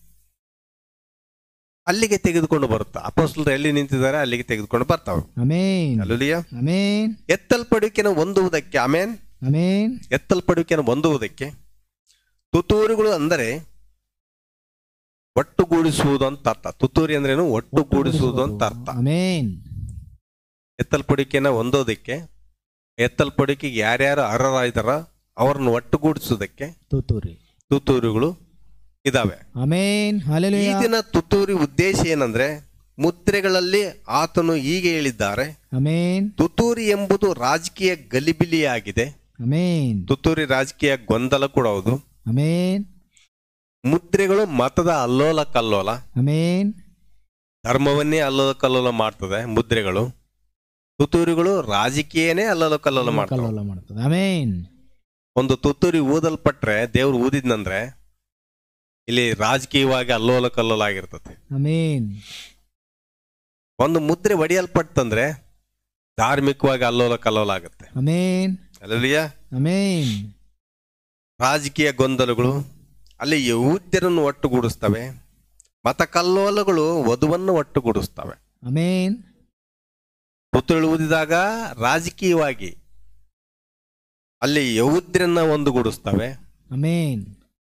ಅಲ್ಲಿಗೆ ತೆಗೆದುಕೊಂಡು ಬರುತ್ತಾ. ಅಪೊಸ್ತಲರು ಎಲ್ಲಿ ನಿಂತಿದ್ದಾರೆ ಅಲ್ಲಿಗೆ ತೆಗೆದುಕೊಂಡು ಬರ್ತಾವೆ. Amen, hallelujah. ಆಮೆನ್, ಎತ್ತಲ್ಪಡುವಿಕೆಯನ್ನು ಹೊಂದುವುದಕ್ಕೆ, ಆಮೆನ್, ಆಮೆನ್, ಎತ್ತಲ್ಪಡುವಿಕೆಯನ್ನು ಹೊಂದುವುದಕ್ಕೆ ತುತ್ತೂರಿಗಳು ಅಂದರೆ ಒಟ್ಟುಗೂಡಿಸುವುದು ಅಂತ ಅರ್ಥ. ತುತ್ತೂರಿ ಅಂದ್ರೇನು? ಒಟ್ಟುಗೂಡಿಸುವುದು ಅಂತ ಅರ್ಥ. ಆಮೆನ್, ಎತ್ತಲ್ಪಡುವಿಕೆಯನ್ನು ಹೊಂದೋದಕ್ಕೆ, ಎತ್ತಲ್ಪಡುವಿಕೆಗೆ ಯಾರ್ಯಾರು ಅರ್ಹರಾಗಿದ್ದಾರ ಅವ್ರನ್ನ ಒಟ್ಟುಗೂಡಿಸುವುದಕ್ಕೆ ತುತ್ತೂರಿಗಳು ಇದಾವೆ. ಆಮೆನ್, ಈ ಹಲ್ಲೆಲೂಯಾ. ದಿನ ತುತ್ತೂರಿ ಉದ್ದೇಶ ಏನಂದ್ರೆ, ಮುದ್ರೆಗಳಲ್ಲಿ ಆತನು ಹೀಗೆ ಹೇಳಿದ್ದಾರೆ, ಆಮೆನ್, ತುತ್ತೂರಿ ಎಂಬುದು ರಾಜಕೀಯ ಗಲಿಬಿಲಿಯಾಗಿದೆ. ಆಮೆನ್, ತುತ್ತೂರಿ ರಾಜಕೀಯ ಗೊಂದಲ ಕೂಡ ಹೌದು. ಆಮೆನ್, ಮುದ್ರೆಗಳು ಮತದ ಅಲ್ಲೋಲ ಕಲ್ಲೋಲ, ಆಮೆನ್, ಧರ್ಮವನ್ನೇ ಅಲ್ಲೋಲ ಕಲ್ಲೋಲ ಮಾಡ್ತದೆ ಮುದ್ರೆಗಳು. ತುತ್ತೂರಿಗಳು ರಾಜಕೀಯನೇ ಅಲ್ಲೋಲ ಕಲ್ಲೋಲ ಮಾಡ್ತದೆ. ಆಮೆನ್, ಒಂದು ತುತ್ತೂರಿ ಊದಲ್ಪಟ್ರೆ, ದೇವ್ರು ಊದಿದ್ನಂದ್ರೆ ಇಲ್ಲಿ ರಾಜಕೀಯವಾಗಿ ಅಲ್ಲೋಲ ಕಲ್ಲೋಲ ಆಗಿರ್ತದೆ. ಆಮೆನ್, ಒಂದು ಮುದ್ರೆ ಒಡೆಯಲ್ಪಟ್ಟಂದ್ರೆ ಧಾರ್ಮಿಕವಾಗಿ ಅಲ್ಲೋಲ ಕಲ್ಲೋಲ ಆಗುತ್ತೆ. Amen, hallelujah. ಆಮೆನ್, ರಾಜಕೀಯ ಗೊಂದಲಗಳು ಅಲ್ಲಿ ಯಹೂದ್ಯರನ್ನು ಒಟ್ಟುಗೂಡಿಸ್ತವೆ. ಮತ ಕಲ್ಲೋಲಗಳು ವಧುವನ್ನು ಒಟ್ಟುಗೂಡಿಸ್ತವೆ. ಆಮೆನ್, ತುತ್ತೂರಿ ಊದಿದಾಗ ರಾಜಕೀಯವಾಗಿ ಅಲ್ಲಿ ಯಹೂದ್ಯರನ್ನ ಒಂದುಗೂಡಿಸ್ತವೆ. ಆಮೆನ್,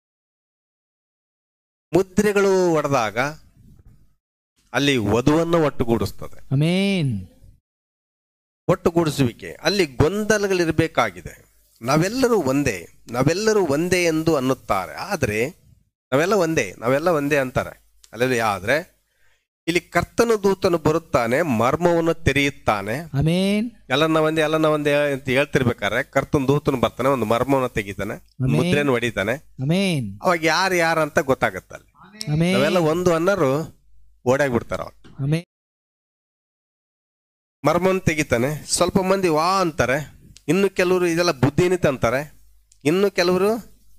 ಮುದ್ರೆಗಳು ಒಡೆದಾಗ ಅಲ್ಲಿ ವಧುವನ್ನು ಒಟ್ಟುಗೂಡಿಸ್ತದೆ. ಆಮೆನ್, ಒಟ್ಟುಗೂಡಿಸುವಿಕೆ ಅಲ್ಲಿ ಗೊಂದಲಗಳಿರಬೇಕಾಗಿದೆ. ನಾವೆಲ್ಲರೂ ಒಂದೇ, ನಾವೆಲ್ಲರೂ ಒಂದೇ ಎಂದು ಅನ್ನುತ್ತಾರೆ. ಆದರೆ ನಾವೆಲ್ಲ ಒಂದೇ ಅಂತಾರೆ. ಅಲ್ಲೆಲ್ಲ ಆದ್ರೆ ಇಲ್ಲಿ ಕರ್ತನ ದೂತನು ಬರುತ್ತಾನೆ, ಮರ್ಮವನ್ನು ತೆರೆಯುತ್ತಾನೆ. ಆಮೇನ್. ಎಲ್ಲ ನಾವಂದೇ ಅಂತ ಹೇಳ್ತಿರ್ಬೇಕಾದ್ರೆ ಕರ್ತನ ದೂತನು ಬರ್ತಾನೆ, ಒಂದು ಮರ್ಮವನ್ನು ತೆಗಿತಾನೆ, ಮುದ್ರೆಯನ್ನು ಹೊಡಿತಾನೆ. ಆಮೇನ್. ಅವಾಗ ಯಾರು ಅಂತ ಗೊತ್ತಾಗತ್ತಲ್ಲ. ಆಮೇನ್. ನಾವೆಲ್ಲ ಒಂದು ಅನ್ನೋರು ಓಡಾಗ್ಬಿಡ್ತಾರ. ಆಮೇನ್. ಮರ್ಮವನ್ನು ತೆಗಿತಾನೆ. ಸ್ವಲ್ಪ ಮಂದಿ ವಾ ಅಂತಾರೆ, ಇನ್ನು ಕೆಲವರು ಇದೆಲ್ಲ ಬುದ್ಧಿನಿತ ಅಂತಾರೆ, ಇನ್ನು ಕೆಲವರು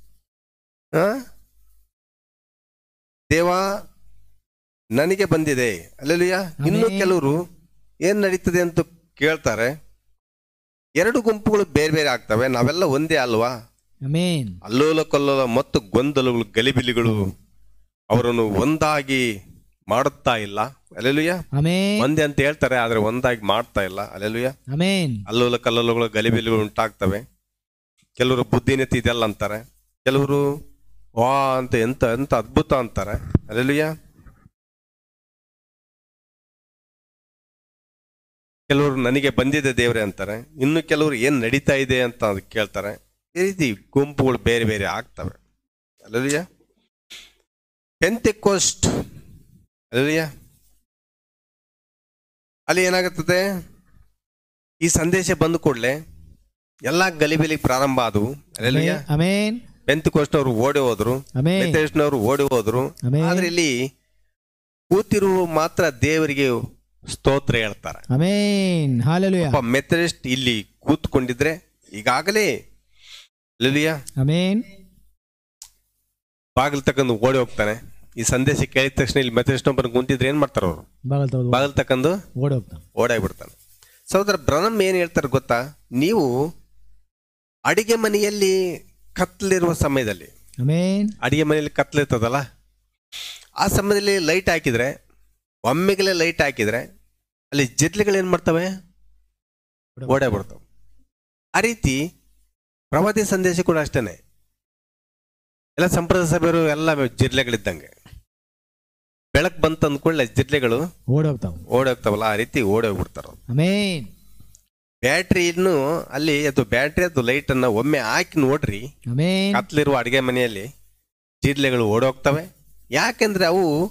ದೇವ ನನಗೆ ಬಂದಿದೆ ಅಲ್ಲೆಲೂಯ. ಇನ್ನು ಕೆಲವರು ಏನ್ ನಡೀತದೆ ಅಂತ ಕೇಳ್ತಾರೆ. ಎರಡು ಗುಂಪುಗಳು ಬೇರೆ ಬೇರೆ ಆಗ್ತವೆ, ನಾವೆಲ್ಲ ಒಂದೇ ಅಲ್ವಾ. ಆಮೇನ್. ಅಲ್ಲೋಲ ಕಲ್ಲೋಲ ಮತ್ತು ಗೊಂದಲಗಳು ಗಲಿಬಿಲಿಗಳು ಅವರನ್ನು ಒಂದಾಗಿ ಮಾಡುತ್ತಾ ಇಲ್ಲ ಅಲ್ಲೆಲೂಯ. ಆಮೇನ್. ಒಂದೇ ಅಂತ ಹೇಳ್ತಾರೆ, ಆದ್ರೆ ಒಂದಾಗಿ ಮಾಡ್ತಾ ಇಲ್ಲ ಅಲ್ಲೆಲೂಯ. ಆಮೇನ್. ಅಲ್ಲೋಲ ಕಲ್ಲೋಲಗಳು ಗಲಿಬಿಲಿಗಳು ಉಂಟಾಗ್ತವೆ. ಕೆಲವರು ಬುದ್ಧಿನೀತಿ ಇದೆಲ್ಲ ಅಂತಾರೆ, ಕೆಲವರು ವಾ ಅಂತ ಎಂತ ಎಂತ ಅದ್ಭುತ ಅಂತಾರೆ ಅಲ್ಲೆಲೂಯ. ಕೆಲವರು ನನಗೆ ಬಂದಿದೆ ದೇವ್ರೆ ಅಂತಾರೆ, ಇನ್ನು ಕೆಲವರು ಏನ್ ನಡೀತಾ ಇದೆ ಅಂತ ಕೇಳ್ತಾರೆ. ಈ ರೀತಿ ಗುಂಪುಗಳು ಬೇರೆ ಬೇರೆ ಆಗ್ತವೆ ಅಲ್ಲೆಲೂಯ. ಪೆಂತೆಕೋಸ್ಟ್ ಅಲ್ಲೆಲೂಯ, ಅಲ್ಲಿ ಏನಾಗುತ್ತದೆ, ಈ ಸಂದೇಶ ಬಂದ ಕೂಡಲೇ ಎಲ್ಲಾ ಗಲಿಬಿಲಿ ಪ್ರಾರಂಭ ಆದವು ಅಲ್ಲೆಲೂಯ. ಆಮೇನ್. ಪೆಂತೆಕೋಸ್ಟ್ನವರು ಓಡಿ ಹೋದ್ರು, ಮೆಥಡಿಸ್ಟ್ನವರು ಓಡಿ ಹೋದ್ರು. ಆದ್ರೆ ಇಲ್ಲಿ ಕೂತಿರುವ ಮಾತ್ರ ದೇವರಿಗೆ ಸ್ತೋತ್ರ ಹೇಳ್ತಾರೆ. ಆಮೇನ್. ಹಲ್ಲೆಲೂಯಾ. ಮೆಥಡಿಸ್ಟ್ ಇಲ್ಲಿ ಕೂತ್ಕೊಂಡಿದ್ರೆ ಈಗಾಗಲೇ ಅಲ್ಲೆಲೂಯಾ ಆಮೇನ್ ಬಾಗಿಲು ತಕ್ಕಂದು ಓಡಿ ಹೋಗ್ತಾನೆ. ಈ ಸಂದೇಶ ಕೇಳಿದ ತಕ್ಷಣ ಇಲ್ಲಿ ಮೆಥಡಿಸ್ಟ್ ಬಂದು ಕುಂತಿದ್ರೆ ಏನ್ ಮಾಡ್ತಾರ ಅವರು, ಬಾಗಿಲು ತಕ್ಕಂದು ಓಡಾಗ್ಬಿಡ್ತಾನೆ. ಸಹೋದರ ಬ್ರನಮ್ ಏನ್ ಹೇಳ್ತಾರೆ ಗೊತ್ತಾ, ನೀವು ಅಡಿಗೆ ಮನೆಯಲ್ಲಿ ಕತ್ಲಿರುವ ಸಮಯದಲ್ಲಿ, ಅಡಿಗೆ ಮನೆಯಲ್ಲಿ ಕತ್ಲಿರ್ತದಲ್ಲ, ಆ ಸಮಯದಲ್ಲಿ ಲೈಟ್ ಹಾಕಿದ್ರೆ, ಒಮ್ಮೆಗಲೇ ಲೈಟ್ ಹಾಕಿದ್ರೆ ಅಲ್ಲಿ ಜಿರ್ಲೆಗಳು ಏನ್ ಮಾಡ್ತವೆ, ಓಡಾಡ್ಬಿಡ್ತವೆ. ಆ ರೀತಿ ಪ್ರವಾದಿ ಸಂದೇಶ ಕೂಡ ಅಷ್ಟೇನೆ. ಎಲ್ಲ ಸಂಪ್ರದಾಯ ಸಭೆಯವರು ಎಲ್ಲ ಜಿರ್ಲೆಗಳಿದ್ದಂಗೆ, ಬೆಳಕ್ ಬಂತ ಅಂದ್ಕೊಳ್ಳೆ ಜಿರ್ಲೆಗಳು ಓಡೋಗ್ತಾವಲ್ಲ, ಆ ರೀತಿ ಓಡೋಗ್ಬಿಡ್ತಾರ. ಬ್ಯಾಟ್ರಿ ಇನ್ನು ಅಲ್ಲಿ ಅದು ಬ್ಯಾಟ್ರಿ ಅದು ಲೈಟ್ ಅನ್ನ ಒಮ್ಮೆ ಹಾಕಿ ನೋಡ್ರಿ, ಕತ್ಲಿರುವ ಅಡಿಗೆ ಮನೆಯಲ್ಲಿ ಜಿರ್ಲೆಗಳು ಓಡೋಗ್ತವೆ. ಯಾಕೆಂದ್ರೆ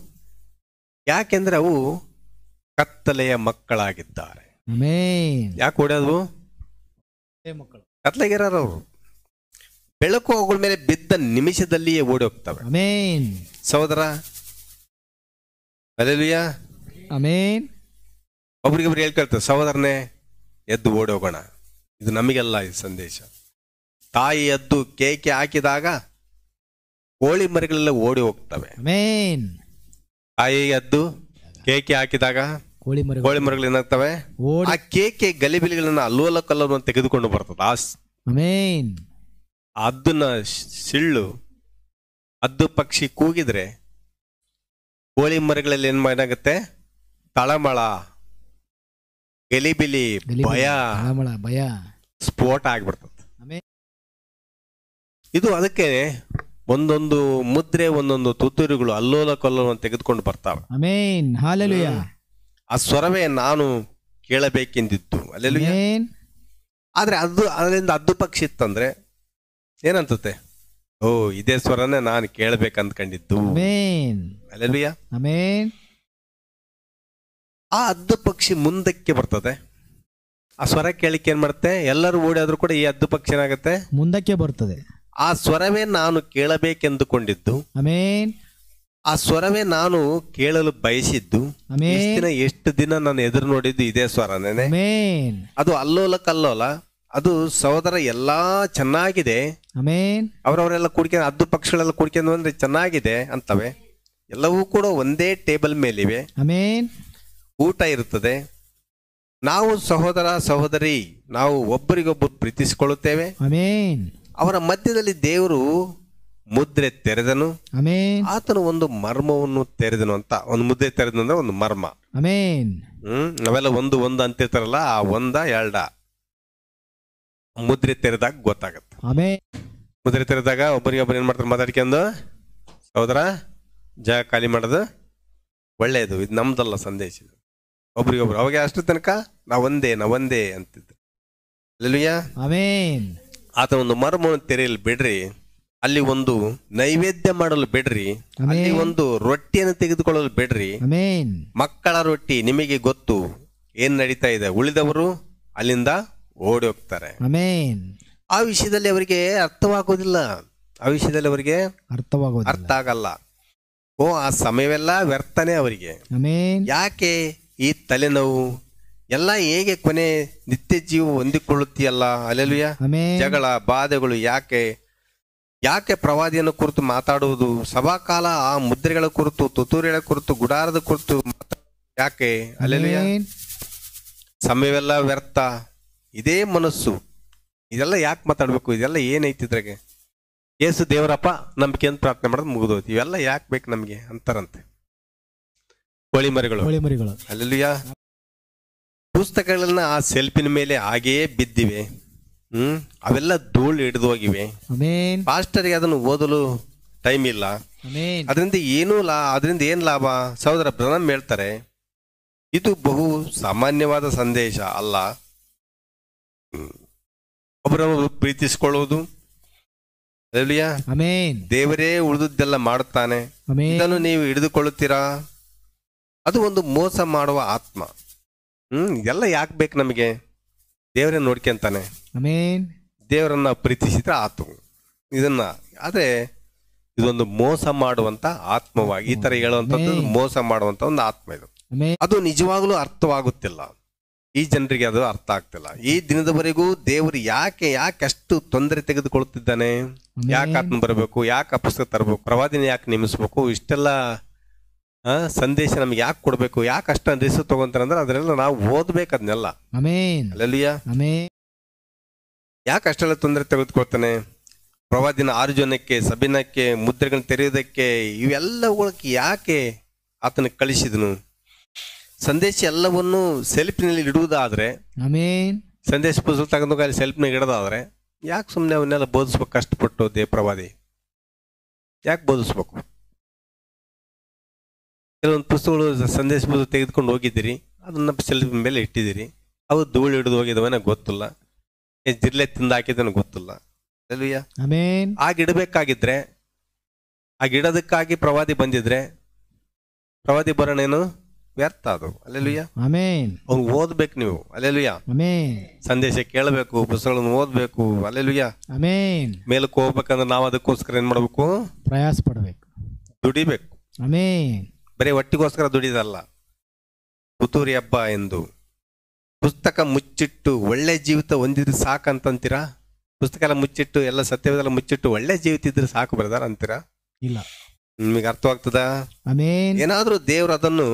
ಅವು ಕತ್ತಲೆಯ ಮಕ್ಕಳಾಗಿದ್ದಾರೆ. ಯಾಕೆ ಓಡೋದು? ಕತ್ಲೆಗಿರೋರು ಬೆಳಕು ಅವುಗಳ ಮೇಲೆ ಬಿದ್ದ ನಿಮಿಷದಲ್ಲಿಯೇ ಓಡಿ ಹೋಗ್ತವೆ. ಸಹೋದರ ಹಲ್ಲೆಲೂಯಾ. ಒಬ್ರಿಗೊಬ್ರು ಹೇಳ್ಕೊಳ್ತಾರೆ, ಸಹೋದರನೇ ಎದ್ದು ಓಡಿ ಹೋಗೋಣ. ಇದು ನಮಗೆಲ್ಲ ಈ ಸಂದೇಶ. ತಾಯಿ ಎದ್ದು ಕೇಕೆ ಹಾಕಿದಾಗ ಕೋಳಿ ಮರಿಗಳೆಲ್ಲ ಓಡಿ ಹೋಗ್ತವೆ. ತಾಯಿ ಎದ್ದು ಕೇಕೆ ಹಾಕಿದಾಗ ಕೋಳಿ ಮರಿಗಳು ಏನಾಗ್ತವೆ, ಆ ಕೇಕೆ ಗಲಿಬಿಲಿಗಳನ್ನ ಅಲ್ಲೋಲ ಕಲ್ಲೋಲ ತೆಗೆದುಕೊಂಡು ಬರ್ತದ. ಅದನ್ನ ಸಿಳ್ಳು ಅದ್ದು ಪಕ್ಷಿ ಕೂಗಿದ್ರೆ ಕೋಳಿ ಮರಿಗಳಲ್ಲಿ ಏನಾಗುತ್ತೆ, ತಳಮಳ, ಗಲಿಬಿಲಿ, ಭಯ ಸ್ಫೋಟ ಆಗ್ಬಿಡ್ತದೆ. ಇದು ಅದಕ್ಕೆ ಒಂದೊಂದು ಮುದ್ರೆ, ಒಂದೊಂದು ತುತ್ತೂರಿಗಳು ಅಲ್ಲೋಲ ಕಲ್ಲೋಲ ತೆಗೆದುಕೊಂಡು ಬರ್ತಾವೆ. ಆ ಸ್ವರವೇ ನಾನು ಕೇಳಬೇಕೆಂದಿದ್ದು ಅಲ್ಲೆಲೂಯಾ. ಆದ್ರೆ ಅದರಿಂದ ಅದ್ದು ಪಕ್ಷಿ ಇತ್ತಂದ್ರೆ ಏನಂತತೆ, ಓ ಇದೇ ಸ್ವರನೇ ನಾನು ಕೇಳಬೇಕಂದ್ಕೊಂಡಿದ್ದು ಅಲ್ಲೆಲೂಯಾ. ಆ ಅದ್ದು ಪಕ್ಷಿ ಮುಂದಕ್ಕೆ ಬರ್ತದೆ. ಆ ಸ್ವರ ಕೇಳಿಕ್ಕೆ ಏನ್ ಮಾಡುತ್ತೆ, ಎಲ್ಲರೂ ಓಡಾದ್ರೂ ಕೂಡ ಈ ಅದ್ದು ಪಕ್ಷಿ ಏನಾಗುತ್ತೆ, ಮುಂದಕ್ಕೆ ಬರ್ತದೆ. ಆ ಸ್ವರವೇ ನಾನು ಕೇಳಬೇಕೆಂದುಕೊಂಡಿದ್ದು, ಆ ಸ್ವರವೇ ನಾನು ಕೇಳಲು ಬಯಸಿದ್ದು. ಎಷ್ಟು ದಿನ ನಾನು ಎದುರು ನೋಡಿದ್ದು ಇದೇ ಸ್ವರನೇ. ಅದು ಅಲ್ಲೋಲ ಕಲ್ಲೋಲ, ಅದು ಸಹೋದರ ಎಲ್ಲಾ ಚೆನ್ನಾಗಿದೆ. ಅವರವರೆಲ್ಲ ಕುಡ್ಕೊಂಡು ಅದ್ದು ಪಕ್ಷಗಳೆಲ್ಲ ಕುಡ್ಕೊಂಡು ಅಂದ್ರೆ ಚೆನ್ನಾಗಿದೆ ಅಂತವೆ. ಎಲ್ಲವೂ ಕೂಡ ಒಂದೇ ಟೇಬಲ್ ಮೇಲಿವೆ, ಊಟ ಇರುತ್ತದೆ. ನಾವು ಸಹೋದರ ಸಹೋದರಿ, ನಾವು ಒಬ್ಬರಿಗೊಬ್ಬರು ಪ್ರೀತಿಸಿಕೊಳ್ಳುತ್ತೇವೆ. ಅವರ ಮಧ್ಯದಲ್ಲಿ ದೇವರು ಮುದ್ರೆ ತೆರೆದನು, ಆತನು ಒಂದು ಮರ್ಮವನ್ನು ತೆರೆದನು ಅಂತ. ಒಂದು ಮುದ್ರೆ ತೆರೆದನು ಅಂದ್ರೆ ಒಂದು ಮರ್ಮ. ನಾವೆಲ್ಲ ಒಂದು ಅಂತಿರ್ತಾರಲ್ಲ, ಆ ಎರಡ ಮುದ್ರೆ ತೆರೆದಾಗ ಗೊತ್ತಾಗತ್ತೆ. ಮುದ್ರೆ ತೆರೆದಾಗ ಒಬ್ಬರಿಗೊಬ್ಬರು ಏನ್ ಮಾಡ್ತಾರೆ, ಮಾತಾಡ್ಕೊಂಡು ಸಹೋದರ ಜಾಗ ಖಾಲಿ ಮಾಡೋದು ಒಳ್ಳೆಯದು, ಇದು ನಮ್ದಲ್ಲ ಸಂದೇಶ. ಒಬ್ರಿಗೊಬ್ರು ಅವಾಗ ಅಷ್ಟು ತನಕ ನಾವೊಂದೇ ಅಂತಿದ್ರು. ಅಲ್ಲೆಲೂಯಾ. ಆಮೆನ್. ಆತ ಒಂದು ಮರ್ಮವನ್ನು ತೆರೆಯಲು ಬಿಡ್ರಿ, ಅಲ್ಲಿ ಒಂದು ನೈವೇದ್ಯ ಮಾಡಲು ಬಿಡ್ರಿ, ಅಲ್ಲಿ ಒಂದು ರೊಟ್ಟಿಯನ್ನು ತೆಗೆದುಕೊಳ್ಳಲು ಬಿಡ್ರಿ. ಆಮೆನ್. ಮಕ್ಕಳ ರೊಟ್ಟಿ ನಿಮಗೆ ಗೊತ್ತು ಏನ್ ನಡೀತಾ ಇದೆ, ಉಳಿದವರು ಅಲ್ಲಿಂದ ಓಡಿ ಹೋಗ್ತಾರೆ. ಆಮೆನ್. ಆ ವಿಷಯದಲ್ಲಿ ಅವರಿಗೆ ಅರ್ಥವಾಗೋದಿಲ್ಲ, ಆ ವಿಷಯದಲ್ಲಿ ಅವರಿಗೆ ಅರ್ಥ ಆಗಲ್ಲ. ಆ ಸಮಯವೆಲ್ಲ ವ್ಯರ್ಥನೆ ಅವರಿಗೆ. ಆಮೆನ್. ಯಾಕೆ ಈ ತಲೆನೋವು ಎಲ್ಲ, ಹೇಗೆ ಕೊನೆ ನಿತ್ಯ ಜೀವ ಹೊಂದಿಕೊಳ್ಳುತ್ತೀಯಲ್ಲ, ಅಲ್ಲೆಲೂಯಾ. ಆಮೆನ್. ಜಗಳ ಬಾಧೆಗಳು ಯಾಕೆ, ಯಾಕೆ ಪ್ರವಾದಿಯನ್ನು ಕುರಿತು ಮಾತಾಡುವುದು, ಸಭಾಕಾಲ ಆ ಮುದ್ರೆಗಳ ಕುರಿತು, ತುತ್ತೂರಿಗಳ ಕುರಿತು, ಗುಡಾರದ ಕುರಿತು ಯಾಕೆ, ಅಲ್ಲೆಲೂಯಾ. ಆಮೆನ್. ಸಮಯವೆಲ್ಲ ವ್ಯರ್ಥ, ಇದೇ ಮನಸ್ಸು, ಇದೆಲ್ಲ ಯಾಕೆ ಮಾತಾಡ್ಬೇಕು, ಇದೆಲ್ಲ ಏನೈತಿದ್ರಾಗೆ, ಯೇಸು ದೇವರಪ್ಪ ನಂಬಿಕೆ ಅಂತ ಪ್ರಾರ್ಥನೆ ಮಾಡೋದು ಮುಗಿದೋಯ್ತು, ಇವೆಲ್ಲ ಯಾಕೆ ಬೇಕು ನಮ್ಗೆ ಅಂತಾರಂತೆ ಕೋಳಿಮರಿಗಳು. ಅಲ್ಲೆಲೂಯಾ. ಪುಸ್ತಕಗಳನ್ನ ಆ ಸೆಲ್ಫಿನ ಮೇಲೆ ಹಾಗೆಯೇ ಬಿದ್ದಿವೆ. ಅವೆಲ್ಲ ಧೂಳು ಹಿಡಿದು ಹೋಗಿವೆ. ಪಾಸ್ಟರ್ಗೆ ಅದನ್ನು ಓದಲು ಟೈಮ್ ಇಲ್ಲ. ಅದರಿಂದ ಅದರಿಂದ ಏನ್ ಲಾಭ? ಸಹೋದರ ಬ್ರಹ್ಮ್ ಹೇಳ್ತಾರೆ, ಇದು ಬಹು ಸಾಮಾನ್ಯವಾದ ಸಂದೇಶ ಅಲ್ಲ. ಒಬ್ಬರೊಬ್ಬರು ಪ್ರೀತಿಸಿಕೊಳ್ಳುವುದು, ದೇವರೇ ಉಳಿದದ್ದೆಲ್ಲ ಮಾಡುತ್ತಾನೆ, ಇದನ್ನು ನೀವು ಹಿಡಿದುಕೊಳ್ಳುತ್ತೀರಾ? ಅದು ಒಂದು ಮೋಸ ಮಾಡುವ ಆತ್ಮ. ಇದೆಲ್ಲ ಯಾಕೆ ಬೇಕು ನಮಗೆ? ದೇವರೇ ನೋಡ್ಕೊಂತಾನೆ. ದೇವರನ್ನ ಪ್ರೀತಿಸಿದ್ರೆ ಆತು ಇದನ್ನ. ಆದ್ರೆ ಇದೊಂದು ಮೋಸ ಮಾಡುವಂತ ಆತ್ಮವಾಗಿ ಈ ತರ ಹೇಳುವಂತದ್ದು ಮೋಸ ಮಾಡುವಂತ ಒಂದು ಆತ್ಮ ಇದು. ಅದು ನಿಜವಾಗ್ಲೂ ಅರ್ಥವಾಗುತ್ತಿಲ್ಲ ಈ ಜನರಿಗೆ, ಅದು ಅರ್ಥ ಆಗ್ತಿಲ್ಲ. ಈ ದಿನದವರೆಗೂ ದೇವರು ಯಾಕೆ ಅಷ್ಟು ತೊಂದರೆ ತೆಗೆದುಕೊಳ್ಳುತ್ತಿದ್ದಾನೆ? ಯಾಕೆ ಆತ್ಮ ಬರಬೇಕು, ಯಾಕೆ ಆ ಪುಸ್ತಕ ತರಬೇಕು, ಪ್ರವಾದಿನ ಯಾಕೆ ನೇಮಿಸ್ಬೇಕು, ಇಷ್ಟೆಲ್ಲ ಸಂದೇಶ ನಮ್ಗೆ ಯಾಕೆ ಕೊಡ್ಬೇಕು, ಯಾಕೆ ಅಷ್ಟ ರಿಸ್ಕ್ ತಗೊಂತಾರೆ ಅಂದ್ರೆ ಅದನ್ನೆಲ್ಲ ನಾವು ಓದ್ಬೇಕು ಅದನ್ನೆಲ್ಲ. ಅಲ್ಲೆಲೂಯಾ. ಯಾಕೆ ಅಷ್ಟೆಲ್ಲ ತೊಂದರೆ ತೆಗೆದುಕೊಳ್ತಾನೆ? ಪ್ರವಾದಿನ 6 ಜನಕ್ಕೆ, ಸಬಿನಕ್ಕೆ, ಮುದ್ರೆಗಳನ್ನ ತೆರೆಯೋದಕ್ಕೆ, ಇವೆಲ್ಲಗಳಿಗೆ ಯಾಕೆ ಆತನ ಕಳಿಸಿದನು? ಸಂದೇಶ ಎಲ್ಲವನ್ನು ಸೆಲ್ಫ್ನಲ್ಲಿ ಇಡುವುದಾದ್ರೆ, ಸಂದೇಶ ಪುಸ್ತಕ ತಗೊಂಡು ಅಲ್ಲಿ ಸೆಲ್ಫ್ನಾಗ ಇಡೋದಾದ್ರೆ ಯಾಕೆ ಸುಮ್ಮನೆ ಅವನ್ನೆಲ್ಲ ಬೋಧಿಸ್ಬೇಕು ಕಷ್ಟಪಟ್ಟು? ಪ್ರವಾದಿ ಯಾಕೆ ಬೋಧಿಸ್ಬೇಕು? ಕೆಲವೊಂದು ಪುಸ್ತಕಗಳು ಸಂದೇಶ ಪುಸ್ತಕ ತೆಗೆದುಕೊಂಡು ಹೋಗಿದ್ದೀರಿ, ಅದನ್ನ ಸೆಲ್ಫ್ ಮೇಲೆ ಇಟ್ಟಿದ್ದೀರಿ, ಅವು ಧೂಳು ಹಿಡಿದು ಹೋಗಿದವನ ಗೊತ್ತಿಲ್ಲ, ಜಿರ್ಲೆ ತಿಂದು ಹಾಕಿದವನ ಗೊತ್ತಿಲ್ಲ. ಅಲ್ಲೆಲೂಯಾ. ಆಗಿಡಬೇಕಾಗಿದ್ರೆ, ಆಗಿಡೋದಕ್ಕಾಗಿ ಪ್ರವಾದಿ ಬಂದಿದ್ರೆ ಪ್ರವಾದಿ ಬರೋಣೇನು ವ್ಯರ್ಥ ಅದು. ಅಲ್ಲೆಲೂಯಾ. ಅವ್ನು ಓದ್ಬೇಕು ನೀವು. ಅಲ್ಲೆಲೂಯಾ. ಸಂದೇಶ ಕೇಳಬೇಕು, ಪುಸ್ತಕಗಳನ್ನು ಓದ್ಬೇಕು. ಅಲ್ಲೆಲೂಯಾ. ಮೇಲಕ್ಕೆ ಹೋಗ್ಬೇಕಂದ್ರೆ ನಾವು ಅದಕ್ಕೋಸ್ಕರ ಏನ್ ಮಾಡ್ಬೇಕು? ಪ್ರಯಾಸ ಪಡ್ಬೇಕು, ದುಡಿಬೇಕು. ಬರೀ ಒಟ್ಟಿಗೋಸ್ಕರ ದುಡಿದಲ್ಲ. ತುತ್ತೂರಿ ಹಬ್ಬ ಎಂದು ಪುಸ್ತಕ ಮುಚ್ಚಿಟ್ಟು ಒಳ್ಳೆ ಜೀವಿತ ಹೊಂದಿದ್ರೆ ಸಾಕಂತೀರಾ? ಪುಸ್ತಕ ಎಲ್ಲ ಮುಚ್ಚಿಟ್ಟು, ಎಲ್ಲ ಸತ್ಯವೆಲ್ಲ ಮುಚ್ಚಿಟ್ಟು ಒಳ್ಳೆ ಜೀವಿತ ಇದ್ರೆ ಸಾಕು ಬರದಾರ ಅಂತೀರಾ? ಇಲ್ಲ. ನಿಮಗೆ ಅರ್ಥವಾಗ್ತದ? ಏನಾದ್ರೂ ದೇವ್ರು ಅದನ್ನು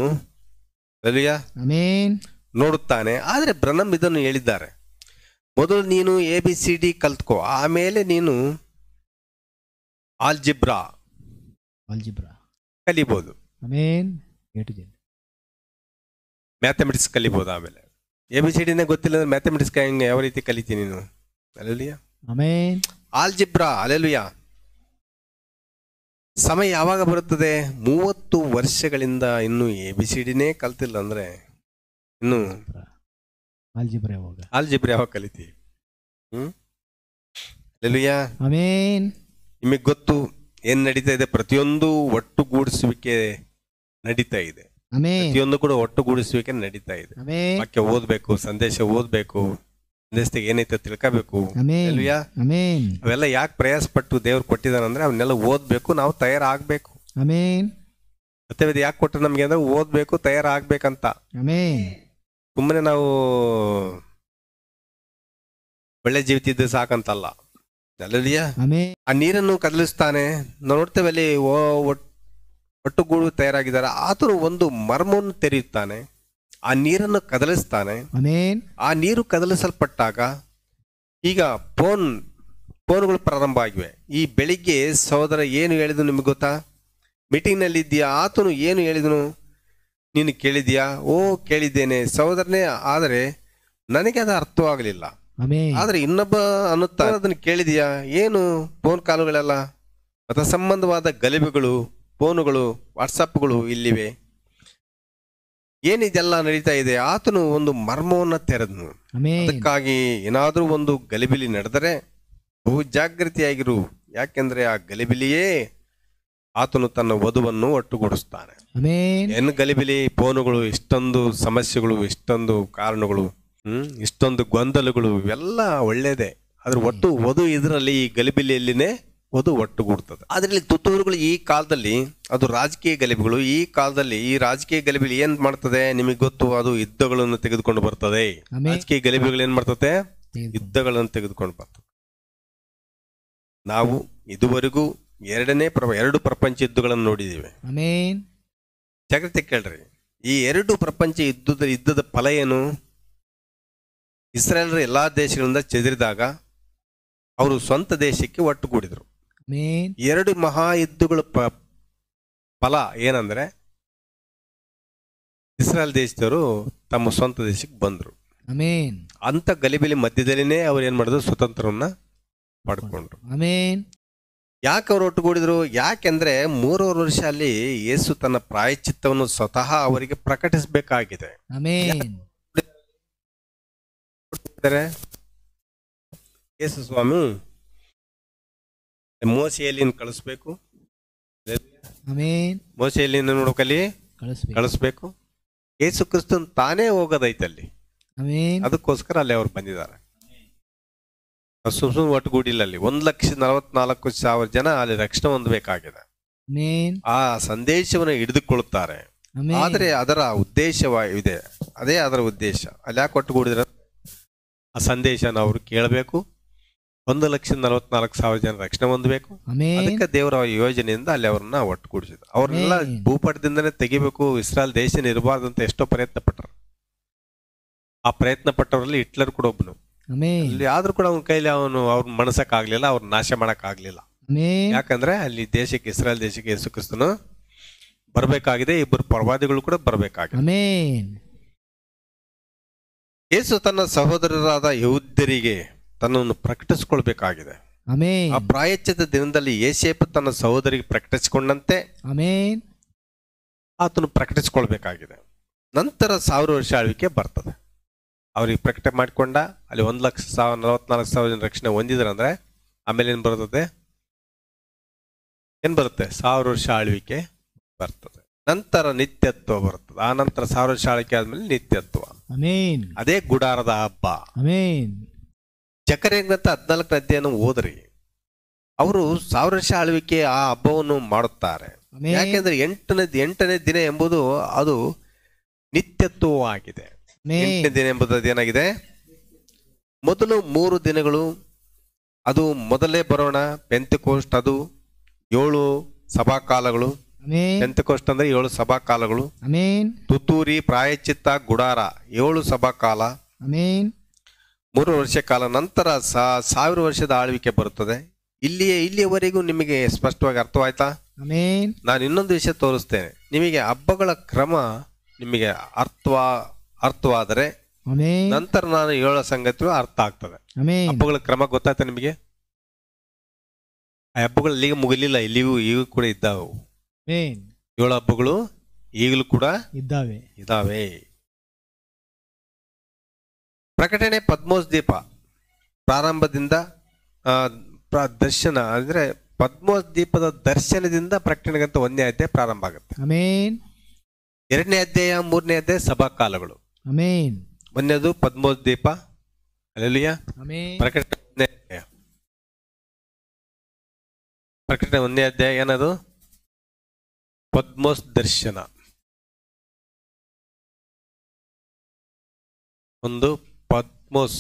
ನೋಡುತ್ತಾನೆ. ಆದ್ರೆ ಬ್ರಹ್ಮ್ ಇದನ್ನು ಹೇಳಿದ್ದಾರೆ, ಮೊದಲು ನೀನು ABCD ಕಲ್ತ್ಕೋ, ಆಮೇಲೆ ನೀನು ಆಲ್ಜಿಬ್ರಾ ಕಲಿಬಹುದು, ಮ್ಯಾಥಮೆಟಿಕ್ಸ್ ಕಲಿಬಹುದು. ಆಮೇಲೆ ABCDನೇ ಗೊತ್ತಿಲ್ಲ ಅಂದ್ರೆ ಮ್ಯಾಥಮೆಟಿಕ್ಸ್ ಯಾವ ರೀತಿ ಕಲಿತೀನಿ ನೀನು? ಅಲ್ಲೆಲೂಯಾ. ಆಲ್ಜಿಬ್ರಾ. ಅಲ್ಲೆಲೂಯಾ. ಸಮಯ ಯಾವಾಗ ಬರುತ್ತದೆ? 30 ವರ್ಷಗಳಿಂದ ಇನ್ನು ABCDನೇ ಕಲ್ತಿಲ್ಲ ಅಂದ್ರೆ ಇನ್ನು ಆಲ್ಜಿಬ್ರಾ ಯಾವಾಗ ಕಲಿತೀವಿ? ಅಲ್ಲೆಲೂಯಾ. ನಿಮಗೆ ಗೊತ್ತು ಏನ್ ನಡೀತಾ ಇದೆ? ಪ್ರತಿಯೊಂದು ಒಟ್ಟುಗೂಡಿಸುವಿಕೆ ನಡೀತಾ ಇದೆ. ಪ್ರತಿಯೊಂದು ಕೂಡ ಒಟ್ಟುಗೂಡಿಸುವಿಕೆ ನಡೀತಾ ಇದೆ. ವಾಕ್ಯ ಓದ್ಬೇಕು, ಸಂದೇಶ ಓದ್ಬೇಕು, ಸಂದೇಶದಾಗ ಏನೈತೆ ತಿಳ್ಕೋಬೇಕು. ಅವೆಲ್ಲ ಯಾಕೆ ಪ್ರಯಾಸ ಪಟ್ಟು ದೇವ್ರು ಕೊಟ್ಟಿದಾನಂದ್ರೆ ಅವನ್ನೆಲ್ಲ ಓದ್ಬೇಕು, ನಾವು ತಯಾರಾಗ್ಬೇಕು. ಸತ್ಯವೇದ ಯಾಕೆ ಕೊಟ್ಟರೆ ನಮ್ಗೆ ಅಂದ್ರೆ ಓದ್ಬೇಕು, ತಯಾರಾಗ್ಬೇಕಂತ. ಸುಮ್ಮನೆ ನಾವು ಒಳ್ಳೆ ಜೀವಿತ ಇದ್ದು ಸಾಕಂತಲ್ಲ. ಅಲ್ಲಲ್ಲಿಯಾ. ಆ ನೀರನ್ನು ಕದಲಿಸ್ತಾನೆ. ನಾವು ನೋಡ್ತೇವೆ ಅಲ್ಲಿ ಒಟ್ಟುಗೂಡು ತಯಾರಾಗಿದ್ದಾರೆ. ಆತನು ಒಂದು ಮರ್ಮವನ್ನು ತೆರೆಯುತ್ತಾನೆ, ಆ ನೀರನ್ನು ಕದಲಿಸ್ತಾನೆ. ಆ ನೀರು ಕದಲಿಸಲ್ಪಟ್ಟಾಗ ಈಗ ಫೋನ್ಗಳು ಪ್ರಾರಂಭ ಆಗಿವೆ. ಈ ಬೆಳಿಗ್ಗೆ ಸಹೋದರ ಏನು ಹೇಳಿದ್ರು ನಿಮ್ಗೆ ಗೊತ್ತಾ? ಮೀಟಿಂಗ್ ನಲ್ಲಿ ಇದ್ದೀಯಾ? ಆತನು ಏನು ಹೇಳಿದನು ನೀನು ಕೇಳಿದ್ಯಾ? ಕೇಳಿದ್ದೇನೆ ಸಹೋದರನೇ, ಆದರೆ ನನಗೆ ಅದು ಅರ್ಥವಾಗಲಿಲ್ಲ. ಆದ್ರೆ ಇನ್ನೊಬ್ಬ ಅನ್ನುತ್ತಾ ಅದನ್ನು ಕೇಳಿದ್ಯಾ? ಏನು ಫೋನ್ ಕಾಲುಗಳೆಲ್ಲ ಮತ ಸಂಬಂಧವಾದ ಗಲಿಬೆಗಳು, ಫೋನುಗಳು, ವಾಟ್ಸಪ್ಗಳು ಇಲ್ಲಿವೆ. ಏನಿದೆಲ್ಲ ನಡೀತಾ ಇದೆ? ಆತನು ಒಂದು ಮರ್ಮವನ್ನ ತೆರೆದನು. ಅದಕ್ಕಾಗಿ ಏನಾದ್ರೂ ಒಂದು ಗಲಿಬಿಲಿ ನಡೆದರೆ ಬಹು ಜಾಗೃತಿಯಾಗಿರು. ಯಾಕೆಂದ್ರೆ ಆ ಗಲಿಬಿಲಿಯೇ ಆತನು ತನ್ನ ವಧುವನ್ನು ಒಟ್ಟುಗೂಡಿಸ್ತಾನೆ. ಆಮೆನ್. ಏನು ಗಲಿಬಿಲಿ, ಫೋನುಗಳು, ಇಷ್ಟೊಂದು ಸಮಸ್ಯೆಗಳು, ಇಷ್ಟೊಂದು ಕಾರಣಗಳು, ಇಷ್ಟೊಂದು ಗೊಂದಲಗಳು, ಇವೆಲ್ಲ ಒಳ್ಳೇದೇ. ಆದ್ರೆ ಒಟ್ಟು ವಧು ಇದರಲ್ಲಿ ಈ ಗಲಿಬಿಲಿಯಲ್ಲಿನೇ ವಧು ಒಟ್ಟುಗೂಡ್ತದೆ. ಅದರಲ್ಲಿ ತುತ್ತೂರುಗಳು ಈ ಕಾಲದಲ್ಲಿ ಅದು ರಾಜಕೀಯ ಗಲಿಬಿಗಳು. ಈ ಕಾಲದಲ್ಲಿ ಈ ರಾಜಕೀಯ ಗಲಿಬಿಲಿ ಏನ್ ಮಾಡ್ತದೆ ನಿಮಗೆ ಗೊತ್ತು, ಅದು ಯುದ್ಧಗಳನ್ನು ತೆಗೆದುಕೊಂಡು ಬರ್ತದೆ. ರಾಜಕೀಯ ಗಲಿಬಿಗಳು ಏನ್ ಮಾಡ್ತದೆ, ಯುದ್ಧಗಳನ್ನು ತೆಗೆದುಕೊಂಡು ಬರ್ತದೆ. ನಾವು ಇದುವರೆಗೂ ಎರಡು ಪ್ರಪಂಚ ಯುದ್ಧಗಳನ್ನು ನೋಡಿದ್ದೀವಿ. ಆಮೆನ್. ಜಾಗ್ರತೆ ಕೇಳ್ರಿ, ಈ ಎರಡು ಪ್ರಪಂಚ ಯುದ್ಧದ ಫಲ ಏನು? ಇಸ್ರಾಯೇಲರು ಎಲ್ಲಾ ದೇಶಗಳಿಂದ ಚೆದರಿದಾಗ ಅವರು ಸ್ವಂತ ದೇಶಕ್ಕೆ ಒಟ್ಟುಗೂಡಿದ್ರು. ಎರಡು ಮಹಾಯುದ್ಧಗಳ ಫಲ ಏನಂದ್ರೆ ಇಸ್ರಾಯೇಲ್ ದೇಶದವರು ತಮ್ಮ ಸ್ವಂತ ದೇಶಕ್ಕೆ ಬಂದ್ರು. ಅಂತ ಗಲಿಬಿಲಿ ಮಧ್ಯದಲ್ಲಿನೇ ಅವ್ರು ಏನ್ ಮಾಡಿದ್ರು, ಸ್ವತಂತ್ರವನ್ನ ಪಡ್ಕೊಂಡ್ರು. ಯಾಕೆ ಅವ್ರು ಒಟ್ಟುಗೂಡಿದ್ರು? ಯಾಕೆಂದ್ರೆ 3 ವರ್ಷ ಅಲ್ಲಿ ಯೇಸು ತನ್ನ ಪ್ರಾಯಶ್ಚಿತ್ತವನ್ನು ಸ್ವತಃ ಅವರಿಗೆ ಪ್ರಕಟಿಸಬೇಕಾಗಿದೆ. ಯೇಸು ಸ್ವಾಮಿ ಮೋಸೆಯಲ್ಲಿ ಕಳಿಸ್ಬೇಕು, ಮೋಸೆಯಲ್ಲಿ ನೋಡೋಕಲ್ಲಿ ಕಳಿಸ್ಬೇಕು. ಯೇಸು ಕ್ರಿಸ್ತನ್ ತಾನೇ ಹೋಗೋದೈತಲ್ಲಿ, ಅದಕ್ಕೋಸ್ಕರ ಅಲ್ಲಿ ಅವ್ರು ಬಂದಿದ್ದಾರೆ. ಸುಮ್ ಒಟ್ಟುಗೂಡಿಲ್ಲ. ಅಲ್ಲಿ 1,44,000 ಜನ ಅಲ್ಲಿ ರಕ್ಷಣೆ ಹೊಂದಬೇಕಾಗಿದೆ. ಆ ಸಂದೇಶವನ್ನು ಹಿಡಿದುಕೊಳ್ಳುತ್ತಾರೆ. ಆದ್ರೆ ಅದರ ಉದ್ದೇಶವಿದೆ, ಅದೇ ಅದರ ಉದ್ದೇಶ. ಅಲ್ಲಿ ಯಾಕೆ ಒಟ್ಟುಗೂಡಿದ್ರೆ ಆ ಸಂದೇಶನ ಅವ್ರು ಕೇಳಬೇಕು. 1,44,000 ಜನ ರಕ್ಷಣೆ ಹೊಂದಬೇಕು. ಅದಕ್ಕೆ ದೇವರ ಯೋಜನೆಯಿಂದ ಅಲ್ಲಿ ಅವ್ರನ್ನ ಒಟ್ಟುಗೂಡಿಸಿದ್ರು. ಅವ್ರನ್ನೆಲ್ಲ ಭೂಪಟದಿಂದನೇ ತೆಗಿಬೇಕು, ಇಸ್ರಾಯೇಲ್ ದೇಶ ಇರಬಾರ್ದು ಅಂತ ಎಷ್ಟೋ ಪ್ರಯತ್ನ ಪಟ್ಟರು. ಆ ಪ್ರಯತ್ನ ಪಟ್ಟವರಲ್ಲಿ ಹಿಟ್ಲರ್ ಕೂಡ ಒಬ್ಬನು. ಅಲ್ಲಿ ಆದ್ರೂ ಕೂಡ ಅವನ ಕೈಲಿ ಅವ್ರ ಮನಸಕ್ ಆಗ್ಲಿಲ್ಲ, ಅವ್ರ ನಾಶ ಮಾಡಕ್ ಆಗ್ಲಿಲ್ಲ. ಯಾಕಂದ್ರೆ ಅಲ್ಲಿ ದೇಶಕ್ಕೆ, ಇಸ್ರಾಯೇಲ್ ದೇಶಕ್ಕೆ ಯೇಸು ಕ್ರಿಸ್ತನು ಬರ್ಬೇಕಾಗಿದೆ. ಇಬ್ಬರು ಪ್ರವಾದಿಗಳು ಕೂಡ ಬರ್ಬೇಕಾಗಿದೆ. ಯೇಸು ತನ್ನ ಸಹೋದರರಾದ ಯಹೂದ್ಯರಿಗೆ ತನ್ನನ್ನು ಪ್ರಕಟಿಸಿಕೊಳ್ಬೇಕಾಗಿದೆ. ಆ ಪ್ರಾಯಶ್ಚಿತ್ತ ದಿನದಲ್ಲಿ ಯೋಸೇಫ ತನ್ನ ಸಹೋದರಿಗೆ ಪ್ರಕಟಿಸಿಕೊಂಡಂತೆ ಆತನು ಪ್ರಕಟಿಸಿಕೊಳ್ಬೇಕಾಗಿದೆ. ನಂತರ 1000 ವರ್ಷ ಆಳ್ವಿಕೆ ಬರ್ತದೆ. ಅವ್ರಿಗೆ ಪ್ರಕಟ ಮಾಡಿಕೊಂಡ ಅಲ್ಲಿ 1,44,000 ಜನ ರಕ್ಷಣೆ ಹೊಂದಿದ್ರಂದ್ರೆ ಆಮೇಲೆ ಏನ್ ಬರ್ತದೆ, 1000 ವರ್ಷ ಆಳ್ವಿಕೆ ಬರ್ತದೆ. ನಂತರ ನಿತ್ಯತ್ವ ಬರ್ತದೆ. ಆ ನಂತರ 1000 ವರ್ಷ ಆಳ್ವಿಕೆ ಆದ್ಮೇಲೆ ನಿತ್ಯತ್ವ. ಅದೇ ಗುಡಾರದ ಹಬ್ಬ. ಜಕರ್ಯಂತ 14ನೇ ಅಧ್ಯಾಯನ ಓದ್ರಿ. ಅವರು 1000 ವರ್ಷ ಆಳ್ವಿಕೆ ಆ ಹಬ್ಬವನ್ನು ಮಾಡುತ್ತಾರೆ. ಯಾಕೆಂದ್ರೆ 8ನೇ ದಿನ ಎಂಬುದು ಅದು ನಿತ್ಯತ್ವವಾಗಿದೆ. 8ನೇ ದಿನ ಎಂಬುದು ಏನಾಗಿದೆ, ಮೊದಲು 3 ದಿನಗಳು ಅದು ಮೊದಲೇ ಬರೋಣ ಪೆಂತೆಕೋಸ್ಟ್, ಅದು 7 ಸಭಾಕಾಲಗಳು. ಪೆಂತೆಕೋಸ್ಟ್ ಅಂದ್ರೆ 7 ಸಭಾಕಾಲಗಳು. ತುತ್ತೂರಿ, ಪ್ರಾಯಶ್ಚಿತ್ತ, ಗುಡಾರ 7 ಸಭಾಕಾಲ, 3 ವರ್ಷ ಕಾಲ. ನಂತರ 1000 ವರ್ಷದ ಆಳ್ವಿಕೆ ಬರುತ್ತದೆ. ಇಲ್ಲಿಯವರೆಗೂ ನಿಮಗೆ ಸ್ಪಷ್ಟವಾಗಿ ಅರ್ಥವಾಯ್ತಾ? ನಾನು ಇನ್ನೊಂದು ವಿಷಯ ತೋರಿಸ್ತೇನೆ ನಿಮಗೆ. ಹಬ್ಬಗಳ ಕ್ರಮ ನಿಮಗೆ ಅರ್ಥವಾದರೆ ನಂತರ ನಾನು ಹೇಳೋ ಸಂಗತಿಗಳು ಅರ್ಥ ಆಗ್ತದೆ. ಹಬ್ಬಗಳ ಕ್ರಮ ಗೊತ್ತಾಯ್ತಾ ನಿಮಗೆ? ಆ ಹಬ್ಬಗಳು ಇಲ್ಲಿಗೆ ಮುಗಿಲಿಲ್ಲ, ಇಲ್ಲಿಗೂ ಈಗ ಕೂಡ ಇದ್ದಾವೆ. 7 ಹಬ್ಬಗಳು ಈಗಲೂ ಕೂಡ ಇದ್ದಾವೆ. ಪ್ರಕಟಣೆ 13 ದೀಪ ಪ್ರಾರಂಭದಿಂದ ದರ್ಶನ ಅಂದ್ರೆ 13 ದೀಪದ ದರ್ಶನದಿಂದ ಪ್ರಕಟಣೆಗಂತ 1ನೇ ಅಧ್ಯಾಯ ಪ್ರಾರಂಭ ಆಗುತ್ತೆ. 2ನೇ ಅಧ್ಯಾಯ 3ನೇ ಅಧ್ಯಾಯ ಸಭಾಕಾಲಗಳು. 1ನೇದು 13 ದೀಪ. ಹಲ್ಲೆಲೂಯಾ. ಪ್ರಕಟಣೆ 1ನೇ ಅಧ್ಯಾಯ ಏನದು? ಪದ್ಮೋಸ್ ದರ್ಶನ. ಒಂದು ಪದ್ಮೋಸ್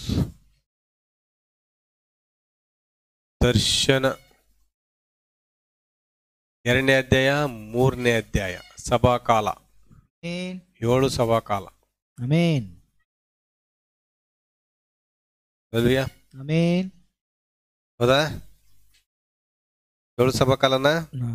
ದರ್ಶನ. 2ನೇ ಅಧ್ಯಾಯ 3ನೇ ಅಧ್ಯಾಯ ಸಭಾಕಾಲ. 7 ಸಭಾಕಾಲ. ಹೌದಾ? 7 ಸಭಾಕಾಲನ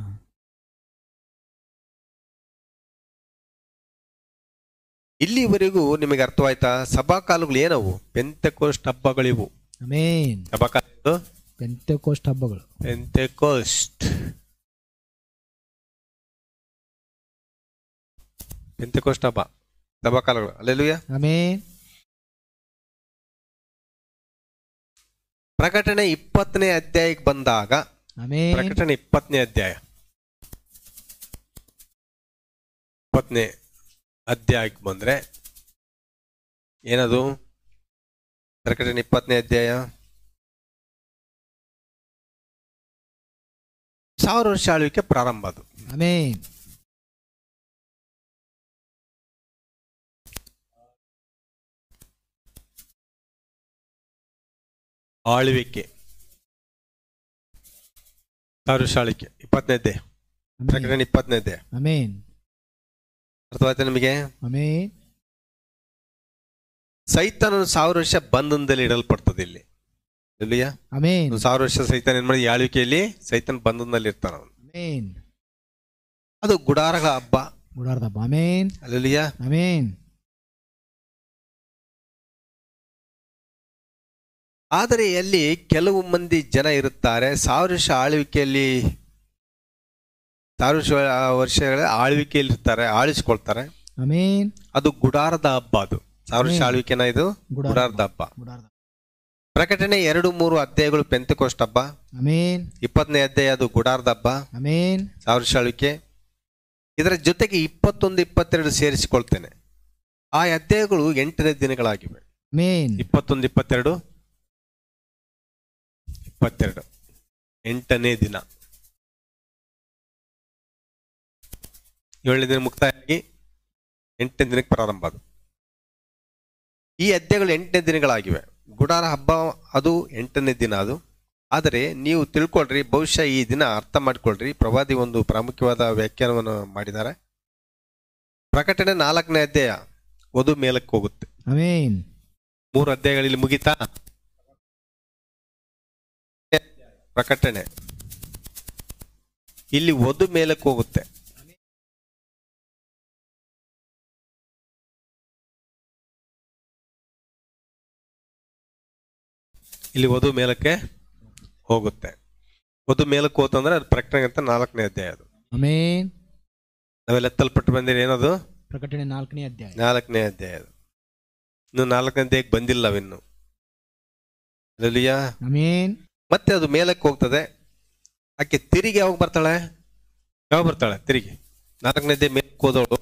ಇಲ್ಲಿವರೆಗೂ ನಿಮಗೆ ಅರ್ಥವಾಯ್ತಾ? ಸಭಾಕಾಲಗಳು ಏನವು? ಪೆಂತೆಕೋಸ್ಟ್ ಹಬ್ಬಗಳಿವು. ಸಭಾಕಾಲ ಪೆಂತೆಕೋಸ್ಟ್ ಹಬ್ಬಗಳು. ಪೆಂತೆಕೋಸ್ಟ್ ಹಬ್ಬ ಸಭಾಕಾಲಗಳು. ಹಲ್ಲೆಲೂಯಾ. ಪ್ರಕಟಣೆ 20ನೇ ಅಧ್ಯಾಯಕ್ಕೆ ಬಂದಾಗ, ಆಮೆನ್. ಪ್ರಕಟಣೆ 20ನೇ ಅಧ್ಯಾಯ 20ನೇ ಅಧ್ಯಾಯಕ್ಕೆ ಬಂದ್ರೆ ಏನದು? ಪ್ರಕಟಣೆ 20ನೇ ಅಧ್ಯಾಯ 1000 ವರ್ಷ ಆಳ್ವಿಕೆ ಪ್ರಾರಂಭ. ಅದು ಆಮೆನ್. ಆಳ್ವಿಕೆ 1000 ವರ್ಷ ಆಳ್ವಿಕೆ 20ನೇ ಅಧ್ಯಾಯ, ಪ್ರಕಟಣೆ 20ನೇ ಅಧ್ಯಾಯ. ಆಮೆನ್. ಅರ್ಥವಾಯ್ತಾ ನಿಮಗೆ? ಆಮೆನ್. ಸೈತಾನನು 1000 ವರ್ಷ ಬಂಧನದಲ್ಲಿ ಇಡಲ್ಪಡ್ತದೆ ಇಲ್ಲಿ. ಇಲ್ಲಿಯ ಆಮೆನ್. 1000 ವರ್ಷ ಸೈತಾನ ಏನ್ ಮಾಡಿ ಆಳ್ವಿಕೆಯಲ್ಲಿ ಸೈತಾನ ಬಂಧನದಲ್ಲಿ ಇರ್ತಾನ ಅವನು. ಆಮೆನ್. ಅದು ಗುಡಾರಗಳ ಹಬ್ಬ. ಗುಡಾರದ ಹಬ್ಬ. ಆಮೆನ್. ಅಲ್ಲಿಯ ಆಮೆನ್. ಆದರೆ ಅಲ್ಲಿ ಕೆಲವು ಮಂದಿ ಜನ ಇರುತ್ತಾರೆ 1000 ವರ್ಷ ಆಳ್ವಿಕೆಯಲ್ಲಿ, 1000 ವರ್ಷಗಳ ಆಳ್ವಿಕೆಯಲ್ಲಿ ಇರ್ತಾರೆ, ಆಳಿಸ್ಕೊಳ್ತಾರೆ. ಆಮೆನ್. ಅದು ಗುಡಾರದ ಹಬ್ಬ. ಅದು 1000 ವರ್ಷ ಆಮೆನ್. ಆಳ್ವಿಕೆನ ಇದು ಗುಡಾರದ ಹಬ್ಬ. ಗುಡಾರದ. ಪ್ರಕಟಣೆ 2-3 ಅಧ್ಯಾಯಗಳು ಪೆಂತೆಕೋಸ್ಟ್ ಹಬ್ಬ. ಆಮೆನ್. 20ನೇ ಅಧ್ಯಾಯ ಅದು ಗುಡಾರದ ಹಬ್ಬ, ಆಮೆನ್. 1000 ವರ್ಷ ಆಳ್ವಿಕೆ. ಇದರ ಜೊತೆಗೆ 21, 22 ಸೇರಿಸಿಕೊಳ್ತೇನೆ. ಆ ಅಧ್ಯಾಯಗಳು 8ನೇ ದಿನಗಳಾಗಿವೆ. ಆಮೆನ್. 21, 22, 8ನೇ ದಿನ. 7ನೇ ದಿನ ಮುಕ್ತಾಯಾಗಿ 8ನೇ ದಿನಕ್ಕೆ ಪ್ರಾರಂಭ. ಅದು ಈ ಅಧ್ಯಾಯಗಳು 8ನೇ ದಿನಗಳಾಗಿವೆ. ಗುಡಾರ ಹಬ್ಬ ಅದು 8ನೇ ದಿನ. ಅದು ಆದರೆ ನೀವು ತಿಳ್ಕೊಳ್ರಿ, ಬಹುಶಃ ಈ ದಿನ ಅರ್ಥ ಮಾಡ್ಕೊಳ್ರಿ. ಪ್ರವಾದಿ ಒಂದು ಪ್ರಾಮುಖ್ಯವಾದ ವ್ಯಾಖ್ಯಾನವನ್ನು ಮಾಡಿದ್ದಾರೆ. ಪ್ರಕಟಣೆ 4ನೇ ಅಧ್ಯಾಯ ವಧು ಮೇಲಕ್ಕೆ ಹೋಗುತ್ತೆ. ಆಮೆನ್. 3 ಅಧ್ಯಾಯಗಳಲ್ಲಿ ಮುಗಿತಾ? ಪ್ರಕಟಣೆ ಇಲ್ಲಿ ವಧು ಮೇಲಕ್ಕೆ ಹೋಗುತ್ತೆ. ಇಲ್ಲಿ ವಧು ಮೇಲಕ್ಕೆ ಹೋಗುತ್ತೆ. ವಧು ಮೇಲಕ್ಕೆ ಹೋತಂದ್ರೆ ಅದು ಪ್ರಕಟಣೆ ಅಂತ 4ನೇ ಅಧ್ಯಾಯ. ಅದು ಆಮೆನ್. ನಾವೆಲ್ಲ ಎತ್ತಲ್ಪಟ್ಟು ಬಂದಿರಿ. ಏನದು? ಪ್ರಕಟಣೆ 4ನೇ ಅಧ್ಯಾಯ. 4ನೇ ಅಧ್ಯಾಯ. ಅದು ಇನ್ನು 4ನೇ ಅಧ್ಯಾಯಕ್ಕೆ ಬಂದಿಲ್ಲ ಅವಿನ್ನು. ಅಲ್ಲಿಯ ಆಮೆನ್. ಮತ್ತೆ ಅದು ಮೇಲಕ್ಕೆ ಹೋಗ್ತದೆ. ಆಕೆ ತಿರುಗಿ ಯಾವಾಗ ಬರ್ತಾಳೆ? ತಿರುಗಿ 4ನೇ ಅಧ್ಯಾಯ ಮೇಲಕ್ಕೆ ಹೋದವಳು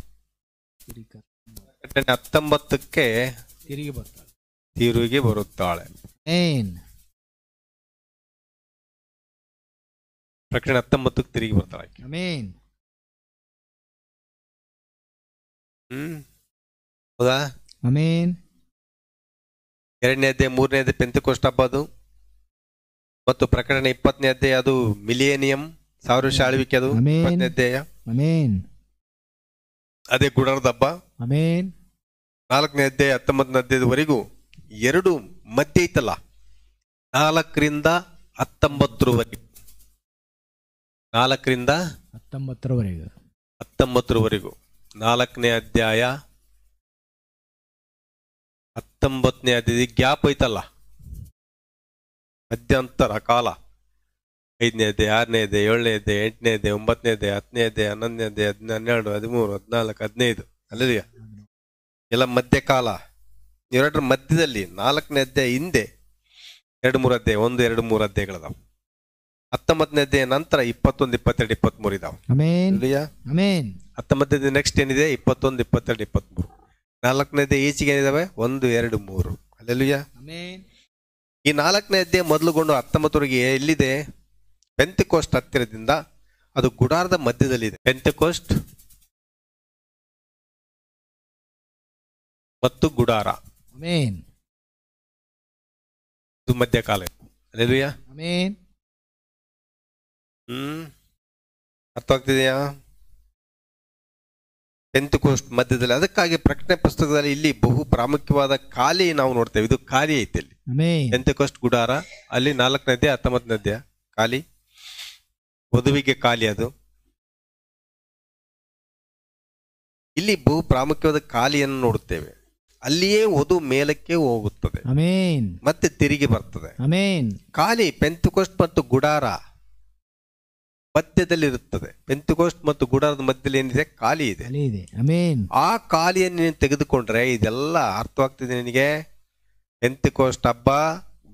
ಪ್ರಕಟಣೆ 19ಕ್ಕೆ ತಿರುಗಿ ಬರ್ತಾಳೆ. ತಿರುಗಿ ಬರುತ್ತಾಳೆ. ಆಮೆನ್. ಪ್ರಕಟಣೆ 19ಕ್ಕೆ ತಿರುಗಿ ಬರ್ತಾಳೆ. ಆಮೆನ್. ಹೌದಾ? ಆಮೆನ್. 2ನೇ ಅಧ್ಯಾಯ 3ನೇ ಅಧ್ಯಾಯ ಪೆಂತೆಕೋಸ್ಟ್ ಹಬ್ಬ ಅದು. ಮತ್ತು ಪ್ರಕಟಣೆ 20ನೇ ಅಧ್ಯಾಯ ಅದು ಮಿಲಿಯನಿಯಂ, 1000 ವರ್ಷ ಆಳ್ವಿಕೆ. ಅದು 20ನೇ ಅಧ್ಯಾಯ. ಆಮೆನ್. ಅದೇ ಗುಡಾರದ ಹಬ್ಬ. ಆಮೆನ್. 4ನೇ ಅಧ್ಯಾಯ 19ನೇ ಅಧ್ಯಾಯದವರೆಗೂ 2 ಮಧ್ಯೆ ಐತಲ್ಲ, 4ರಿಂದ 19ರವರೆಗೂ, 4ರಿಂದ 19ರವರೆಗೂ 19ರವರೆಗೂ 4ನೇ ಅಧ್ಯಾಯ 19ನೇ ಅಧ್ಯಾಯ ಗ್ಯಾಪ್ ಐತಲ್ಲ, ಮಧ್ಯಂತರ ಕಾಲ. 5ನೇ ಅಧ್ಯಾಯ, 6ನೇ ಅಧ್ಯಾಯ, 7ನೇ ಅಧ್ಯಾಯ, 8ನೇ ಅಧ್ಯಾಯ, 9ನೇ ಅಧ್ಯಾಯ, 10ನೇ ಅಧ್ಯಾಯ, 11ನೇ ಅಧ್ಯಾಯ, 12, 13, 14, 15 ಅಲ್ಲಿದೆಯಾ ಎಲ್ಲ ಮಧ್ಯಕಾಲ. ಇವೆರಡರ ಮಧ್ಯದಲ್ಲಿ 4ನೇ ಅಧ್ಯಾಯ ಹಿಂದೆ 2-3 ಅಧ್ಯಾಯ, 1, 2, 3 ಅಧ್ಯಾಯಗಳದಾವೆ. 19ನೇ ಅಧ್ಯಾಯ ನಂತರ 21, 22, 23 ಇದಾವೆ. ಆಮೆನ್. ಆಮೆನ್. 19ನೇ ನೆಕ್ಸ್ಟ್ ಏನಿದೆ 21, 22, 23. 4ನೇ ಅಧ್ಯಾಯ ಈಚೆಗೆ ಏನಿದಾವೆ 1, 2, 3. ಅಲ್ಲೆಲ್ಲೂಯ್ಯ. ಆಮೆನ್. ಈ 4ನೇ ಅಧ್ಯಾಯ ಮೊದಲುಗೊಂಡು 19ವರೆಗೆ ಎಲ್ಲಿದೆ? ಪೆಂತೆಕೋಸ್ಟ್ ಹತ್ತಿರದಿಂದ. ಅದು ಗುಡಾರದ ಮಧ್ಯದಲ್ಲಿದೆ. ಪೆಂತೆಕೋಸ್ಟ್ ಮತ್ತು ಗುಡಾರ ಆಮೆನ್. ಇದು ಮಧ್ಯಕಾಲ. ಅಲ್ಲೆಲ್ಲೂಯ್ಯ. ಆಮೆನ್. ಅರ್ಥವಾಗ್ತಿದೆಯಾ? ಪೆಂತೆಕೋಸ್ಟ್ ಮಧ್ಯದಲ್ಲಿ. ಅದಕ್ಕಾಗಿ ಪ್ರಕಟಣೆ ಪುಸ್ತಕದಲ್ಲಿ ಇಲ್ಲಿ ಬಹು ಪ್ರಾಮುಖ್ಯವಾದ ಖಾಲಿ ನಾವು ನೋಡ್ತೇವೆ. ಇದು ಖಾಲಿ ಐತೆ ಇಲ್ಲಿ. ಆಮೆನ್. ಪೆಂತೆಕೋಸ್ಟ್ ಗುಡಾರ ಅಲ್ಲಿ 4ನೇ ಅಧ್ಯಾಯ 19ನೇ ಅಧ್ಯಾಯ ಖಾಲಿ, ವಧುವಿಗೆ ಖಾಲಿ. ಅದು ಇಲ್ಲಿ ಬಹು ಪ್ರಾಮುಖ್ಯವಾದ ಖಾಲಿಯನ್ನು ನೋಡುತ್ತೇವೆ. ಅಲ್ಲಿಯೇ ವಧು ಮೇಲಕ್ಕೆ ಹೋಗುತ್ತದೆ, ಆಮೆನ್, ಮತ್ತೆ ತಿರುಗಿ ಬರ್ತದೆ. ಆಮೆನ್. ಖಾಲಿ ಪೆಂತೆಕೋಸ್ಟ್ ಮತ್ತು ಗುಡಾರ ಮಧ್ಯದಲ್ಲಿ ಇರುತ್ತದೆ. ಪೆಂತೆಕೋಸ್ಟ್ ಮತ್ತು ಗುಡಾರದ ಮಧ್ಯದಲ್ಲಿ ಏನಿದೆ? ಖಾಲಿ ಇದೆ. ಆಮೆನ್. ಆ ಖಾಲಿಯನ್ನು ನೀನು ತೆಗೆದುಕೊಂಡ್ರೆ ಇದೆಲ್ಲ ಅರ್ಥವಾಗ್ತಿದೆ ನಿನಗೆ. ಪೆಂತೆಕೋಸ್ಟ್ ಹಬ್ಬ,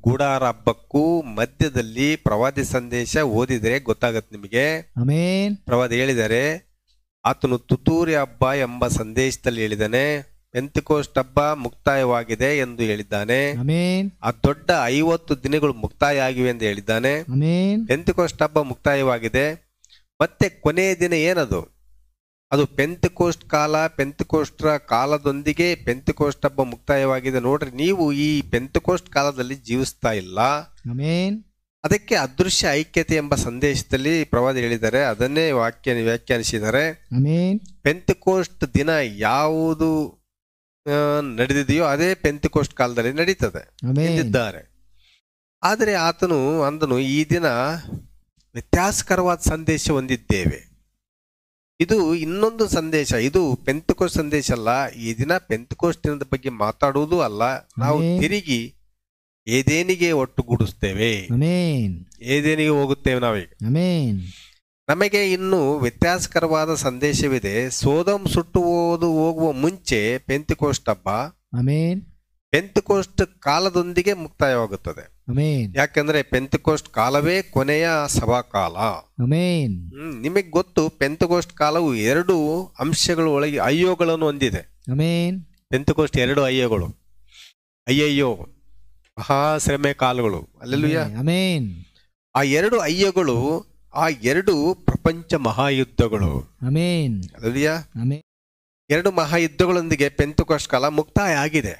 ಗೂಡಾರ ಹಬ್ಬಕ್ಕೂ ಮಧ್ಯದಲ್ಲಿ ಪ್ರವಾದಿ ಸಂದೇಶ ಓದಿದ್ರೆ ಗೊತ್ತಾಗತ್ತೆ ನಿಮಗೆ. ಆಮೆನ್. ಪ್ರವಾದಿ ಹೇಳಿದರೆ ಆತನು ತುತ್ತೂರಿ ಹಬ್ಬ ಎಂಬ ಸಂದೇಶದಲ್ಲಿ ಹೇಳಿದ್ದಾನೆ, ಪೆಂತೆಕೋಸ್ಟ್ ಹಬ್ಬ ಮುಕ್ತಾಯವಾಗಿದೆ ಎಂದು ಹೇಳಿದ್ದಾನೆ. ಆಮೆನ್. ಆ ದೊಡ್ಡ 50 ದಿನಗಳು ಮುಕ್ತಾಯ ಆಗಿವೆ ಎಂದು ಹೇಳಿದ್ದಾನೆ. ಆಮೆನ್. ಪೆಂತೆಕೋಸ್ಟ್ ಹಬ್ಬ ಮುಕ್ತಾಯವಾಗಿದೆ. ಮತ್ತೆ ಕೊನೆಯ ದಿನ ಏನದು? ಅದು ಪೆಂತೆಕೋಸ್ಟ್ ಕಾಲ. ಪೆಂತೆಕೋಸ್ಟ್ರ ಕಾಲದೊಂದಿಗೆ ಪೆಂತೆಕೋಸ್ಟ್ ಹಬ್ಬ ಮುಕ್ತಾಯವಾಗಿದೆ. ನೋಡ್ರಿ, ನೀವು ಈ ಪೆಂತೆಕೋಸ್ಟ್ ಕಾಲದಲ್ಲಿ ಜೀವಿಸ್ತಾ ಇಲ್ಲ. ಆಮೆನ್. ಅದಕ್ಕೆ ಅದೃಶ್ಯ ಐಕ್ಯತೆ ಎಂಬ ಸಂದೇಶದಲ್ಲಿ ಪ್ರವಾದಿ ಹೇಳಿದ್ದಾರೆ, ಅದನ್ನೇ ವ್ಯಾಖ್ಯಾನಿಸಿದ್ದಾರೆ. ಆಮೆನ್. ಪೆಂತೆಕೋಸ್ಟ್ ದಿನ ಯಾವುದು ನಡೆದಿದೆಯೋ ಅದೇ ಪೆಂತೆಕೋಸ್ಟ್ ಕಾಲದಲ್ಲಿ ನಡೀತದೆ ಎಂದಿದ್ದಾರೆ. ಆದರೆ ಆತನು ಅಂದನು, ಈ ದಿನ ವ್ಯತ್ಯಾಸಕರವಾದ ಸಂದೇಶ ಹೊಂದಿದ್ದೇವೆ. ಇದು ಇನ್ನೊಂದು ಸಂದೇಶ. ಇದು ಪೆಂತೆಕೋಸ್ಟ್ ಸಂದೇಶ ಅಲ್ಲ. ಈ ದಿನ ಪೆಂತೆಕೋಸ್ಟ್ ದಿನದ ಬಗ್ಗೆ ಮಾತಾಡುವುದು ಅಲ್ಲ. ನಾವು ತಿರುಗಿ ಏದೇನಿಗೆ ಒಟ್ಟುಗೂಡಿಸ್ತೇವೆ. ಆಮೆನ್. ಏದೇನಿಗೆ ಹೋಗುತ್ತೇವೆ ನಾವೀಗ. ಆಮೆನ್. ನಮಗೆ ಇನ್ನು ವ್ಯತ್ಯಾಸಕರವಾದ ಸಂದೇಶವಿದೆ. ಸೋದಮ್ ಸುಟ್ಟು ಹೋಗುವ ಮುಂಚೆ ಪೆಂತೆಕೋಸ್ಟ್ ಹಬ್ಬ, ಆಮೆನ್, ಪೆಂತೆಕೋಸ್ಟ್ ಕಾಲದೊಂದಿಗೆ ಮುಕ್ತಾಯವಾಗುತ್ತದೆ. ಆಮೆನ್. ಯಾಕಂದ್ರೆ ಪೆಂತೆಕೋಸ್ಟ್ ಕಾಲವೇ ಕೊನೆಯ ಸಭಾಕಾಲ. ಆಮೆನ್. ನಿಮಗೆ ಗೊತ್ತು, ಪೆಂತೆಕೋಸ್ಟ್ ಕಾಲವು 2 ಅಂಶಗಳ ಒಳಗೆ ಅಯ್ಯೋಗಳನ್ನು ಹೊಂದಿದೆ. ಆಮೆನ್. ಪೆಂತೆಕೋಸ್ಟ್ 2 ಅಯ್ಯೋಗಳು. ಅಯ್ಯಯ್ಯೋ, ಮಹಾಶ್ರಮೆ ಕಾಲಗಳು. ಅಲ್ಲೆಲ್ಲೂಯ. ಆಮೆನ್. ಆ 2 ಅಯ್ಯೋಗಳು ಆ 2 ಪ್ರಪಂಚ ಮಹಾಯುದ್ಧಗಳು. ಆಮೆನ್. ಅಲ್ಲೆಲ್ಲೂಯ. ಆಮೆನ್. 2 ಮಹಾಯುದ್ಧಗಳೊಂದಿಗೆ ಪೆಂತೆಕೋಸ್ಟ್ ಕಾಲ ಮುಕ್ತಾಯ ಆಗಿದೆ.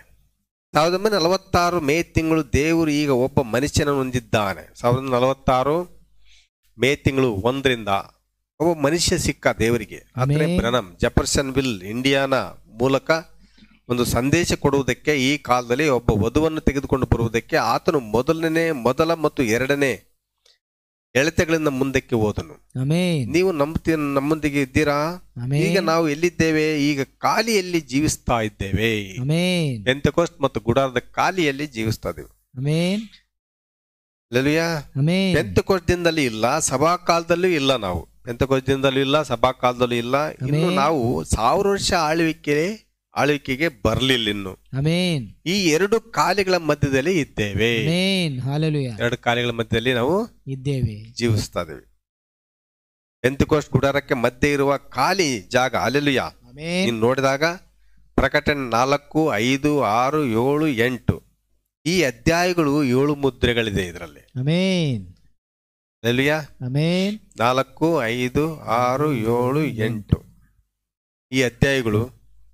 1946 ಮೇ ತಿಂಗಳು ದೇವರು ಈಗ ಒಬ್ಬ ಮನುಷ್ಯನನ್ನು ಹೊಂದಿದ್ದಾನೆ. 1946 ಮೇ ತಿಂಗಳು 1ರಿಂದ ಒಬ್ಬ ಮನುಷ್ಯ ಸಿಕ್ಕ ದೇವರಿಗೆ. ಆದರೆ ಬ್ರನಮ್ ಜೆಫರ್ಸನ್ ವಿಲ್ ಇಂಡಿಯಾನ ಮೂಲಕ ಒಂದು ಸಂದೇಶ ಕೊಡುವುದಕ್ಕೆ, ಈ ಕಾಲದಲ್ಲಿ ಒಬ್ಬ ವಧುವನ್ನು ತೆಗೆದುಕೊಂಡು ಬರುವುದಕ್ಕೆ ಆತನು ಮೊದಲ ಮತ್ತು 2ನೇ ಎಳೆತಗಳಿಂದ ಮುಂದಕ್ಕೆ ಹೋದನು. ನೀವು ನಮ್ಮೊಂದಿಗೆ ಇದ್ದೀರಾ? ಈಗ ನಾವು ಎಲ್ಲಿದ್ದೇವೆ? ಈಗ ಕಾಲಿಯಲ್ಲಿ ಜೀವಿಸ್ತಾ ಇದ್ದೇವೆ. ಪೆಂತೆಕೋಸ್ಟ್ ಮತ್ತು ಗುಡಾರದ ಕಾಲಿಯಲ್ಲಿ ಜೀವಿಸ್ತಾ ಇದ್ದೇವೆ. ಪೆಂತೆಕೋಸ್ಟ್ ದಿನದಲ್ಲಿ ಇಲ್ಲ, ಸಭಾ ಕಾಲದಲ್ಲೂ ಇಲ್ಲ. ನಾವು ಪೆಂತೆಕೋಸ್ಟ್ ದಿನದಲ್ಲೂ ಇಲ್ಲ, ಸಭಾ ಕಾಲದಲ್ಲೂ ಇಲ್ಲ. ಇನ್ನು ನಾವು 1000 ವರ್ಷ ಆಳ್ವಿಕೆಗೆ ಬರ್ಲಿಲ್ಲ ಇನ್ನು. ಈ 2 ಕಾಲಿಗಳ ಮಧ್ಯದಲ್ಲಿ ಇದ್ದೇವೆ. 2 ಕಾಲಿಗಳ ಮಧ್ಯದಲ್ಲಿ ನಾವು ಇದ್ದೇವೆ, ಜೀವಿಸ್ತಾ ಇದ್ದೇವೆ. ಪೆಂತೆಕೋಸ್ಟ್ ಗುಡಾರಕ್ಕೆ ಮಧ್ಯೆ ಇರುವ ಖಾಲಿ ಜಾಗ. ಹಲ್ಲೆಲೂಯಾ. ನೀನು ನೋಡಿದಾಗ ಪ್ರಕಟಣೆ 4, 5, 6, 7, 8 ಈ ಅಧ್ಯಾಯಗಳು 7 ಮುದ್ರೆಗಳಿದೆ ಇದರಲ್ಲಿ. ಹಲ್ಲೆಲೂಯಾ. 4, 5, 6, 7, 8 ಈ ಅಧ್ಯಾಯಗಳು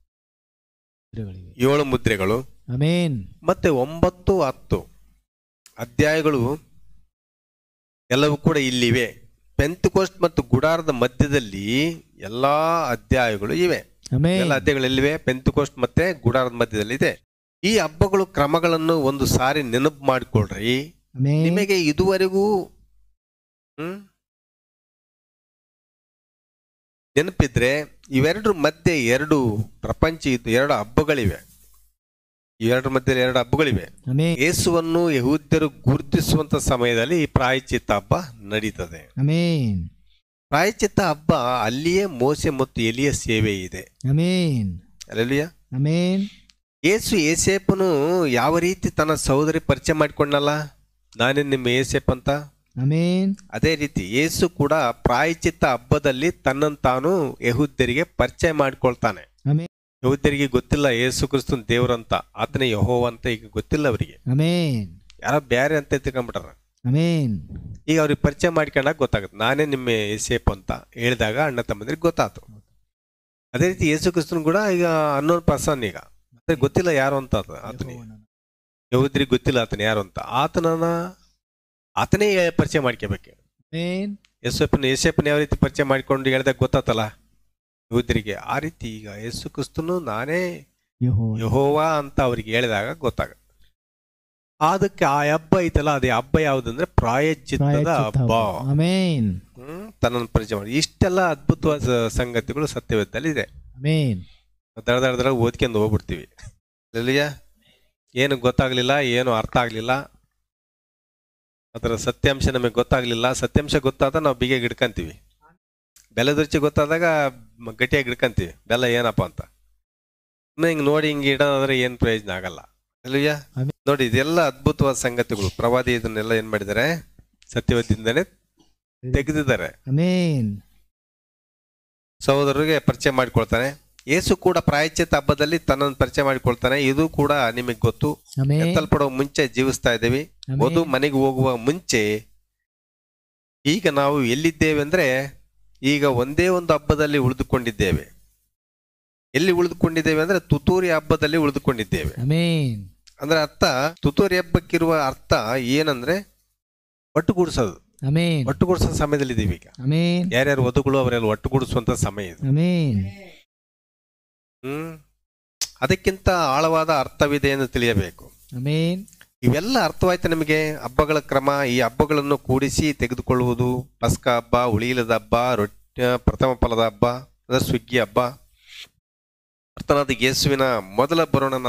7 ಮುದ್ರೆಗಳು. ಮತ್ತೆ 9, 10 ಅಧ್ಯಾಯಗಳು ಎಲ್ಲವೂ ಕೂಡ ಇಲ್ಲಿವೆ. ಪೆಂತೆಕೋಸ್ಟ್ ಮತ್ತು ಗುಡಾರದ ಮಧ್ಯದಲ್ಲಿ ಎಲ್ಲಾ ಅಧ್ಯಾಯಗಳು ಇವೆ. ಎಲ್ಲ ಅಧ್ಯಾಯಗಳು ಎಲ್ಲಿವೆ? ಪೆಂತೆಕೋಸ್ಟ್ ಮತ್ತೆ ಗುಡಾರದ ಮಧ್ಯದಲ್ಲಿ ಇದೆ. ಈ ಹಬ್ಬಗಳು ಕ್ರಮಗಳನ್ನು ಒಂದು ಸಾರಿ ನೆನಪು ಮಾಡಿಕೊಳ್ರಿ. ನಿಮಗೆ ಇದುವರೆಗೂ ನೆನಪಿದ್ರೆ ಇವೆರಡರ ಮಧ್ಯೆ 2 ಪ್ರಪಂಚ 2 ಹಬ್ಬಗಳಿವೆ. ಇವೆರಡರ ಮಧ್ಯೆ 2 ಹಬ್ಬಗಳಿವೆ. ಯೇಸುವನ್ನು ಯಹೂದ್ಯರು ಗುರುತಿಸುವಂತ ಸಮಯದಲ್ಲಿ ಈ ಪ್ರಾಯಶ್ಚಿತ್ತ ಹಬ್ಬ ನಡೀತದೆ. ಪ್ರಾಯಶ್ಚಿತ್ತ ಹಬ್ಬ ಅಲ್ಲಿಯೇ ಮೋಸೆ ಮತ್ತು ಎಲಿಯ ಸೇವೆ ಇದೆ. ಹಲ್ಲೆಲೂಯಾ. ಯೇಸು ಏಸೇಪನು ಯಾವ ರೀತಿ ತನ್ನ ಸಹೋದರಿ ಪರಿಚಯ ಮಾಡಿಕೊಂಡಲ್ಲ, ನಾನೇ ನಿಮ್ಮ ಏಸೇಪ್ ಅಂತ. ಅದೇ ರೀತಿ ಯೇಸು ಕೂಡ ಪ್ರಾಯಶ್ಚಿತ್ತ ಹಬ್ಬದಲ್ಲಿ ತನ್ನನ್ನು ತಾನು ಯಹೂದ್ಯರಿಗೆ ಪರಿಚಯ ಮಾಡಿಕೊಳ್ತಾನೆ. ಯಹೂದ್ಯರಿಗೆ ಗೊತ್ತಿಲ್ಲ ಯೇಸು ಕ್ರಿಸ್ತನ್ ದೇವ್ರಂತ, ಆತನೇ ಯೆಹೋವ ಅಂತ ಈಗ ಗೊತ್ತಿಲ್ಲ ಅವರಿಗೆ. ಯಾರೋ ಬ್ಯಾರೆ ಅಂತ ತಿಳ್ಕೊಂಡ್ಬಿಟ್ಟಾರ. ಈಗ ಅವ್ರಿಗೆ ಪರಿಚಯ ಮಾಡ್ಕೊಂಡಾಗ ಗೊತ್ತಾಗುತ್ತೆ, ನಾನೇ ನಿಮ್ಮ ಏಸೇಪ್ ಅಂತ ಹೇಳಿದಾಗ ಅಣ್ಣ ತಮ್ಮಂದ್ರಿಗೆ ಗೊತ್ತಾಯ್ತು. ಅದೇ ರೀತಿ ಯೇಸು ಕ್ರಿಸ್ತನ್ ಕೂಡ ಈಗ ಅನ್ನೋನ್ ಪರ್ಸನ್, ಈಗ ಗೊತ್ತಿಲ್ಲ ಯಾರು ಅಂತ ಆತನಿಗೆ. ಯಹೂದ್ಯರಿಗೆ ಗೊತ್ತಿಲ್ಲ ಆತನ ಯಾರು ಅಂತ. ಆತನೇ ಪರಿಚಯ ಮಾಡ್ಕೋಬೇಕು. ಯೇಸಪ್ಪನ ಯಾವ ರೀತಿ ಪರಿಚಯ ಮಾಡ್ಕೊಂಡು ಹೇಳಿದಾಗ ಗೊತ್ತಾತಲ್ಲ ಯಹೂದ್ಯರಿಗೆ, ಆ ರೀತಿ ಈಗ ಯೇಸು ಕ್ರಿಸ್ತನು ನಾನೇ ಯೆಹೋವ ಅಂತ ಅವ್ರಿಗೆ ಹೇಳಿದಾಗ ಗೊತ್ತಾಗುತ್ತೆ. ಅದಕ್ಕೆ ಆ ಹಬ್ಬ ಐತಲ್ಲ, ಅದೇ ಹಬ್ಬ ಯಾವ್ದಂದ್ರೆ ಪ್ರಾಯಶ್ಚಿತ್ತದ ಹಬ್ಬ. ತನ್ನನ್ನು ಪರಿಚಯ ಮಾಡಿ. ಇಷ್ಟೆಲ್ಲ ಅದ್ಭುತವಾದ ಸಂಗತಿಗಳು ಸತ್ಯವೇದದಲ್ಲಿ ಇದೆ. ದಡ ಓದ್ಕೊಂಡು ಹೋಗ್ಬಿಡ್ತೀವಿ. ಅಲ್ಲಿಯ ಏನು ಗೊತ್ತಾಗ್ಲಿಲ್ಲ, ಏನು ಅರ್ಥ ಆಗ್ಲಿಲ್ಲ, ಅದರ ಸತ್ಯಾಂಶ ನಮಗೆ ಗೊತ್ತಾಗ್ಲಿಲ್ಲ. ಸತ್ಯಾಂಶ ಗೊತ್ತಾದ ನಾವು ಬಿಗಿಯಾಗಿ ಹಿಡ್ಕಂತೀವಿ. ಬೆಲ್ಲದ ರುಚಿ ಗೊತ್ತಾದಾಗ ಗಟ್ಟಿಯಾಗಿ ಹಿಡ್ಕಂತೀವಿ, ಬೆಲ್ಲ ಏನಪ್ಪ ಅಂತ. ಹಿಂಗೆ ನೋಡಿ ಹಿಂಗೆ ಇಡೋದಾದ್ರೆ ಏನು ಪ್ರಯೋಜನ ಆಗಲ್ಲ. ಅಲ್ಲಯ್ಯ, ನೋಡಿ, ಇದೆಲ್ಲ ಅದ್ಭುತವಾದ ಸಂಗತಿಗಳು. ಪ್ರವಾದಿ ಇದನ್ನೆಲ್ಲ ಏನ್ ಮಾಡಿದ್ದಾರೆ? ಸತ್ಯವಾದಿಂದನೇ ತೆಗೆದಿದ್ದಾರೆ. ಆಮೆನ್. ಸಹೋದರರಿಗೆ ಪರಿಚಯ ಮಾಡಿಕೊಳ್ತಾನೆ. ಯೇಸು ಕೂಡ ಪ್ರಾಯಶ್ಚಿತ್ತ ಹಬ್ಬದಲ್ಲಿ ತನ್ನನ್ನು ಪರಿಚಯ ಮಾಡಿಕೊಳ್ತಾನೆ. ಇದು ಕೂಡ ನಿಮಗೆ ಗೊತ್ತು. ಆಮೆನ್. ಎತ್ತಲ್ಪಡುವ ಮುಂಚೆ ಜೀವಿಸ್ತಾ ಇದ್ದೀವಿ. ಆಮೆನ್. ವಧು ಮನೆಗೆ ಹೋಗುವ ಮುಂಚೆ ಈಗ ನಾವು ಎಲ್ಲಿದ್ದೇವೆ ಅಂದ್ರೆ, ಈಗ ಒಂದೇ ಒಂದು ಹಬ್ಬದಲ್ಲಿ ಉಳಿದುಕೊಂಡಿದ್ದೇವೆ. ಎಲ್ಲಿ ಉಳಿದುಕೊಂಡಿದ್ದೇವೆ ಅಂದ್ರೆ ತುತ್ತೂರಿ ಹಬ್ಬದಲ್ಲಿ ಉಳಿದುಕೊಂಡಿದ್ದೇವೆ. ಆಮೆನ್. ಅಂದ್ರೆ ಅರ್ಥ, ತುತ್ತೂರಿ ಹಬ್ಬಕ್ಕಿರುವ ಅರ್ಥ ಏನಂದ್ರೆ ಒಟ್ಟುಗೂಡಿಸೋದು. ಆಮೆನ್. ಒಟ್ಟುಗೂಡಿಸೋ ಸಮಯದಲ್ಲಿ ಇದೀವಿ ಈಗ. ಆಮೆನ್. ಯಾರ್ಯಾರು ವಧುಗಳು ಅವರೆಲ್ಲ ಒಟ್ಟುಗೂಡಿಸುವಂತ ಸಮಯ ಇದು. ಆಮೆನ್. ಅದಕ್ಕಿಂತ ಆಳವಾದ ಅರ್ಥವಿದೆ ಎಂದು ತಿಳಿಯಬೇಕು. ಆಮೆನ್. ಇವೆಲ್ಲ ಅರ್ಥವಾಯ್ತು ನಿಮಗೆ? ಹಬ್ಬಗಳ ಕ್ರಮ, ಈ ಹಬ್ಬಗಳನ್ನು ಕೂಡಿಸಿ ತೆಗೆದುಕೊಳ್ಳುವುದು. ಪಸ್ಕ ಹಬ್ಬ, ಉಳಿಯಿಲ್ಲದ ಹಬ್ಬ, ಪ್ರಥಮ ಫಲದ ಹಬ್ಬ, ಅಂದ್ರೆ ಸುಗ್ಗಿ ಹಬ್ಬ. ಕರ್ತನಾದ ಯೇಸುವಿನ ಮೊದಲ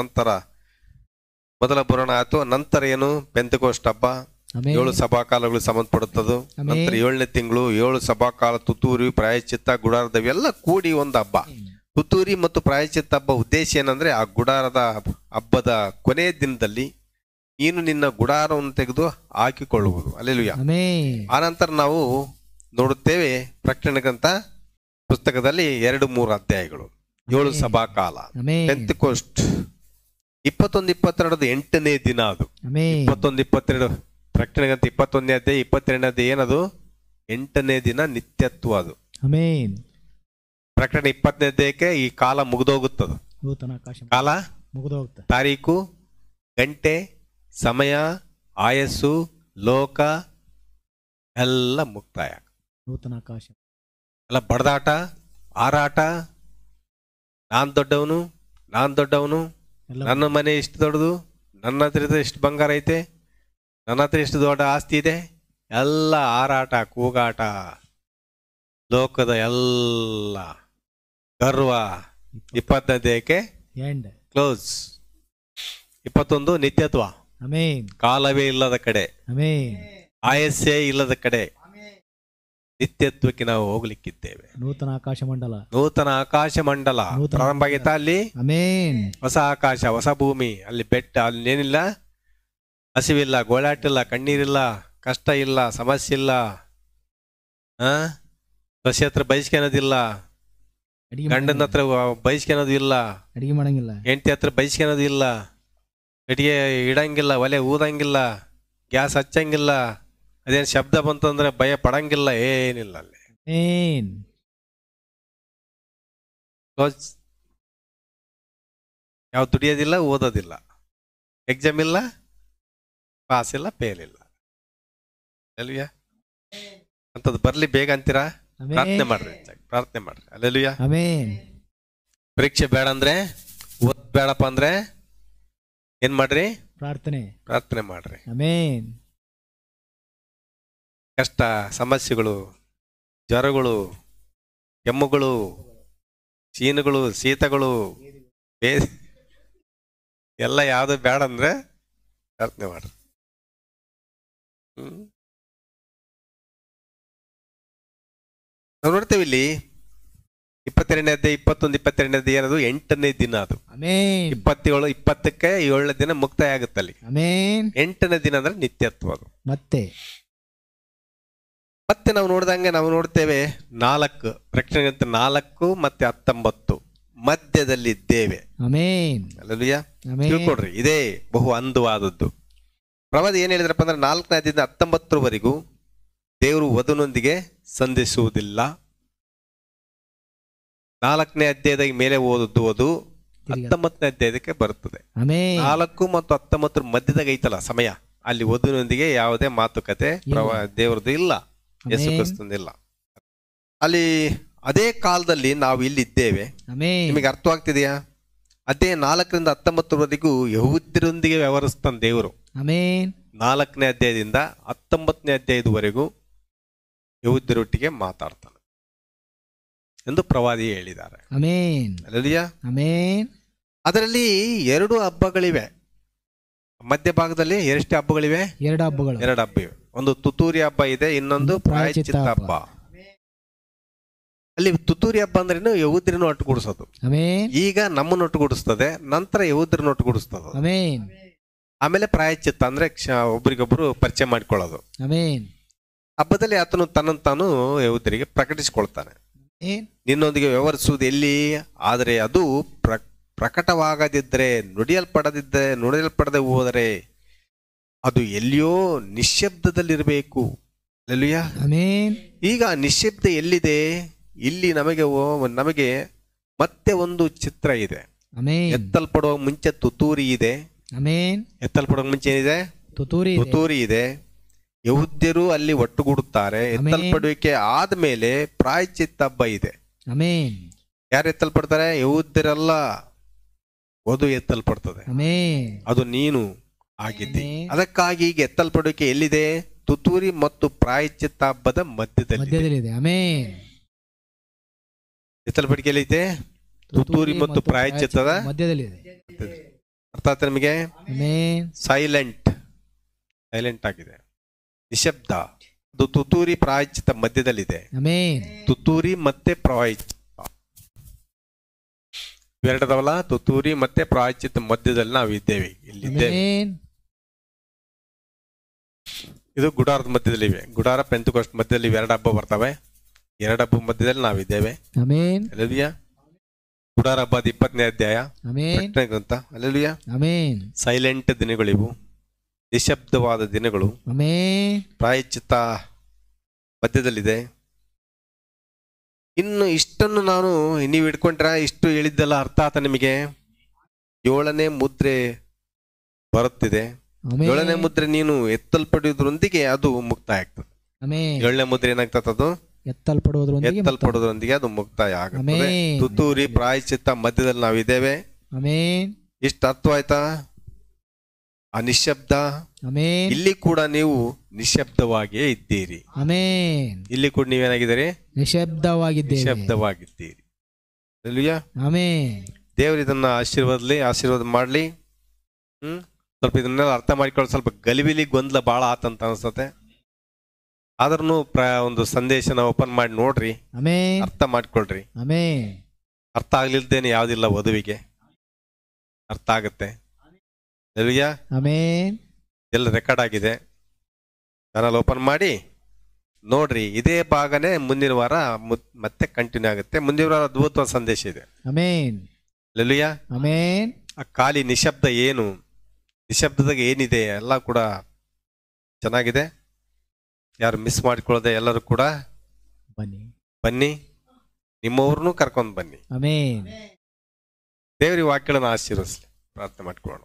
ಬರೋಣ ಆಯ್ತು. ನಂತರ ಏನು? ಪೆಂತೆಕೋಸ್ಟ್ ಹಬ್ಬ. ಆಮೆನ್. 7 ಸಭಾಕಾಲಗಳು ಸಂಬಂಧಪಡುತ್ತದು. ಆಮೆನ್. ನಂತರ 7ನೇ ತಿಂಗಳು 7 ಸಭಾಕಾಲ, ತುತ್ತೂರಿ, ಪ್ರಾಯಶ್ಚಿತ್ತ, ಗುಡಾರದ ಇವೆಲ್ಲ ಕೂಡಿ ಒಂದು ಹಬ್ಬ. ತುತ್ತೂರಿ ಮತ್ತು ಪ್ರಾಯಶ್ಚಿತ್ತ ಹಬ್ಬ ಉದ್ದೇಶ ಏನಂದ್ರೆ, ಆ ಗುಡಾರದ ಹಬ್ಬದ ಕೊನೆಯ ದಿನದಲ್ಲಿ ನೀನು ನಿನ್ನ ಗುಡಾರವನ್ನು ತೆಗೆದು ಹಾಕಿಕೊಳ್ಳುವುದು. ಅಲ್ಲೆಲೂಯಾ. ಆಮೆನ್. ಆನಂತರ ನಾವು ನೋಡುತ್ತೇವೆ ಪ್ರಕಟಣೆ ಗ್ರಂಥ ಪುಸ್ತಕದಲ್ಲಿ 2-3 ಅಧ್ಯಾಯಗಳು. 7 ಸಭಾಕಾಲ, ಆಮೆನ್. ಪೆಂತೆಕೋಸ್ಟ್ 21-22 8ನೇ ದಿನ. ಅದು ಆಮೆನ್. 21-22 ಪ್ರಕಟಣೆ ಗ್ರಂಥ 21ನೇ ಅಧ್ಯಾಯ 22ನೇ ಅಧ್ಯಾಯ ಏನದು? 8ನೇ ದಿನ ನಿತ್ಯತ್ವ. ಅದು ಆಮೆನ್. ಪ್ರಕಟಣೆ 20ನೇ ಅಧ್ಯಾಯಕ್ಕೆ ಈ ಕಾಲ ಮುಗಿದೋಗುತ್ತದೆ. ನೂತನ ಆಕಾಶ ಕಾಲ, ಮುಗಿದೋಗ್ತದೆ. ತಾರೀಕು, ಗಂಟೆ, ಸಮಯ, ಆಯಸ್ಸು, ಲೋಕ ಎಲ್ಲ ಮುಕ್ತಾಯ. ನೂತನ ಆಕಾಶ ಎಲ್ಲ ಬಡದಾಟ, ಹಾರಾಟ. ನಾನ್ ದೊಡ್ಡವನು, ಎಲ್ಲ ನನ್ನ ಮನೆ ಇಷ್ಟು ದೊಡ್ಡದು, ನನ್ನ ಹತ್ರ ಇಷ್ಟು ಬಂಗಾರ ಐತೆ, ನನ್ನ ಹತ್ರ ಇಷ್ಟು ದೊಡ್ಡ ಆಸ್ತಿ ಇದೆ. ಎಲ್ಲ ಹಾರಾಟ, ಕೂಗಾಟ, ಲೋಕದ ಎಲ್ಲ ಗರ್ವ. 20ನೇ ಅಧ್ಯಾಯಕ್ಕೆ ಎಂಡ್. ಕ್ಲೋಸ್. 21 ನಿತ್ಯತ್ವ. ಆಮೆನ್. ಕಾಲವೇ ಇಲ್ಲದ ಕಡೆ, ಆಮೆನ್. ಆಯಸ್ಸೇ ಇಲ್ಲದ ಕಡೆ ನಿತ್ಯತ್ವಕ್ಕೆ ನಾವು ಹೋಗ್ಲಿಕ್ಕಿದ್ದೇವೆ. ನೂತನ ಆಕಾಶ ಮಂಡಲ. ನೂತನ ಆಕಾಶ ಮಂಡಲ ಪ್ರಾರಂಭ ಆಗೈತಾ? ಅಲ್ಲಿ ಆಮೆನ್. ಹೊಸ ಆಕಾಶ, ಹೊಸ ಭೂಮಿ. ಅಲ್ಲಿ ಬೆಟ್ಟ, ಅಲ್ಲಿ ಏನಿಲ್ಲ, ಹಸಿವಿಲ್ಲ, ಗೋಳಾಟಿಲ್ಲ, ಕಣ್ಣೀರಿಲ್ಲ, ಕಷ್ಟ ಇಲ್ಲ, ಸಮಸ್ಯೆ ಇಲ್ಲ. ಸೊಸೆ ಹತ್ರ ಬಯಸ್ಕೊಳೋದಿಲ್ಲ, ಗಂಡನ ಹತ್ರ ಬಯಸ್ಕೊಳೋದು ಇಲ್ಲ, ಅಡಿಗೆ ಮಾಡಂಗಿಲ್ಲ, ಹೆಂಡತಿ ಹತ್ರ ಬಯಸ್ಕೊಳೋದು ಇಲ್ಲ, ಕಟ್ಟಿಗೆ ಇಡಂಗಿಲ್ಲ, ಒಲೆ ಊದಂಗಿಲ್ಲ, ಗ್ಯಾಸ್ ಹಚ್ಚಂಗಿಲ್ಲ. ಅದೇನು ಶಬ್ದ ಬಂತಂದ್ರೆ ಭಯ ಪಡಂಗಿಲ್ಲ, ಏನಿಲ್ಲ ಅಲ್ಲಿ. ಆಮೆನ್. ಯಾವ ದುಡಿಯೋದಿಲ್ಲ, ಓದೋದಿಲ್ಲ, ಎಕ್ಸಾಮ್ ಇಲ್ಲ, ಪಾಸ್ ಇಲ್ಲ, ಫೇಲ್ ಇಲ್ಲ. ಅಲ್ವಿಯಾ? ಅಂತದ್ದು ಬರ್ಲಿ ಬೇಗ ಅಂತೀರಾ? ಪ್ರಾರ್ಥನೆ ಮಾಡ್ರಿ, ಪ್ರಾರ್ಥನೆ ಮಾಡ್ರಿ. ಅಲ್ಲೆಲುಯ್ಯ. ಆಮೆನ್. ಪರೀಕ್ಷೆ ಬೇಡ ಅಂದ್ರೆ, ಓದ್ ಬೇಡಪ್ಪ ಅಂದ್ರೆ ಏನ್ ಮಾಡ್ರಿ? ಪ್ರಾರ್ಥನೆ ಮಾಡ್ರಿ. ಆಮೆನ್. ಕಷ್ಟ, ಸಮಸ್ಯೆಗಳು, ಜ್ವರಗಳು, ಕೆಮ್ಮುಗಳು, ಚೀನುಗಳು, ಶೀತಗಳು, ಎಲ್ಲ ಯಾವ್ದು ಬೇಡ ಅಂದ್ರೆ ಪ್ರಾರ್ಥನೆ ಮಾಡ್ರಿ. ನಾವು ನೋಡ್ತೇವೆ ಇಲ್ಲಿ 22ನೇ ಅಧ್ಯಾಯ 22ನೇ ಅಧ್ಯಾಯ ಏನದು? 8ನೇ ದಿನ. ಅದು 27 20ಕ್ಕೆ 7ನೇ ದಿನ ಮುಕ್ತಾಯ ಆಗುತ್ತಲ್ಲಿ. 8ನೇ ದಿನ ಅಂದ್ರೆ ನಿತ್ಯತ್ವ. ಅದು ಮತ್ತೆ ನಾವು ನೋಡ್ದಂಗೆ ನಾವು ನೋಡ್ತೇವೆ 4 ಪ್ರಕಟಣೆ 4 ಮತ್ತೆ 19 ಮಧ್ಯದಲ್ಲಿ ಇದ್ದೇವೆ. ಅಲ್ಲಲ್ವಿಯಾ? ತಿಳ್ಕೊಡ್ರಿ, ಇದೇ ಬಹು ಅಂದವಾದದ್ದು. ಪ್ರವಾದಿ ಏನ್ ಹೇಳಿದ್ರಪ್ಪ ಅಂದ್ರೆ 4ನೇ ಅಧ್ಯಾಯದಿಂದ 19ರವರೆಗೂ ದೇವರು ವಧುನೊಂದಿಗೆ ಸಂಧಿಸುವುದಿಲ್ಲ. 4ನೇ ಅಧ್ಯಾಯದ ಮೇಲೆ ಓದದ್ದು ಅದು 19ನೇ ಅಧ್ಯಾಯಕ್ಕೆ ಬರುತ್ತದೆ. 4 ಮತ್ತು 19 ಮಧ್ಯದಾಗ ಐತಲ್ಲ ಸಮಯ, ಅಲ್ಲಿ ವಧುನೊಂದಿಗೆ ಯಾವುದೇ ಮಾತುಕತೆ ದೇವರದ್ದು ಇಲ್ಲ, ಯೇಸು ಕ್ರಿಸ್ತಂದಿಲ್ಲ. ಅಲ್ಲಿ ಅದೇ ಕಾಲದಲ್ಲಿ ನಾವು ಇಲ್ಲಿದ್ದೇವೆ. ನಿಮಗೆ ಅರ್ಥವಾಗ್ತಿದೆಯಾ? ಅದೇ 4ರಿಂದ 19ರವರೆಗೂ ಯಹೂದ್ಯರೊಂದಿಗೆ ವ್ಯವಹರಿಸ್ತಾನೆ ದೇವರು. 4ನೇ ಅಧ್ಯಾಯದಿಂದ 19ನೇ ಅಧ್ಯಾಯದವರೆಗೂ ಯಹೂದ್ಯರೊಟ್ಟಿಗೆ ಮಾತಾಡ್ತಾನೆ ಎಂದು ಪ್ರವಾದಿ ಹೇಳಿದ್ದಾರೆ. ಅಲ್ಲಲ್ವಿಯಾ? ಅದರಲ್ಲಿ 2 ಹಬ್ಬಗಳಿವೆ. ಮಧ್ಯಭಾಗದಲ್ಲಿ ಎಷ್ಟು ಹಬ್ಬಗಳಿವೆ? 2 ಹಬ್ಬ ಇವೆ. ಒಂದು ತುತ್ತೂರಿ ಹಬ್ಬ ಇದೆ, ಇನ್ನೊಂದು ಪ್ರಾಯಶ್ಚಿತ್ತ ಹಬ್ಬ. ಅಲ್ಲಿ ತುತ್ತೂರಿ ಹಬ್ಬ ಅಂದ್ರೆ ಯಹೂದ್ಯರನ್ನು ಒಟ್ಟುಗೂಡಿಸೋದು. ಈಗ ನಮ್ಮನ್ನು ಒಟ್ಟುಗೂಡಿಸ್ತದೆ, ನಂತರ ಯಹೂದ್ಯರನ್ನು ಒಟ್ಟುಗೂಡಿಸ್ತದೆ. ಆಮೇಲೆ ಪ್ರಾಯಶ್ಚಿತ್ತ ಅಂದ್ರೆ ಒಬ್ರಿಗೊಬ್ರು ಪರಿಚಯ ಮಾಡ್ಕೊಳ್ಳೋದು. ಆಮೆನ್. ಹಬ್ಬದಲ್ಲಿ ಆತನು ತನ್ನನ್ನು ತಾನು ಯಹೂದ್ಯರಿಗೆ ಪ್ರಕಟಿಸಿಕೊಳ್ತಾನೆ. ಆಮೆನ್. ನಿನ್ನೊಂದಿಗೆ ವ್ಯವಹರಿಸುವುದು ಎಲ್ಲಿ? ಆದರೆ ಅದು ಪ್ರಕಟವಾಗದಿದ್ದರೆ, ನುಡಿಯಲ್ಪಡದೆ ಹೋದರೆ ಅದು ಎಲ್ಲಿಯೋ ನಿಶ್ಶಬ್ದದಲ್ಲಿರಬೇಕು. ಹಲ್ಲೆಲೂಯಾ. ಆಮೆನ್. ಈಗ ನಿಶ್ಶಬ್ದ ಎಲ್ಲಿದೆ? ಇಲ್ಲಿ ನಮಗೆ ಮತ್ತೆ ಒಂದು ಚಿತ್ರ ಇದೆ. ಆಮೆನ್. ಎತ್ತಲ್ಪಡುವ ಮುಂಚೆ ತುತ್ತೂರಿ ಇದೆ. ಆಮೆನ್. ಎತ್ತಲ್ಪಡುವ ಮುಂಚೆ ಏನಿದೆ? ತುತ್ತೂರಿ ಇದೆ. ಯಹೂದ್ಯರು ಅಲ್ಲಿ ಒಟ್ಟುಗೂಡುತ್ತಾರೆ. ಎತ್ತಲ್ಪಡುವಿಕೆ ಆದ್ಮೇಲೆ ಪ್ರಾಯಶ್ಚಿತ್ತ ಹಬ್ಬ ಇದೆ. ಆಮೆನ್. ಯಾರು ಎತ್ತಲ್ಪಡ್ತಾರೆ? ಯಹೂದ್ಯರಲ್ಲ, ವಧು ಎತ್ತಲ್ಪಡ್ತದೆ. ಆಮೆನ್. ಅದು ನೀನು ಆಗಿದ್ದಿ. ಆಮೆನ್. ಅದಕ್ಕಾಗಿ ಈಗ ಎತ್ತಲ್ಪಡುವಿಕೆ ಎಲ್ಲಿದೆ? ತುತ್ತೂರಿ ಮತ್ತು ಪ್ರಾಯಶ್ಚಿತ್ತ ಹಬ್ಬದ ಮಧ್ಯದಲ್ಲಿ. ಆಮೆನ್. ಎತ್ತಲ್ಪಡಿಕೆ ಎಲ್ಲಿದೆ? ತುತ್ತೂರಿ ಮತ್ತು ಪ್ರಾಯಶ್ಚಿತ್ತದ ಮಧ್ಯದಲ್ಲಿದೆ. ಅರ್ಥ ಆಯ್ತಾ ನಿಮಗೆ? ಆಮೆನ್. ಸೈಲೆಂಟ್ ಆಗಿದೆ, ನಿಶಬ್ದ. ಅದು ತುತ್ತೂರಿ ಪ್ರಾಯಶ್ಚಿತ್ತ ಮಧ್ಯದಲ್ಲಿದೆ. ಆಮೆನ್. ತುತ್ತೂರಿ ಮತ್ತೆ ಪ್ರಾಯಶ್ಚಿತ್ತ ಎರಡದವಲ್ಲ, ತುತ್ತೂರಿ ಮತ್ತೆ ಪ್ರಾಯಶ್ಚಿತ್ತ ಮಧ್ಯದಲ್ಲಿ ನಾವು ಇದ್ದೇವೆ. ಇಲ್ಲಿದ್ದೇವೆ. ಆಮೆನ್. ಇದು ಗುಡಾರದ ಮಧ್ಯದಲ್ಲಿವೆ. ಗುಡಾರ ಪೆಂತೆಕೋಸ್ಟ್ ಮಧ್ಯದಲ್ಲಿ ಎರಡು ಹಬ್ಬ ಬರ್ತವೆ. ಎರಡು ಹಬ್ಬ ಮಧ್ಯದಲ್ಲಿ ನಾವಿದ್ದೇವೆ. ಆಮೆನ್. ಹಲ್ಲೆಲೂಯಾ. ಗುಡಾರ ಹಬ್ಬದ 20ನೇ ಅಧ್ಯಾಯ, ಆಮೆನ್. ಪ್ರಕಟಣೆ ಗ್ರಂಥ. ಹಲ್ಲೆಲೂಯಾ. ಆಮೆನ್. ಸೈಲೆಂಟ್ ದಿನಗಳಿವು, ನಿಶಬ್ದವಾದ ದಿನಗಳು. ಆಮೆನ್. ಪ್ರಾಯಶ್ಚಿತ್ತ ಮಧ್ಯದಲ್ಲಿದೆ. ಇನ್ನು ಇಷ್ಟನ್ನು ನೀವು ಇಟ್ಕೊಂಡ್ರೆ ಇಷ್ಟು ಹೇಳಿದ್ದೆಲ್ಲ ಅರ್ಥ ಆತ ನಿಮಗೆ? 7ನೇ ಮುದ್ರೆ ಬರುತ್ತಿದೆ. ಆಮೆನ್. 7ನೇ ಮುದ್ರೆ ನೀನು ಎತ್ತಲ್ಪಡುವುದರೊಂದಿಗೆ ಅದು ಮುಕ್ತಾಯ ಆಗ್ತದೆ. ಆಮೆನ್. 7ನೇ ಮುದ್ರೆ ಏನಾಗ್ತದೆ? ಅದು ಎತ್ತಲ್ಪಡುವುದರೊಂದಿಗೆ ಅದು ಮುಕ್ತಾಯ ಆಗುತ್ತದೆ. ಆಮೆನ್. ತುತ್ತೂರಿ ಪ್ರಾಯಶ್ಚಿತ್ತ ಮಧ್ಯದಲ್ಲಿ ನಾವಿದ್ದೇವೆ. ಆಮೆನ್. ಇಷ್ಟು ಅರ್ಥವಾಯ್ತಾ? ಆ ನಿಶ್ಶಬ್ದ. ಆಮೆನ್. ಇಲ್ಲಿ ಕೂಡ ನೀವು ನಿಶ್ಶಬ್ದವಾಗಿಯೇ ಇದ್ದೀರಿ. ಆಮೆನ್. ಇಲ್ಲಿ ಕೂಡ ನೀವೇನಾಗಿದ್ದೀರಿ? ನಿಶ್ಶಬ್ದವಾಗಿದ್ದೀರಿ. ನಿಶ್ಶಬ್ದವಾಗಿದ್ದೀರಿ. ಹಲ್ಲೆಲೂಯಾ. ಆಮೆನ್. ದೇವರು ಇದನ್ನ ಆಶೀರ್ವಾದ ಮಾಡ್ಲಿ. ಸ್ವಲ್ಪ ಇದನ್ನೆಲ್ಲ ಅರ್ಥ ಮಾಡಿಕೊಳ್ಳಿ. ಸ್ವಲ್ಪ ಗಲಿಬಿಲಿ ಗೊಂದಲ ಬಹಳ ಆತಂತ ಅನ್ಸತ್ತೆ. ಆದ್ರೂ ಒಂದು ಸಂದೇಶನ ಓಪನ್ ಮಾಡಿ ನೋಡ್ರಿ. ಆಮೆನ್. ಅರ್ಥ ಮಾಡ್ಕೊಳ್ರಿ. ಆಮೆನ್. ಅರ್ಥ ಆಗ್ಲಿಲ್ದೇನೆ ಯಾವ್ದಿಲ್ಲ ವಧುವಿಗೆ, ಅರ್ಥ ಆಗತ್ತೆ. ಹಲ್ಲೆಲೂಯಾ. ಆಮೆನ್. ಎಲ್ಲ ರೆಕಾರ್ಡ್ ಆಗಿದೆ. ಚಾನಲ್ ಓಪನ್ ಮಾಡಿ ನೋಡ್ರಿ. ಇದೇ ಭಾಗನೇ ಮುಂದಿನ ವಾರ ಮತ್ತೆ ಕಂಟಿನ್ಯೂ ಆಗುತ್ತೆ. ಮುಂದಿನ ವಾರ ಅದ್ಭುತವಾದ ಸಂದೇಶ ಇದೆ. ಆಮೆನ್. ಹಲ್ಲೆಲೂಯಾ. ಆಮೆನ್. ಆ ಖಾಲಿ ನಿಶಬ್ದ ಏನು, ನಿಶಬ್ದದಾಗ ಏನಿದೆ ಎಲ್ಲ ಕೂಡ ಚೆನ್ನಾಗಿದೆ. ಯಾರು ಮಿಸ್ ಮಾಡಿಕೊಳ್ಳದೆ ಎಲ್ಲರೂ ಕೂಡ ಬನ್ನಿ. ನಿಮ್ಮವ್ರನ್ನೂ ಕರ್ಕೊಂಡು ಬನ್ನಿ. ಆಮೆನ್. ದೇವರಿ ವಾಕ್ಯಗಳನ್ನು ಆಶೀರ್ವದಿಸಲಿ. ಪ್ರಾರ್ಥನೆ ಮಾಡ್ಕೊಳ್ಳೋಣ.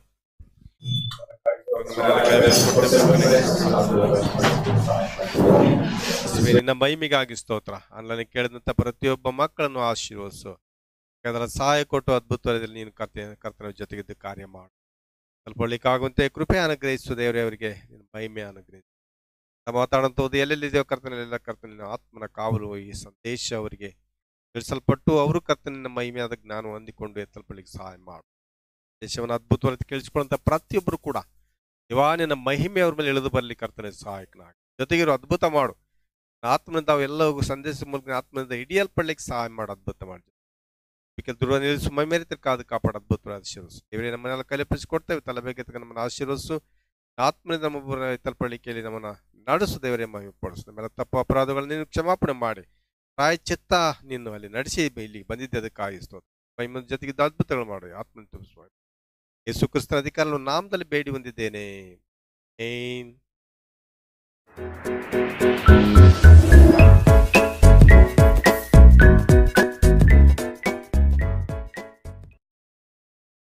ನಿನ್ನ ಮಹಿಮೆಗಾಗಿ ಸ್ತೋತ್ರ. ಅಲ್ಲಲ್ಲಿ ಕೇಳಿದಂತ ಪ್ರತಿಯೊಬ್ಬ ಮಕ್ಕಳನ್ನು ಆಶೀರ್ವದಿಸು. ಅದರ ಸಹಾಯ ಕೊಟ್ಟು ಅದ್ಭುತವಾಗಿ ನೀನು ಕರ್ತನ ಜೊತೆಗಿದ್ದು ಕಾರ್ಯ ಮಾಡು. ಸ್ವಲ್ಪಲಿಕ್ಕಾಗುವಂತೆ ಕೃಪೆ ಅನುಗ್ರಹಿಸು ದೇವರೇ. ಅವರಿಗೆ ನಿನ್ನ ಮಹಿಮೆ ಅನುಗ್ರಹಿಸು. ಮಾತಾಡಂತದ್ದು ಎಲ್ಲೆಲ್ಲಿದೆಯೋ ಕರ್ತನೆಲ್ಲ ಕರ್ತನಿನ ಆತ್ಮನ ಕಾವಲು ಈ ಸಂದೇಶ ಅವರಿಗೆ ತಿಳಿಸಲ್ಪಟ್ಟು ಅವರು ಕರ್ತನಿನ ಮಹಿಮೆಯಾದ ಜ್ಞಾನ ಹೊಂದಿಕೊಂಡು ಎತ್ತಲ್ಪಳಿಗೆ ಸಹಾಯ ಮಾಡು. ದೇಶವನ್ನು ಅದ್ಭುತವಾಗಿ ಕೇಳಿಸಿಕೊಳ್ಳುವಂತ ಪ್ರತಿಯೊಬ್ಬರು ಕೂಡ ನಿನ್ನ ಮಹಿಮೆ ಅವ್ರ ಮೇಲೆ ಇಳಿದು ಬರಲಿ. ಕರ್ತನ ಸಹಾಯಕನಾಗಿ ಜೊತೆಗಿರೋ ಅದ್ಭುತ ಮಾಡು. ಆತ್ಮನಿಂದ ಅವೆಲ್ಲವೂ ಸಂದೇಶ ಮೂಲಕ ಆತ್ಮನಿಂದ ಹಿಡಿಯಲ್ಪಡ್ಲಿಕ್ಕೆ ಸಹಾಯ ಮಾಡು. ಅದ್ಭುತ ಮಾಡಿ ದುರ್ವ ನಿಲ್ಲಿಸು. ಮೈಮೇರಿತ ಕಾದು ಕಾಪಾಡು. ಅದ್ಭುತವಾದ ಆಶೀರ್ವದಿಸು. ಇವರೇ ನಮ್ಮನ್ನೆಲ್ಲ ಕಲಿಪಿಸಿಕೊಡ್ತೇವೆ. ತಲೆಬೇಕೆ ನಮ್ಮನ್ನು ಆಶೀರ್ವದಿಸು. ಆತ್ಮನಿಂದ ನಮ್ಮ ಎತ್ತಲ್ಪಳಿಕೆಯಲ್ಲಿ ನಮ್ಮನ್ನ ನಡೆಸು. ದೇವರೇ ಮಹಿಮೆ ಪಡಿಸು. ನಮ್ಮೆಲ್ಲ ತಪ್ಪು ಅಪರಾಧಗಳು ನೀನು ಕ್ಷಮಾಪಣೆ ಮಾಡಿ ಪ್ರಾಯಶ್ಚಿತ್ತ ನೀನು ಅಲ್ಲಿ ನಡೆಸಿ ಇಲ್ಲಿಗೆ ಬಂದಿದ್ದೆ. ಅದಕ್ಕಾಗಿ ಸ್ತೋತ್ರ. ಮಹಿಮೆ ಜೊತೆಗಿದ್ದ ಅದ್ಭುತಗಳು ಮಾಡು. ಆತ್ಮನ ತುಂಬಿಸುವ ಯೇಸು ಕ್ರಿಸ್ತನ ಅಧಿಕಾರವನ್ನು ನಾಮದಲ್ಲಿ ಬೇಡಿ ಹೊಂದಿದ್ದೇನೆ. ಆಮೆನ್.